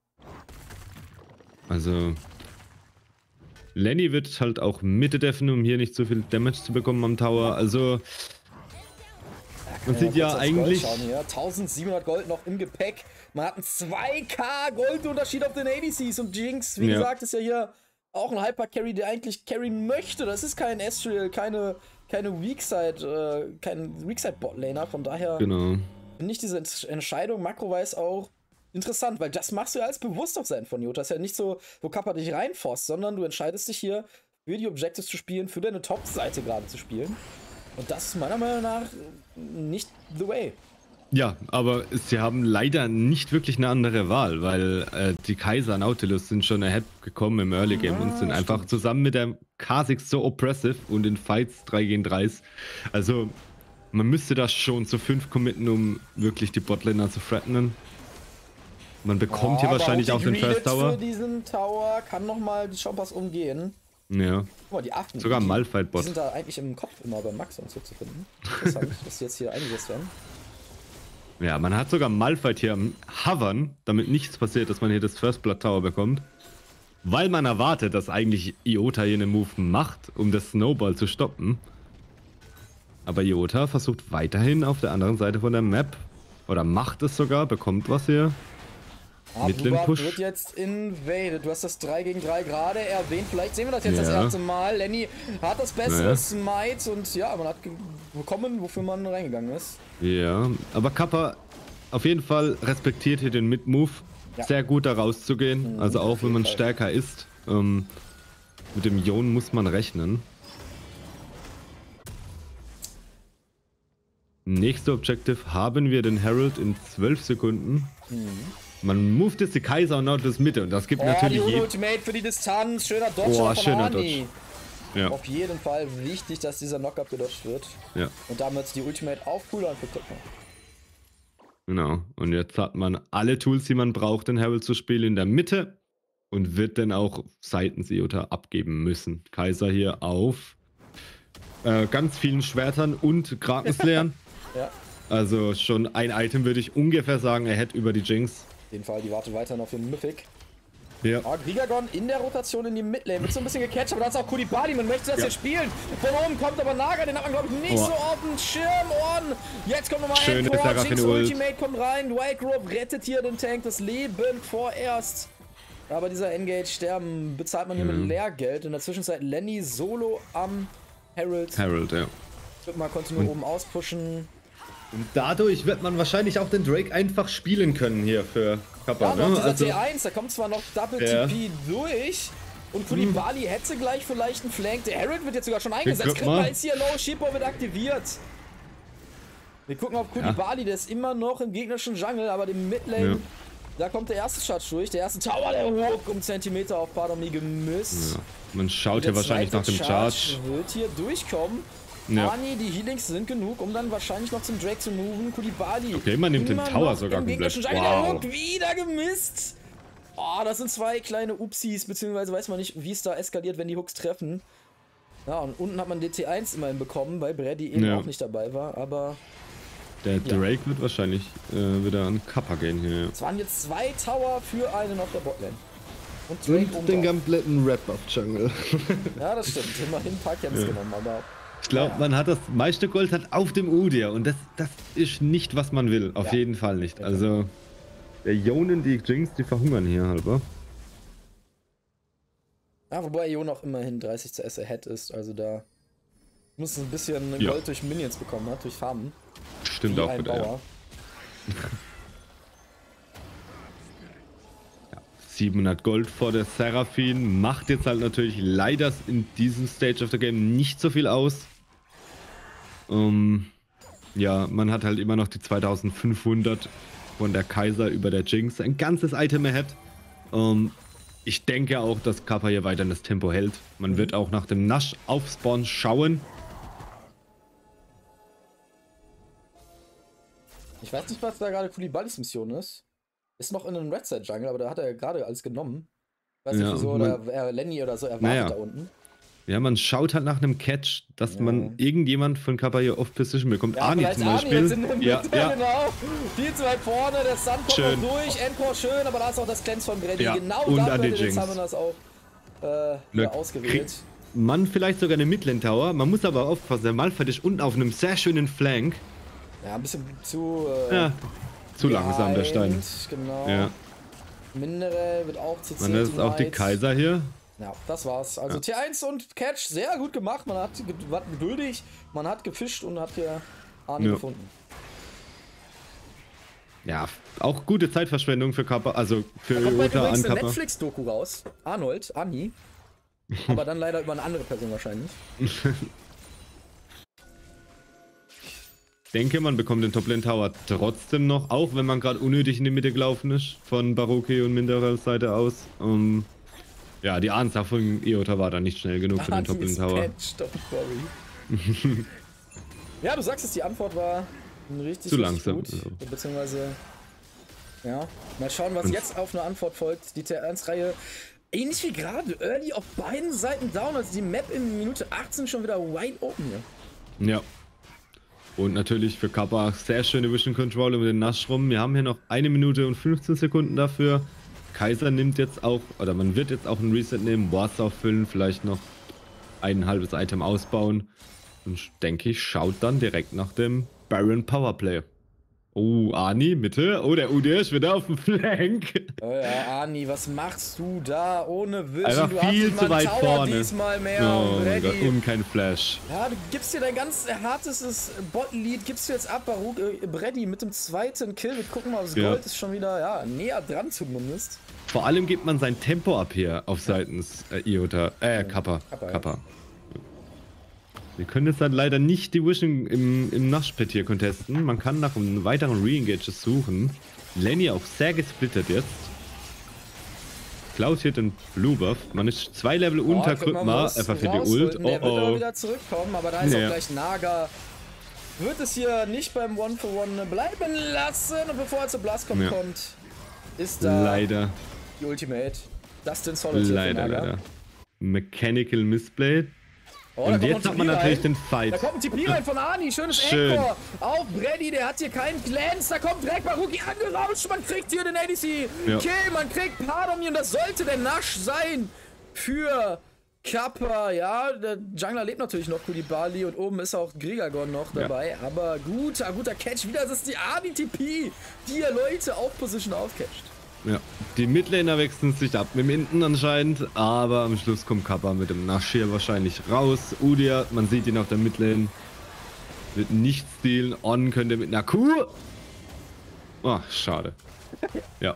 Also Lenny wird halt auch Mitte deffen, um hier nicht so viel Damage zu bekommen am Tower. Also man sieht ja eigentlich eintausendsiebenhundert Gold noch im Gepäck. Man hat einen zwei K Goldunterschied auf den A D Cs und Jinx, wie ja. gesagt, ist ja hier auch ein Hyper-Carry, der eigentlich carryen möchte. Das ist kein Ezreal, keine, keine Weakside, äh, kein Weakside-Botlaner. Von daher genau. finde ich diese Entscheidung makroweise auch interessant, weil das machst du ja als Bewusstsein von Iota. Das ist ja nicht so, wo Kappa dich reinforst, sondern du entscheidest dich hier für die Objectives zu spielen, für deine Top-Seite gerade zu spielen. Und das ist meiner Meinung nach nicht the way. Ja, aber sie haben leider nicht wirklich eine andere Wahl, weil äh, die Kaiser Nautilus sind schon ahead gekommen im Early Game ja, und sind einfach stimmt. zusammen mit der Kha'Zix so oppressive und in Fights drei gegen drei. Also man müsste das schon zu fünf committen, um wirklich die Botlaner zu threatenen. Man bekommt oh, hier wahrscheinlich auch, auch den First Tower. Für diesen Tower kann nochmal die Chompers umgehen. Ja. Guck mal, die Affen. Sogar Malphite-Bot. Die sind da eigentlich im Kopf immer bei Max und so zu finden. Interessant, dass die jetzt hier eingesetzt werden. Ja, man hat sogar Malphite hier am Hovern, damit nichts passiert, dass man hier das First Blood Tower bekommt. Weil man erwartet, dass eigentlich Iota hier einen Move macht, um das Snowball zu stoppen. Aber Iota versucht weiterhin auf der anderen Seite von der Map, oder macht es sogar, bekommt was hier. Ah, Mittleren Push wird jetzt invaded. Du hast das drei gegen drei gerade erwähnt. Vielleicht sehen wir das jetzt ja. das erste Mal. Lenny hat das bessere ja. Smite und ja, man hat bekommen, wofür man reingegangen ist. Ja, aber Kappa auf jeden Fall respektiert hier den Mid-Move. Ja. Sehr gut da rauszugehen. Mhm, also auch wenn man Fall. stärker ist. Ähm, mit dem Yon muss man rechnen. Nächste Objective haben wir den Herald in zwölf Sekunden. Mhm. Man moved jetzt die Kaiser und Nautilus Mitte und das gibt oh, natürlich... Die Ultimate für die Distanz, schöner Dodge oh, von schöner Ani. Dodge. Ja. Auf jeden Fall wichtig, dass dieser Knockup gedodged wird. Ja. Und damit die Ultimate auf Cooldown für Kripma. Genau. Und jetzt hat man alle Tools, die man braucht, den Herald zu spielen in der Mitte. und wird dann auch seitens Iota abgeben müssen. Kaiser hier auf äh, ganz vielen Schwertern und Krakenslayern. Ja. Also schon ein Item würde ich ungefähr sagen, er hätte über die Jinx. Auf jeden Fall, die wartet weiter noch für den Mythic. Ja. Oh, Grigagon in der Rotation in die Midlane. Wird so ein bisschen gecatcht, aber da ist auch Kulibali. Man möchte das Ja. hier spielen. Von oben kommt aber Naga, den hat man, glaube ich, nicht Oh. so auf dem Schirm. On. Jetzt kommt nochmal Schöne Encore. Seraphine Jinx Ult. Ultimate kommt rein. Dwight Grove rettet hier den Tank das Leben vorerst. Aber dieser Engage sterben bezahlt man hier Ja. mit Lehrgeld. In der Zwischenzeit Lenny solo am Herald. Harold, ja. Wird mal kontinuierlich oben auspushen. Und dadurch wird man wahrscheinlich auch den Drake einfach spielen können hier für Kappa, Ja, noch ne? dieser Also, T eins, da kommt zwar noch Double Ja. T P durch. Und Kulibali hätte gleich vielleicht einen Flank. Der Herald wird jetzt sogar schon eingesetzt. guck mal. Kripper ist hier low, Shippo wird aktiviert. Wir gucken auf Kulibali, der ist immer noch im gegnerischen Jungle, aber im Midlane, Ja. da kommt der erste Charge durch. Der erste Tower, der Hook um Zentimeter auf Padomi gemisst. ja. Man schaut Der hier wahrscheinlich nach zweite dem Charge. wird hier durchkommen. Ja. Ani, die Healings sind genug, um dann wahrscheinlich noch zum Drake zu moven. Kulibali. Okay, man nimmt den immer Tower noch sogar im komplett. gegnerischen Jungle. Wow. Der Hook wieder gemisst. Oh, das sind zwei kleine Upsis, beziehungsweise weiß man nicht, wie es da eskaliert, wenn die Hooks treffen. Ja, und unten hat man D T eins immerhin bekommen, weil Brady eben Ja. auch nicht dabei war, aber Der Drake wird wahrscheinlich äh, wieder an Kappa gehen hier. es waren jetzt zwei Tower für einen auf der Botlane. Und Drake Und oben den drauf. kompletten Wrap-Up-Jungle. Ja, das stimmt. Immerhin ein paar Camps Ja. genommen, aber Ich glaube, Ja. man hat das meiste Gold hat auf dem Udir und das, das ist nicht, was man will. Auf Ja. jeden Fall nicht. Also, der Jonen, die Jinx, die verhungern hier halber. ja, wobei Jo noch immerhin dreißig C S ahead ist, also da muss ein bisschen Ja. Gold durch Minions bekommen hat, durch Farmen. Stimmt Wie auch ein wieder. Ja. Bauer. siebenhundert Gold vor der Seraphine macht jetzt halt natürlich leider in diesem Stage of the Game nicht so viel aus. Ähm, ja, man hat halt immer noch die zweitausendfünfhundert von der Kaiser über der Jinx. Ein ganzes Item ahead. Ähm, ich denke auch, dass Kappa hier weiter das Tempo hält. Man wird auch nach dem Nash auf Spawn schauen. Ich weiß nicht, was da gerade Kulibalis Mission ist. Ist noch in einem Red Side Jungle, aber da hat er ja gerade alles genommen. Weiß nicht Ja, wieso, man- oder er Lenny oder so erwartet Naja. da unten. Ja, man schaut halt nach einem Catch, dass Ja. man irgendjemand von Kappa hier off Position bekommt. Ja, Ani vielleicht zum Ani Beispiel. jetzt in der Mitte, ja, ja. genau. Die zwei vorne, der Sun kommt Schön. noch durch, Encore schön, aber da ist auch das Cleanse von Brady. Ja, Genau und dafür an die hat Jinx. haben wir das auch äh, Ne, hier ausgewählt. kriegt Man vielleicht sogar eine Midland Tower. Man muss aber aufpassen, der Malphite ist unten auf einem sehr schönen Flank. Ja, ein bisschen zu äh, Ja, zu langsam der Stein. behind, Genau. Ja. Mineral wird auch zu Man, das ist auch die Kaiser hier. Ja, das war's. Also Ja. T eins und Catch sehr gut gemacht. Man hat ge- war geduldig, man hat gefischt und hat hier Arne Ja. gefunden. Ja, auch gute Zeitverschwendung für Kappa, also für Da kommt bald Iota an übrigens eine Kappa. Netflix-Doku raus. Arnold, Ani. Aber dann leider über eine andere Person wahrscheinlich. Ich denke, man bekommt den Toplane Tower trotzdem noch, auch wenn man gerade unnötig in die Mitte gelaufen ist, von Baroki und Minderals Seite aus. Um, ja, die Ansage von Iota war da nicht schnell genug für den Ani Toplane ist Tower. patched, don't worry. Ja, du sagst es, die Antwort war richtig, Zu richtig langsam, gut. also. Beziehungsweise, ja, mal schauen, was Und- jetzt auf eine Antwort folgt. Die T eins Reihe, ähnlich wie gerade, early auf beiden Seiten down, also die Map in Minute achtzehn schon wieder wide open hier. Ja. Und natürlich für Kappa sehr schöne Vision Control über den Nash rum. Wir haben hier noch eine Minute und fünfzehn Sekunden dafür. Kaiser nimmt jetzt auch, oder man wird jetzt auch ein Reset nehmen, Wards auffüllen, vielleicht noch ein halbes Item ausbauen. Und denke ich, schaut dann direkt nach dem Baron Powerplay. Oh, Ani, Mitte. Oh, der U D ist wieder auf dem Flank. Oh ja, Ani, was machst du da ohne Vision? Einfach du hast viel nicht zu mal einen weit Tower vorne. diesmal mehr Oh und mein Gott, ready. und kein Flash. Ja, du gibst dir dein ganz hartestes Bot-Lead, gibst du jetzt ab, Baruch, äh, Brady mit dem zweiten Kill. Wir gucken mal, das Ja. Gold ist schon wieder ja, näher dran zumindest. Vor allem gibt man sein Tempo ab hier auf seitens äh, Iota, äh, Kappa. Kappa, ja. Kappa. Wir können jetzt dann leider nicht die Vision im, im Nash-Pit hier contesten. Man kann nach einem weiteren Re-Engages suchen. Lenny auch sehr gesplittert jetzt. Klaus hier den Blue Buff. Man ist zwei Level unter guck mal, Krypma. muss Er verfehlt die rausholen. Ult. Oh Der wird aber oh. wieder zurückkommen, aber da ist Ja. auch gleich Naga. Wird es hier nicht beim One-for-One bleiben lassen und bevor er zu Blast kommt, Ja. kommt, ist da Leider. die Ultimate. Dustin Solid hier Leider, von Naga. leider. Mechanical Missplay. Oh, da Und kommt jetzt noch hat man ein T P natürlich rein. den Fight. Da kommt ein T P rein von Ani. Schönes Schön. Anchor auf Brady. Der hat hier keinen Glänz. Da kommt direkt Baruki angerauscht. Man kriegt hier den A D C. Ja. Kill. Man kriegt Padomir. Und das sollte der Nash sein für Kappa. Ja, der Jungler lebt natürlich noch, Kulibali. Und oben ist auch Grigagon noch dabei. Ja. Aber guter, guter Catch. Wieder ist es die Ani-T P, die ja Leute auf Position aufcatcht. Ja, die Midlaner wechseln sich ab mit dem Inten anscheinend, aber am Schluss kommt Kappa mit dem Nash hier wahrscheinlich raus. Udyr, man sieht ihn auf der Midlane, wird nicht stealen. On könnte mit einer Kuh. Oh, schade. Ja.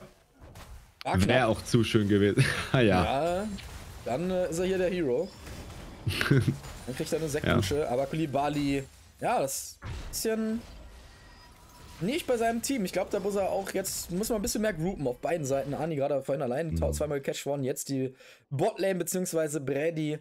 Wäre auch zu schön gewesen. ja. ja. Dann äh, ist er hier der Hero. Dann kriegt er eine Sektdusche, ja. Aber Kulibali, ja, das ist ein bisschen nicht bei seinem Team. Ich glaube, da muss er auch jetzt, muss man ein bisschen mehr groupen auf beiden Seiten. Ani gerade vorhin allein mhm. zweimal gecatcht worden, jetzt die Botlane bzw. Brady.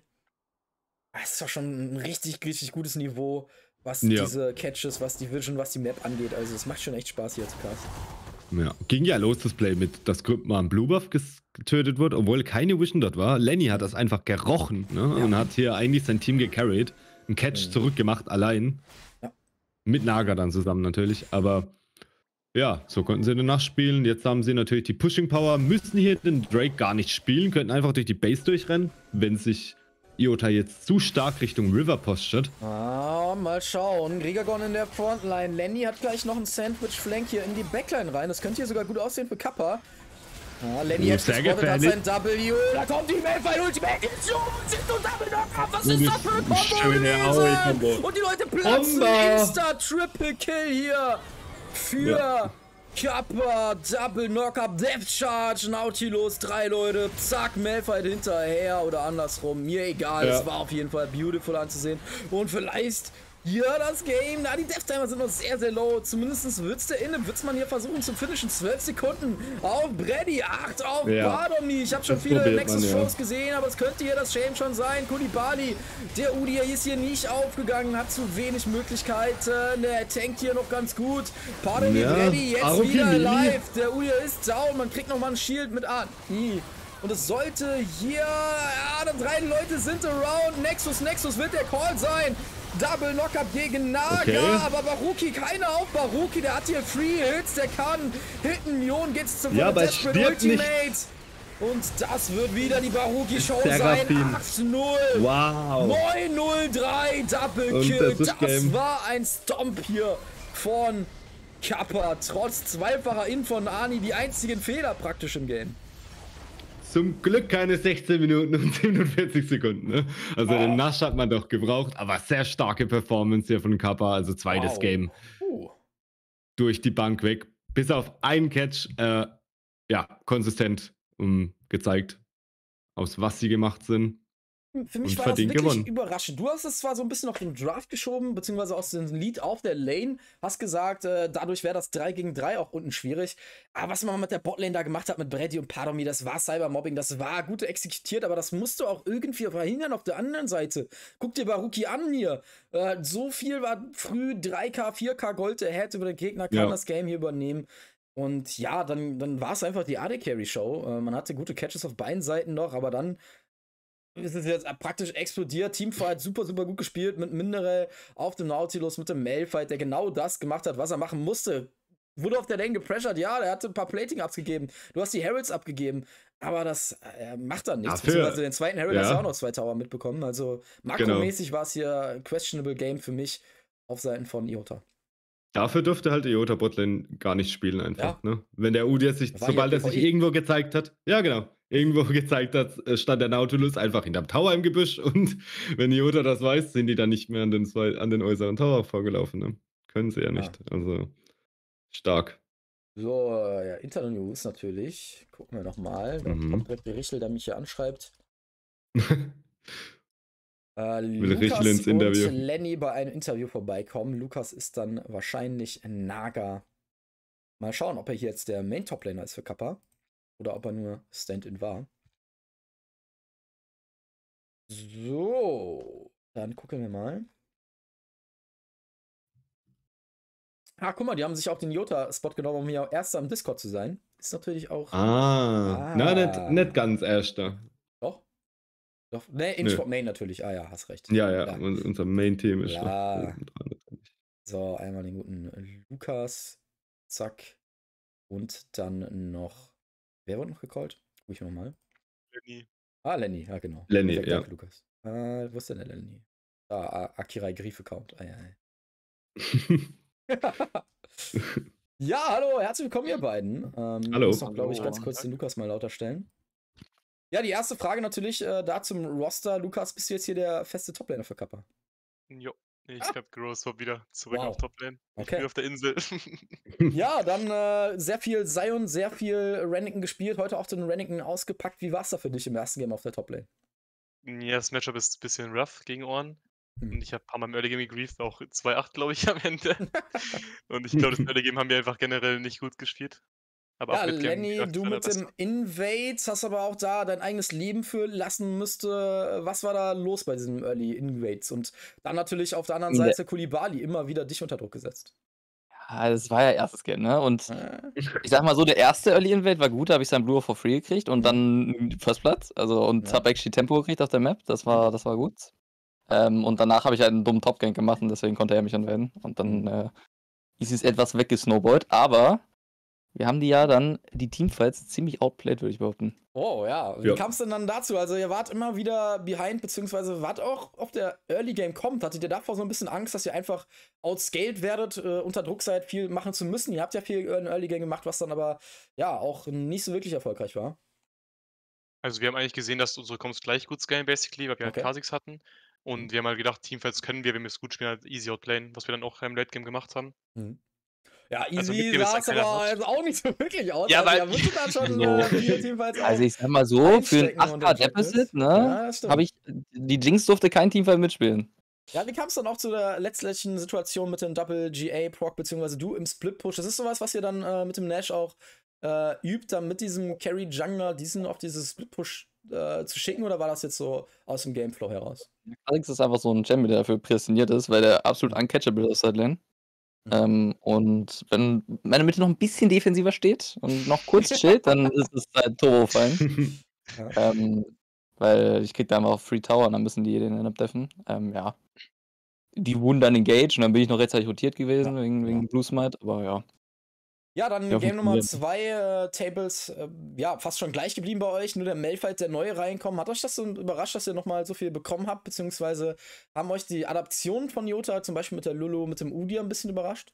Das ist doch schon ein richtig, richtig gutes Niveau, was ja. diese Catches, was die Vision, was die Map angeht. Also es macht schon echt Spaß hier zu casten. Ja, ging ja los das Play mit, dass Grüpp mal ein Blue Buff getötet wurde, obwohl keine Vision dort war. Lenny hat das einfach gerochen, ne? Ja. Und hat hier eigentlich sein Team gecarried. Ein Catch mhm. zurückgemacht, allein. Ja. Mit Naga dann zusammen natürlich, aber ja, so konnten sie danach spielen. Jetzt haben sie natürlich die Pushing Power, müssen hier den Drake gar nicht spielen, könnten einfach durch die Base durchrennen, wenn sich Iota jetzt zu stark Richtung River postet. Ah, mal schauen. Grigagon in der Frontline. Lenny hat gleich noch einen Sandwich-Flank hier in die Backline rein. Das könnte hier sogar gut aussehen für Kappa. Ah, Lenny hat gespottet, hat sein W. Da kommt die Malphite Ultimate. Sind und Double Knockout. Was ist das für eine Kombo? Und die Leute platzen. Insta-Triple Kill hier für ja. Kappa. Double Knockup, Death Charge, Nautilus, drei Leute. Zack, Malphite hinterher oder andersrum. Mir egal. Es ja. war auf jeden Fall beautiful anzusehen. Und vielleicht ja, das Game. Na, die Death-Timer sind noch sehr, sehr low. Zumindest wird's der Inne, wird's man hier versuchen zu finishen. zwölf Sekunden auf Brady, acht auf ja. Padomir. Ich habe schon das viele Nexus-Shows ja. gesehen, aber es könnte hier das Shame schon sein. Kulibali, der Udyr ist hier nicht aufgegangen, hat zu wenig Möglichkeiten. Der tankt hier noch ganz gut. Padomir, ja. Brady, jetzt Aruki wieder live. Der Udyr ist down. Man kriegt nochmal ein Shield mit an. Und es sollte hier, ja, drei Leute sind around. Nexus, Nexus wird der Call sein. Double Knockup gegen Naga, okay. aber Baruki, keiner auf Baruki, der hat hier Free Hits, der kann hitten, Mion geht's zum ja, Desperate Ultimate. Nicht. Und das wird wieder die Baruki-Show sein, acht null, wow. neun null drei, Double Kill, das, das war ein Stomp hier von Kappa, trotz zweifacher In von Ani, die einzigen Fehler praktisch im Game. Zum Glück keine sechzehn Minuten und siebenundvierzig Sekunden. Ne? Also oh. den Nash hat man doch gebraucht, aber sehr starke Performance hier von Kappa. Also zweites wow. Game. Uh. Durch die Bank weg. Bis auf einen Catch. Äh, ja, konsistent um, gezeigt, aus was sie gemacht sind. Für mich war das wirklich gewonnen. Überraschend. Du hast es zwar so ein bisschen auf den Draft geschoben, beziehungsweise aus dem Lead auf der Lane, hast gesagt, äh, dadurch wäre das drei gegen drei auch unten schwierig. Aber was man mit der Botlane da gemacht hat, mit Brady und Padomir, das war Cybermobbing, das war gut exekutiert, aber das musst du auch irgendwie verhindern auf der anderen Seite. Guck dir Baruki an hier. Äh, so viel war früh drei K, vier K Gold ahead über den Gegner, kann ja. das Game hier übernehmen. Und ja, dann, dann war es einfach die A D-Carry-Show. Äh, man hatte gute Catches auf beiden Seiten noch, aber dann ist es jetzt praktisch explodiert. Teamfight super, super gut gespielt mit Mineral auf dem Nautilus, mit dem Malphite, der genau das gemacht hat, was er machen musste. Wurde auf der Lane gepressured, ja, der hatte ein paar Plating-Ups gegeben. Du hast die Heralds abgegeben, aber das äh, macht dann nichts. Beziehungsweise den zweiten Herald ja. hast du auch noch zwei Tower mitbekommen. Also makromäßig genau. war es hier ein questionable Game für mich auf Seiten von Iota. Dafür dürfte halt Iota Botlane gar nicht spielen einfach, ja. ne? Wenn der Udyr sich, sobald er sich irgendwo gezeigt hat, ja genau, irgendwo gezeigt hat, stand der Nautilus einfach hinterm Tower im Gebüsch und wenn Iota das weiß, sind die dann nicht mehr an den, zwei, an den äußeren Tower vorgelaufen, ne? Können sie ja nicht, ja. also stark. So, ja, Internet News natürlich, gucken wir nochmal, da mhm. kommt direkt der Richel, der mich hier anschreibt. Äh, Lukas und Lenny bei einem Interview vorbeikommen. Lukas ist dann wahrscheinlich Naga. Mal schauen, ob er hier jetzt der Main-Top-Laner ist für Kappa. Oder ob er nur Stand-In war. So. Dann gucken wir mal. Ah, guck mal, die haben sich auch den Iota-Spot genommen, um hier Erster am Discord zu sein. ist natürlich auch. Ah, na, nicht, Ah. nicht ganz erster. Doch. Doch. Ne, in Nö. Sport Main natürlich. Ah ja, hast recht. Ja, ja, Ja. un unser Main-Team ist doch Klar. oben dran natürlich. So, einmal den guten Lukas. Zack. Und dann noch. Wer wurde noch gecallt? Guck ich nochmal. Lenny. Ah, Lenny, ja genau. Lenny, Perfekt, ja. danke, Lukas. Äh, wo ist denn der Lenny? Ah, A- Akirai Grief-Account. Ei, ei. Ja, hallo, herzlich willkommen, ihr beiden. Ähm, Hallo. muss noch, glaube ich, Hallo. ganz kurz den Lukas mal lauter stellen. Ja, die erste Frage natürlich äh, da zum Roster. Lukas, bist du jetzt hier der feste Toplaner für Kappa? Jo, ich Ah. hab Gross war wieder zurück Wow. auf Toplane. Ich Okay. bin auf der Insel. Ja, dann äh, sehr viel Zion, sehr viel Renekton gespielt, heute auch den Renekton ausgepackt. Wie war es da für dich im ersten Game auf der Toplane? Ja, das Matchup ist ein bisschen rough gegen Ohren. Hm. Und ich habe ein paar Mal im Early Game gegrieft, auch zwei acht, glaube ich, am Ende. Und ich glaube, das Early Game haben wir einfach generell nicht gut gespielt. Aber Ja, ab Mid Game Lenny, läuft's du dann mit dem besser. Invades hast aber auch da dein eigenes Leben für lassen müsste. Was war da los bei diesen Early Invades? Und dann natürlich auf der anderen In der- Seite Kulibali immer wieder dich unter Druck gesetzt. Ja, das war ja erstes Game, ne? Und Äh, ich sag mal so, der erste Early Invade war gut, da habe ich sein Blue for free gekriegt und Mhm. dann First Platz. Also und Ja. habe actually Tempo gekriegt auf der Map. Das war, das war gut. Ähm, und danach habe ich halt einen dummen Top-Gank gemacht und deswegen konnte er mich anwenden. Und dann Mhm. äh, ist es etwas weggesnowballt. Aber wir haben die ja dann, die Teamfights, ziemlich outplayed, würde ich behaupten. Oh ja, wie Ja. kam es denn dann dazu? Also ihr wart immer wieder behind, beziehungsweise wart auch auf der Early Game kommt. Hattet ihr davor so ein bisschen Angst, dass ihr einfach outscaled werdet, äh, unter Druck seid, viel machen zu müssen? Ihr habt ja viel in Early Game gemacht, was dann aber ja auch nicht so wirklich erfolgreich war. Also wir haben eigentlich gesehen, dass unsere Comps gleich gut scalen, basically, weil wir halt Okay. Kha'Zix hatten. Und wir haben halt gedacht, Teamfights können wir, wenn wir es gut spielen, halt easy outplayen, was wir dann auch im Late Game gemacht haben. Mhm. Ja, Also easy Mid-Game ist sah dann es keiner aber Hot. jetzt auch nicht so wirklich aus. Ja, also weil- ihr musstet da schon So. äh, viele Teamfights Also auch ich sag mal so, für ein einstecken acht und Card Objectives. Deficit, Ja, ne, das stimmt. habe ich, die Jinx durfte kein Teamfight mitspielen. Ja, wie kam es dann auch zu der letztlichen Situation mit dem Double G A-Proc, beziehungsweise du im Split-Push? Das ist sowas, was ihr dann äh, mit dem Nash auch äh, übt, dann mit diesem Carry-Jungler diesen auf dieses Split-Push äh, zu schicken, oder war das jetzt so aus dem Gameflow heraus? Alex ist einfach so ein Champion, der dafür prädestiniert ist, weil der absolut uncatchable ist seit Lane. Mhm. Ähm, und wenn meine Mitte noch ein bisschen defensiver steht und noch kurz chillt, dann ist es halt Turbo fein. Ja. ähm, weil ich krieg da einfach Free Tower und dann müssen die den abdeffen. Ähm, ja. Die wurden dann engaged und dann bin ich noch rechtzeitig rotiert gewesen Ja, wegen, ja. wegen Blue Smite, aber ja. Ja, dann Ja, Game Nummer funktioniert. zwei, äh, Tables, äh, ja, fast schon gleich geblieben bei euch. Nur der Malphite, der neue reinkommt. Hat euch das so überrascht, dass ihr nochmal so viel bekommen habt? Beziehungsweise haben euch die Adaptionen von Jota, zum Beispiel mit der Lulu, mit dem Udyr, ein bisschen überrascht?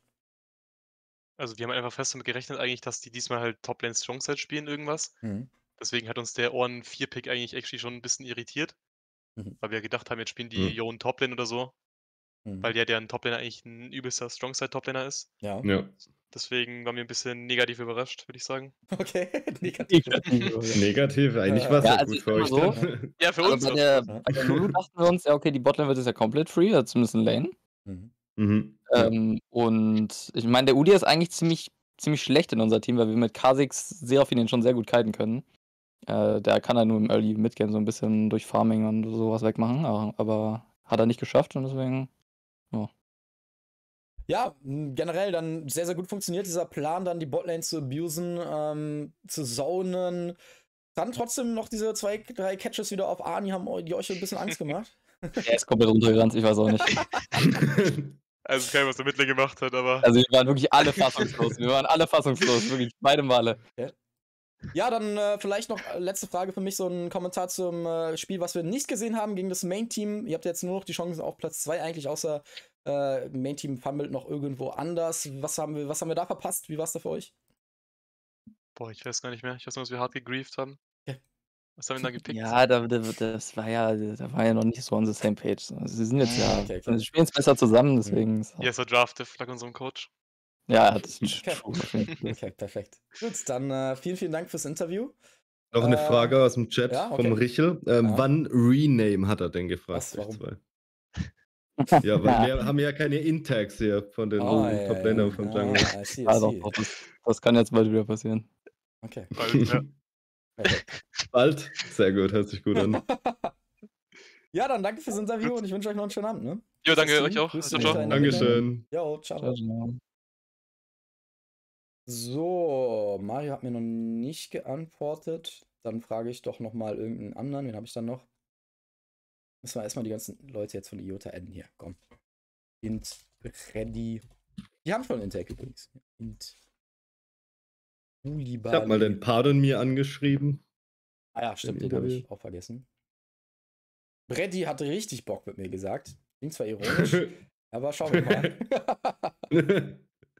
Also wir haben einfach fest damit gerechnet eigentlich, dass die diesmal halt Toplane Strongside spielen, irgendwas. Mhm. Deswegen hat uns der Ohren vier Pick eigentlich actually schon ein bisschen irritiert. Mhm. Weil wir gedacht haben, jetzt spielen die Mhm. Ionen Toplane oder so. Mhm. Weil der, der ein Toplaner eigentlich ein übelster Strongside-Toplaner ist. Ja. Ja. Deswegen waren wir ein bisschen negativ überrascht, würde ich sagen. Okay, negativ. Negativ, eigentlich war es Ja, ja, also gut ich für sag mal euch so, dann. Ja, für Also uns bei war's der, gut. bei der Lulu dachten wir uns, ja, okay, die Botlane wird jetzt ja komplett free, also zumindest in Lane. Mhm. Mhm. Ja. Ähm, und ich meine, der Udyr ist eigentlich ziemlich, ziemlich schlecht in unser Team, weil wir mit Kha'Zix sehr auf ihn schon sehr gut kiten können. Äh, der kann halt nur im Early Midgame so ein bisschen durch Farming und sowas wegmachen, aber, aber hat er nicht geschafft und deswegen, ja. Ja, m, generell dann sehr, sehr gut funktioniert dieser Plan, dann die Botlane zu abusen, ähm, zu zonen. Dann trotzdem noch diese zwei, drei Catches wieder auf Arni, haben eu- die euch ein bisschen Angst gemacht. Er ist komplett runtergerannt, ich weiß auch nicht. Also kein, was der Mittler gemacht hat, aber Also wir waren wirklich alle fassungslos, wir waren alle fassungslos, wirklich beide Male. Ja, dann äh, vielleicht noch äh, letzte Frage für mich, so ein Kommentar zum äh, Spiel, was wir nicht gesehen haben gegen das Main-Team. Ihr habt jetzt nur noch die Chancen auf Platz zwei eigentlich, außer äh, Main-Team fummelt noch irgendwo anders. Was haben wir, was haben wir da verpasst? Wie war es da für euch? boah, ich weiß gar nicht mehr. Ich weiß nur, dass wir hart gegrieft haben. Ja. Was haben wir denn da gepickt? Ja, da, da, das war ja, da war ja noch nicht so on the same page. Also sie sind jetzt Ah, ja, okay, okay. wir spielen jetzt besser zusammen, deswegen. ist auch- Hier ist der Draft, lag unserem Coach. Ja, das ist Okay. true, auf jeden Fall. Okay, perfekt. Gut, dann äh, vielen, vielen Dank fürs Interview. Noch eine Äh, Frage aus dem Chat ja, okay. vom Richel. Ähm, Ja. Wann Rename hat er denn gefragt? Was, warum? euch zwei? Ja, weil wir haben ja keine Intags hier von den Ah, ja, Top-Lanern ja, vom ja. Jungle. Ah, I see, I Ja, doch, see. doch, das, das kann jetzt bald wieder passieren. Okay, Bald, ja. perfekt. Bald? Sehr gut, hört sich gut an. Ja, dann danke fürs Interview und ich wünsche euch noch einen schönen Abend. Ne? Jo, danke Tschüssi, euch auch. Grüße Ciao, Meta ciao. in der Mitte. Dankeschön. Jo, ciao. Ciao, ciao. So, Mario hat mir noch nicht geantwortet. Dann frage ich doch noch mal irgendeinen anderen. Wen habe ich dann noch? Müssen wir erstmal die ganzen Leute jetzt von Iota adden hier. Komm. Int, Freddy. Die haben schon einen Intake übrigens. Int. Ich habe mal den Pardon mir angeschrieben. Ah ja, stimmt, den habe ich auch vergessen. Freddy hatte richtig Bock mit mir gesagt. Klingt zwar ironisch, aber schauen wir mal.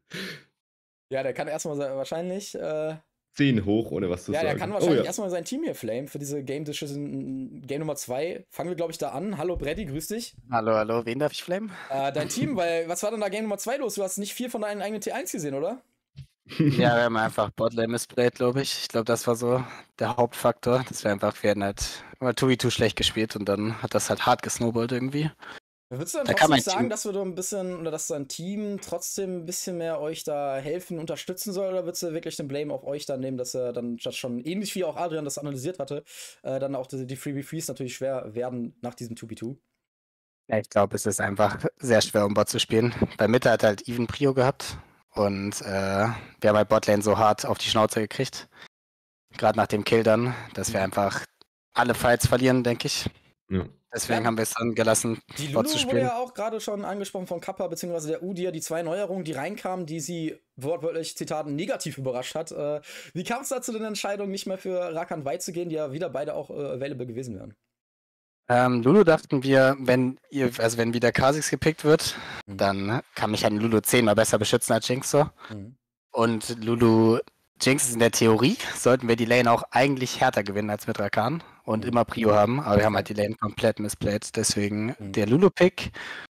Ja, der kann erstmal wahrscheinlich. Äh, Ziehen hoch, ohne was zu ja, sagen. der kann wahrscheinlich oh, ja. erstmal sein Team hier flamen für diese Game Decision Game Nummer zwei. Fangen wir, glaube ich, da an. Hallo Freddy, grüß dich. Hallo, hallo, wen darf ich flamen? Äh, dein Team, weil was war denn da Game Nummer zwei los? Du hast nicht viel von deinen eigenen T eins gesehen, oder? Ja, wir haben einfach Botlane missplayed, glaube ich. Ich glaube, das war so der Hauptfaktor. Das wäre einfach, wir hätten halt immer zwei gegen zwei schlecht gespielt und dann hat das halt hart gesnowballt irgendwie. Würdest du dann Da kann trotzdem mein sagen, Team- dass wir doch ein bisschen, oder dass dein Team trotzdem ein bisschen mehr euch da helfen, unterstützen soll, oder würdest du wirklich den Blame auf euch dann nehmen, dass er dann das schon, ähnlich wie auch Adrian das analysiert hatte, äh, dann auch die, die drei gegen dreis natürlich schwer werden nach diesem zwei gegen zwei? Ja, ich glaube, es ist einfach sehr schwer, um Bot zu spielen. Bei Mitte hat halt Even Prio gehabt und äh, wir haben halt Botlane so hart auf die Schnauze gekriegt. Gerade nach dem Kill dann, dass wir einfach alle Fights verlieren, denke ich. Ja. Deswegen Ja. haben wir es dann gelassen, Die Bot Lulu zu wurde spielen. ja auch gerade schon angesprochen von Kappa bzw. der Udia, die zwei Neuerungen, die reinkamen, die sie wortwörtlich, Zitaten, negativ überrascht hat. Äh, wie kam es da zu den Entscheidungen, nicht mehr für Rakan White zu gehen, die ja wieder beide auch äh, available gewesen wären? Ähm, Lulu dachten wir, wenn ihr, also wenn wieder Kha'Zix gepickt wird, Mhm. dann kann mich ein Lulu zehnmal besser beschützen als Jinx so. Mhm. Und Lulu Jinx ist in der Theorie, sollten wir die Lane auch eigentlich härter gewinnen als mit Rakan und Mhm. immer Prio haben, aber wir haben halt die Lane komplett missplayed, deswegen Mhm. der Lulu-Pick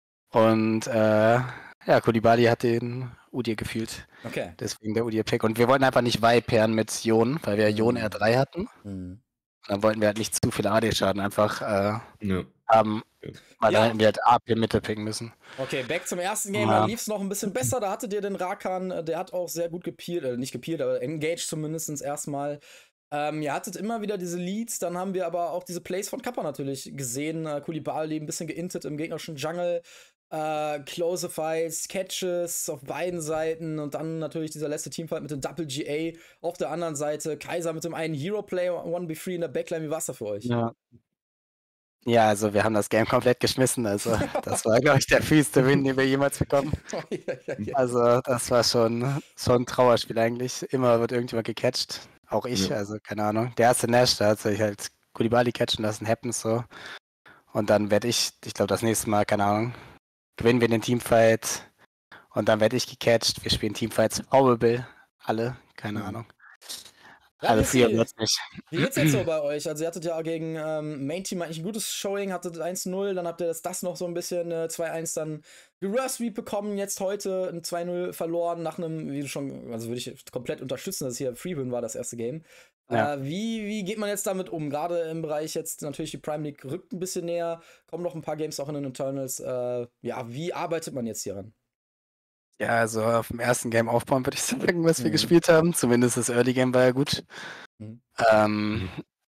und äh, ja, Koulibaly hat den Udyr gefühlt, Okay. deswegen der Udyr-Pick und wir wollten einfach nicht Vi pairen mit Jon, weil wir Jon Mhm. R drei hatten Mhm. und dann wollten wir halt nicht zu viel A D-Schaden einfach äh, Ja. haben, weil Ja. dann hätten wir halt A P Mitte picken müssen. Okay, back zum ersten Game, Ja. da lief es noch ein bisschen besser. Da hattet ihr den Rakan, äh, der hat auch sehr gut gepeelt, äh, nicht gepeelt, aber engaged zumindest erstmal. Ähm, ihr hattet immer wieder diese Leads, dann haben wir aber auch diese Plays von Kappa natürlich gesehen. Äh, Koulibaly ein bisschen geintet im gegnerischen Jungle. Äh, Close Fights, Catches auf beiden Seiten und dann natürlich dieser letzte Teamfight mit dem Double G A auf der anderen Seite. Kaiser mit dem einen Hero-Play, eins gegen drei in der Backline. Wie war's da für euch? Ja. Ja, also wir haben das Game komplett geschmissen. Also das war, glaube ich, der fiesste Win, den wir jemals bekommen. ja, ja, ja. Also das war schon, schon ein Trauerspiel eigentlich. Immer wird irgendjemand gecatcht. Auch ich, Ja. also keine Ahnung. Der erste Nash, da hat sich halt Koulibaly catchen lassen, happens so. Und dann werde ich, ich glaube das nächste Mal, keine Ahnung, gewinnen wir den Teamfight. Und dann werde ich gecatcht. Wir spielen Teamfights Horrible. Alle, keine Mhm. Ahnung. Ja, Also jetzt früher die- wird's nicht. Wie geht's jetzt so bei euch? Also ihr hattet ja gegen ähm, Main Team eigentlich ein gutes Showing, hattet eins null, dann habt ihr das, das noch so ein bisschen äh, zwei eins dann Reverse Sweep bekommen, jetzt heute ein zwei null verloren nach einem, wie du schon, also würde ich komplett unterstützen, dass es hier Freewin war, das erste Game. Ja. Äh, wie, wie geht man jetzt damit um? Gerade im Bereich jetzt natürlich die Prime League rückt ein bisschen näher, kommen noch ein paar Games auch in den Internals. Äh, ja, wie arbeitet man jetzt hier ran? Ja, also auf dem ersten Game aufbauen, würde ich sagen, was wir Mhm. gespielt haben. Zumindest das Early Game war ja gut. Mhm. Ähm,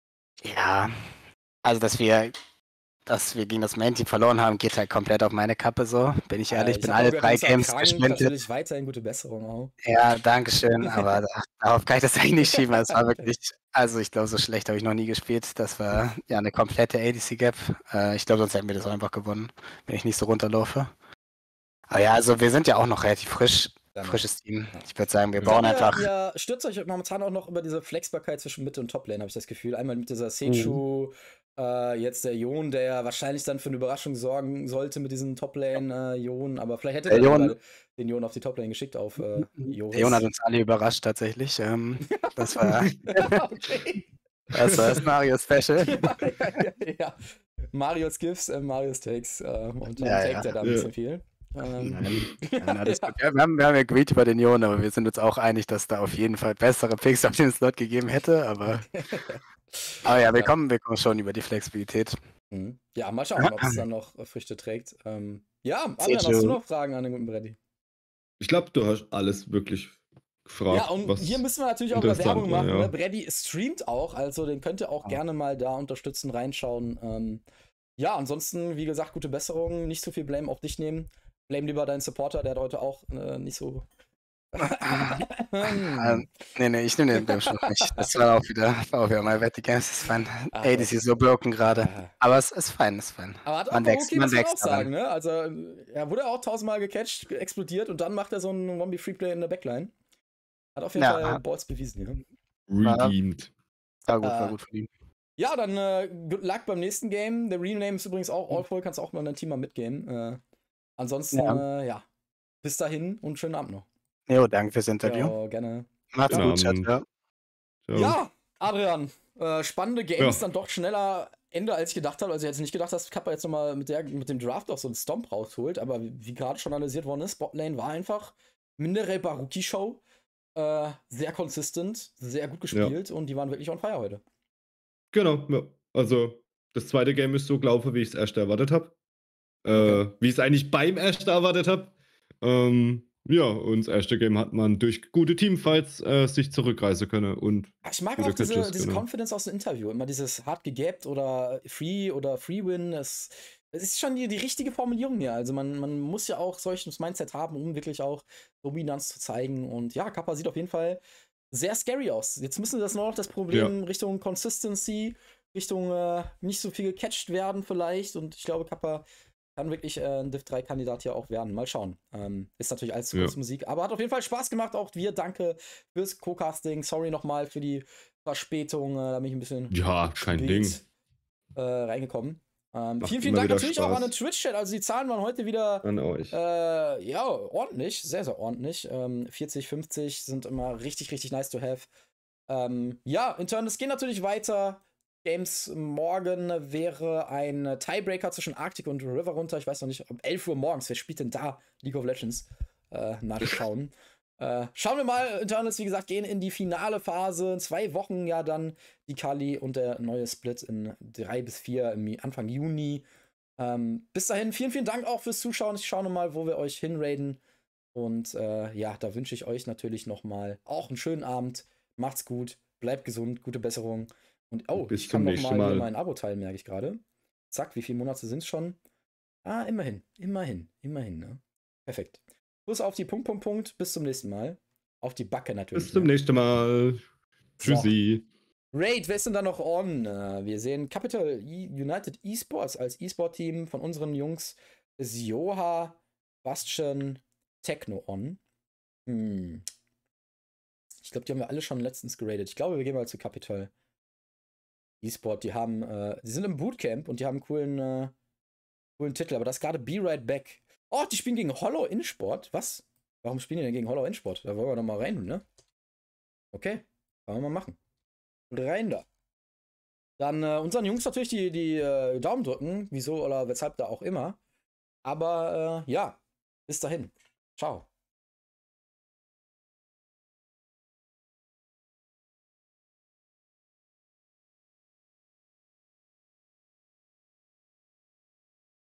ja, also dass wir, dass wir gegen das Main Team verloren haben, geht halt komplett auf meine Kappe so. Bin ich ehrlich, Äh, bin hab alle auch gehört, drei du bist auch Games krank, geschmintet. natürlich weiterhin gute Besserung auch. Ja, danke schön, aber da, darauf kann ich das eigentlich nicht schieben. Es war wirklich, also ich glaube, so schlecht habe ich noch nie gespielt. Das war ja eine komplette A D C-Gap. Äh, ich glaube, sonst hätten wir das auch einfach gewonnen, wenn ich nicht so runterlaufe. Aber ja, also wir sind ja auch noch relativ frisch. Dann- Frisches Team. Ja. Ich würde sagen, wir Ich bauen glaub, ihr, einfach. Ihr stürzt euch momentan auch noch über diese Flexbarkeit zwischen Mitte und Toplane, habe ich das Gefühl. Einmal mit dieser Seichu, äh, jetzt der Jon, der ja wahrscheinlich dann für eine Überraschung sorgen sollte mit diesen Toplane-Jon, aber vielleicht hätte Der der Jon- lieber den Jon auf die Toplane geschickt auf äh, Joris. Der Jon hat uns alle überrascht tatsächlich. Ähm, das war okay. das, war das Mario-Special. ja, ja, ja, ja. Marios Gifts, äh, Marios Takes äh, und dann Ja, taked ja. er da ein Ja. bisschen viel. Ähm, Nein, nein, alles gut. Ja, wir, haben, wir haben ja agreed über den Jon, aber wir sind uns auch einig, dass da auf jeden Fall bessere Picks auf den Slot gegeben hätte. Aber, aber ja, wir Ja. kommen, wir kommen schon über die Flexibilität. Mhm. Ja, mal schauen, ob es dann noch äh, Früchte trägt. Ähm, ja, Adrian, hast Seichu. du noch Fragen an den guten Brady? Ich glaube, du hast alles wirklich gefragt. Ja, und was hier müssen wir natürlich auch wieder interessant Werbung war, machen. ja. Ne? Brady streamt auch, also den könnt ihr auch Ja. gerne mal da unterstützen, reinschauen. Ähm, ja, ansonsten, wie gesagt, gute Besserung, nicht so viel Blame auf dich nehmen. Blame lieber deinen Supporter, der hat heute auch äh, nicht so Ähm, nee, nee, ich nehme den Bleibenspruch nicht. Das war auch wieder, war auch wieder mal Wette Games, das ist fein. Ah, Ey, das ist so broken gerade. Ah. Aber es ist fein, ist fein. Aber hat auch Man bei wächst, Rookie, man muss man auch wächst daran. sagen, ne? Also, er wurde auch tausendmal gecatcht, explodiert und dann macht er so einen Zombie-Freeplay in der Backline. Hat auf jeden Ja, Fall hat- Balls bewiesen, ja. Redeemed. War gut, war Äh, gut für ihn. Ja, dann äh, good luck beim nächsten Game. Der Rename ist übrigens auch Allful, kannst auch mal in dein Team mal mitgehen. Äh, ansonsten, ja. Äh, ja, bis dahin und schönen Abend noch. Jo, danke fürs Interview. Ja, gerne. Macht's Guten gut, Chat. Abend. Ja. Ciao. Ja, Adrian, äh, spannende Games, Ja. dann doch schneller Ende, als ich gedacht habe. Also ich hätte nicht gedacht, dass Kappa jetzt nochmal mit, mit dem Draft auch so einen Stomp rausholt, aber wie, wie gerade schon analysiert worden ist, Botlane war einfach minderelbar Rookie-Show. Äh, sehr konsistent, sehr gut gespielt und die waren wirklich on fire heute. Genau, ja. Also, das zweite Game ist so gelaufen, wie ich es erst erwartet habe. Äh, Okay. Wie ich es eigentlich beim ersten erwartet habe. Ähm, ja, und das erste Game hat man durch gute Teamfights äh, sich zurückreißen können. Und Ich mag gute auch diese, Catches, diese genau. Confidence aus dem Interview. Immer dieses hart gegapt oder free oder free win. Es, es ist schon die, die richtige Formulierung hier. Also man, man muss ja auch solches Mindset haben, um wirklich auch Dominanz zu zeigen. Und ja, Kappa sieht auf jeden Fall sehr scary aus. Jetzt müssen wir das nur noch das Problem Richtung Consistency, Richtung äh, nicht so viel gecatcht werden vielleicht. Und ich glaube, Kappa kann wirklich äh, ein Div drei Kandidat hier auch werden. Mal schauen. Ähm, ist natürlich alles Ja. Zukunftsmusik. Aber hat auf jeden Fall Spaß gemacht. Auch wir, danke fürs Co-Casting. Sorry nochmal für die Verspätung. Äh, da bin ich ein bisschen Ja, kein spät, Ding. äh, reingekommen. Ähm, Macht vielen, vielen immer Dank wieder natürlich auch Spaß. an den Twitch-Chat. Also die Zahlen waren heute wieder An euch. äh, ja, ordentlich, sehr, sehr ordentlich. Ähm, vierzig, fünfzig sind immer richtig, richtig nice to have. Ähm, ja, in Turn, es geht natürlich weiter. Games morgen wäre ein Tiebreaker zwischen Arctic und River runter. Ich weiß noch nicht, um elf Uhr morgens. Wer spielt denn da League of Legends? Äh, nachschauen. äh, schauen wir mal. Internals, wie gesagt, gehen in die finale Phase. In zwei Wochen ja dann die Kali und der neue Split in drei bis vier im Anfang Juni. Ähm, bis dahin, vielen, vielen Dank auch fürs Zuschauen. Ich schaue nochmal, wo wir euch hinraiden. Und äh, ja, da wünsche ich euch natürlich nochmal auch einen schönen Abend. Macht's gut, bleibt gesund, gute Besserung. Und oh, Bis ich kann zum noch nächsten mal hier Mal. mein Abo teilen, merke ich gerade. Zack, wie viele Monate sind es schon? Ah, immerhin, immerhin, immerhin, ne? Perfekt. Plus auf die Punkt, Punkt, Punkt. Bis zum nächsten Mal. Auf die Backe natürlich. Bis zum ne? nächsten Mal. Tschüssi. Raid, wer ist denn da noch on? Äh, Wir sehen Capital E- United Esports als E-Sport-Team von unseren Jungs. Ist Joha, Bastian, Techno on. Hm. Ich glaube, die haben wir alle schon letztens geradet. Ich glaube, wir gehen mal zu Capital E-Sport. Die haben, äh, die sind im Bootcamp und die haben einen coolen, äh, coolen Titel. Aber das ist gerade Be Right Back. Oh, die spielen gegen Hollow InSport. Was? Warum spielen die denn gegen Hollow InSport? Da wollen wir doch mal rein, ne? Okay, wollen wir mal machen. Rein da. Dann äh, unseren Jungs natürlich die, die äh, Daumen drücken, wieso oder weshalb da auch immer. Aber äh, ja, bis dahin. Ciao.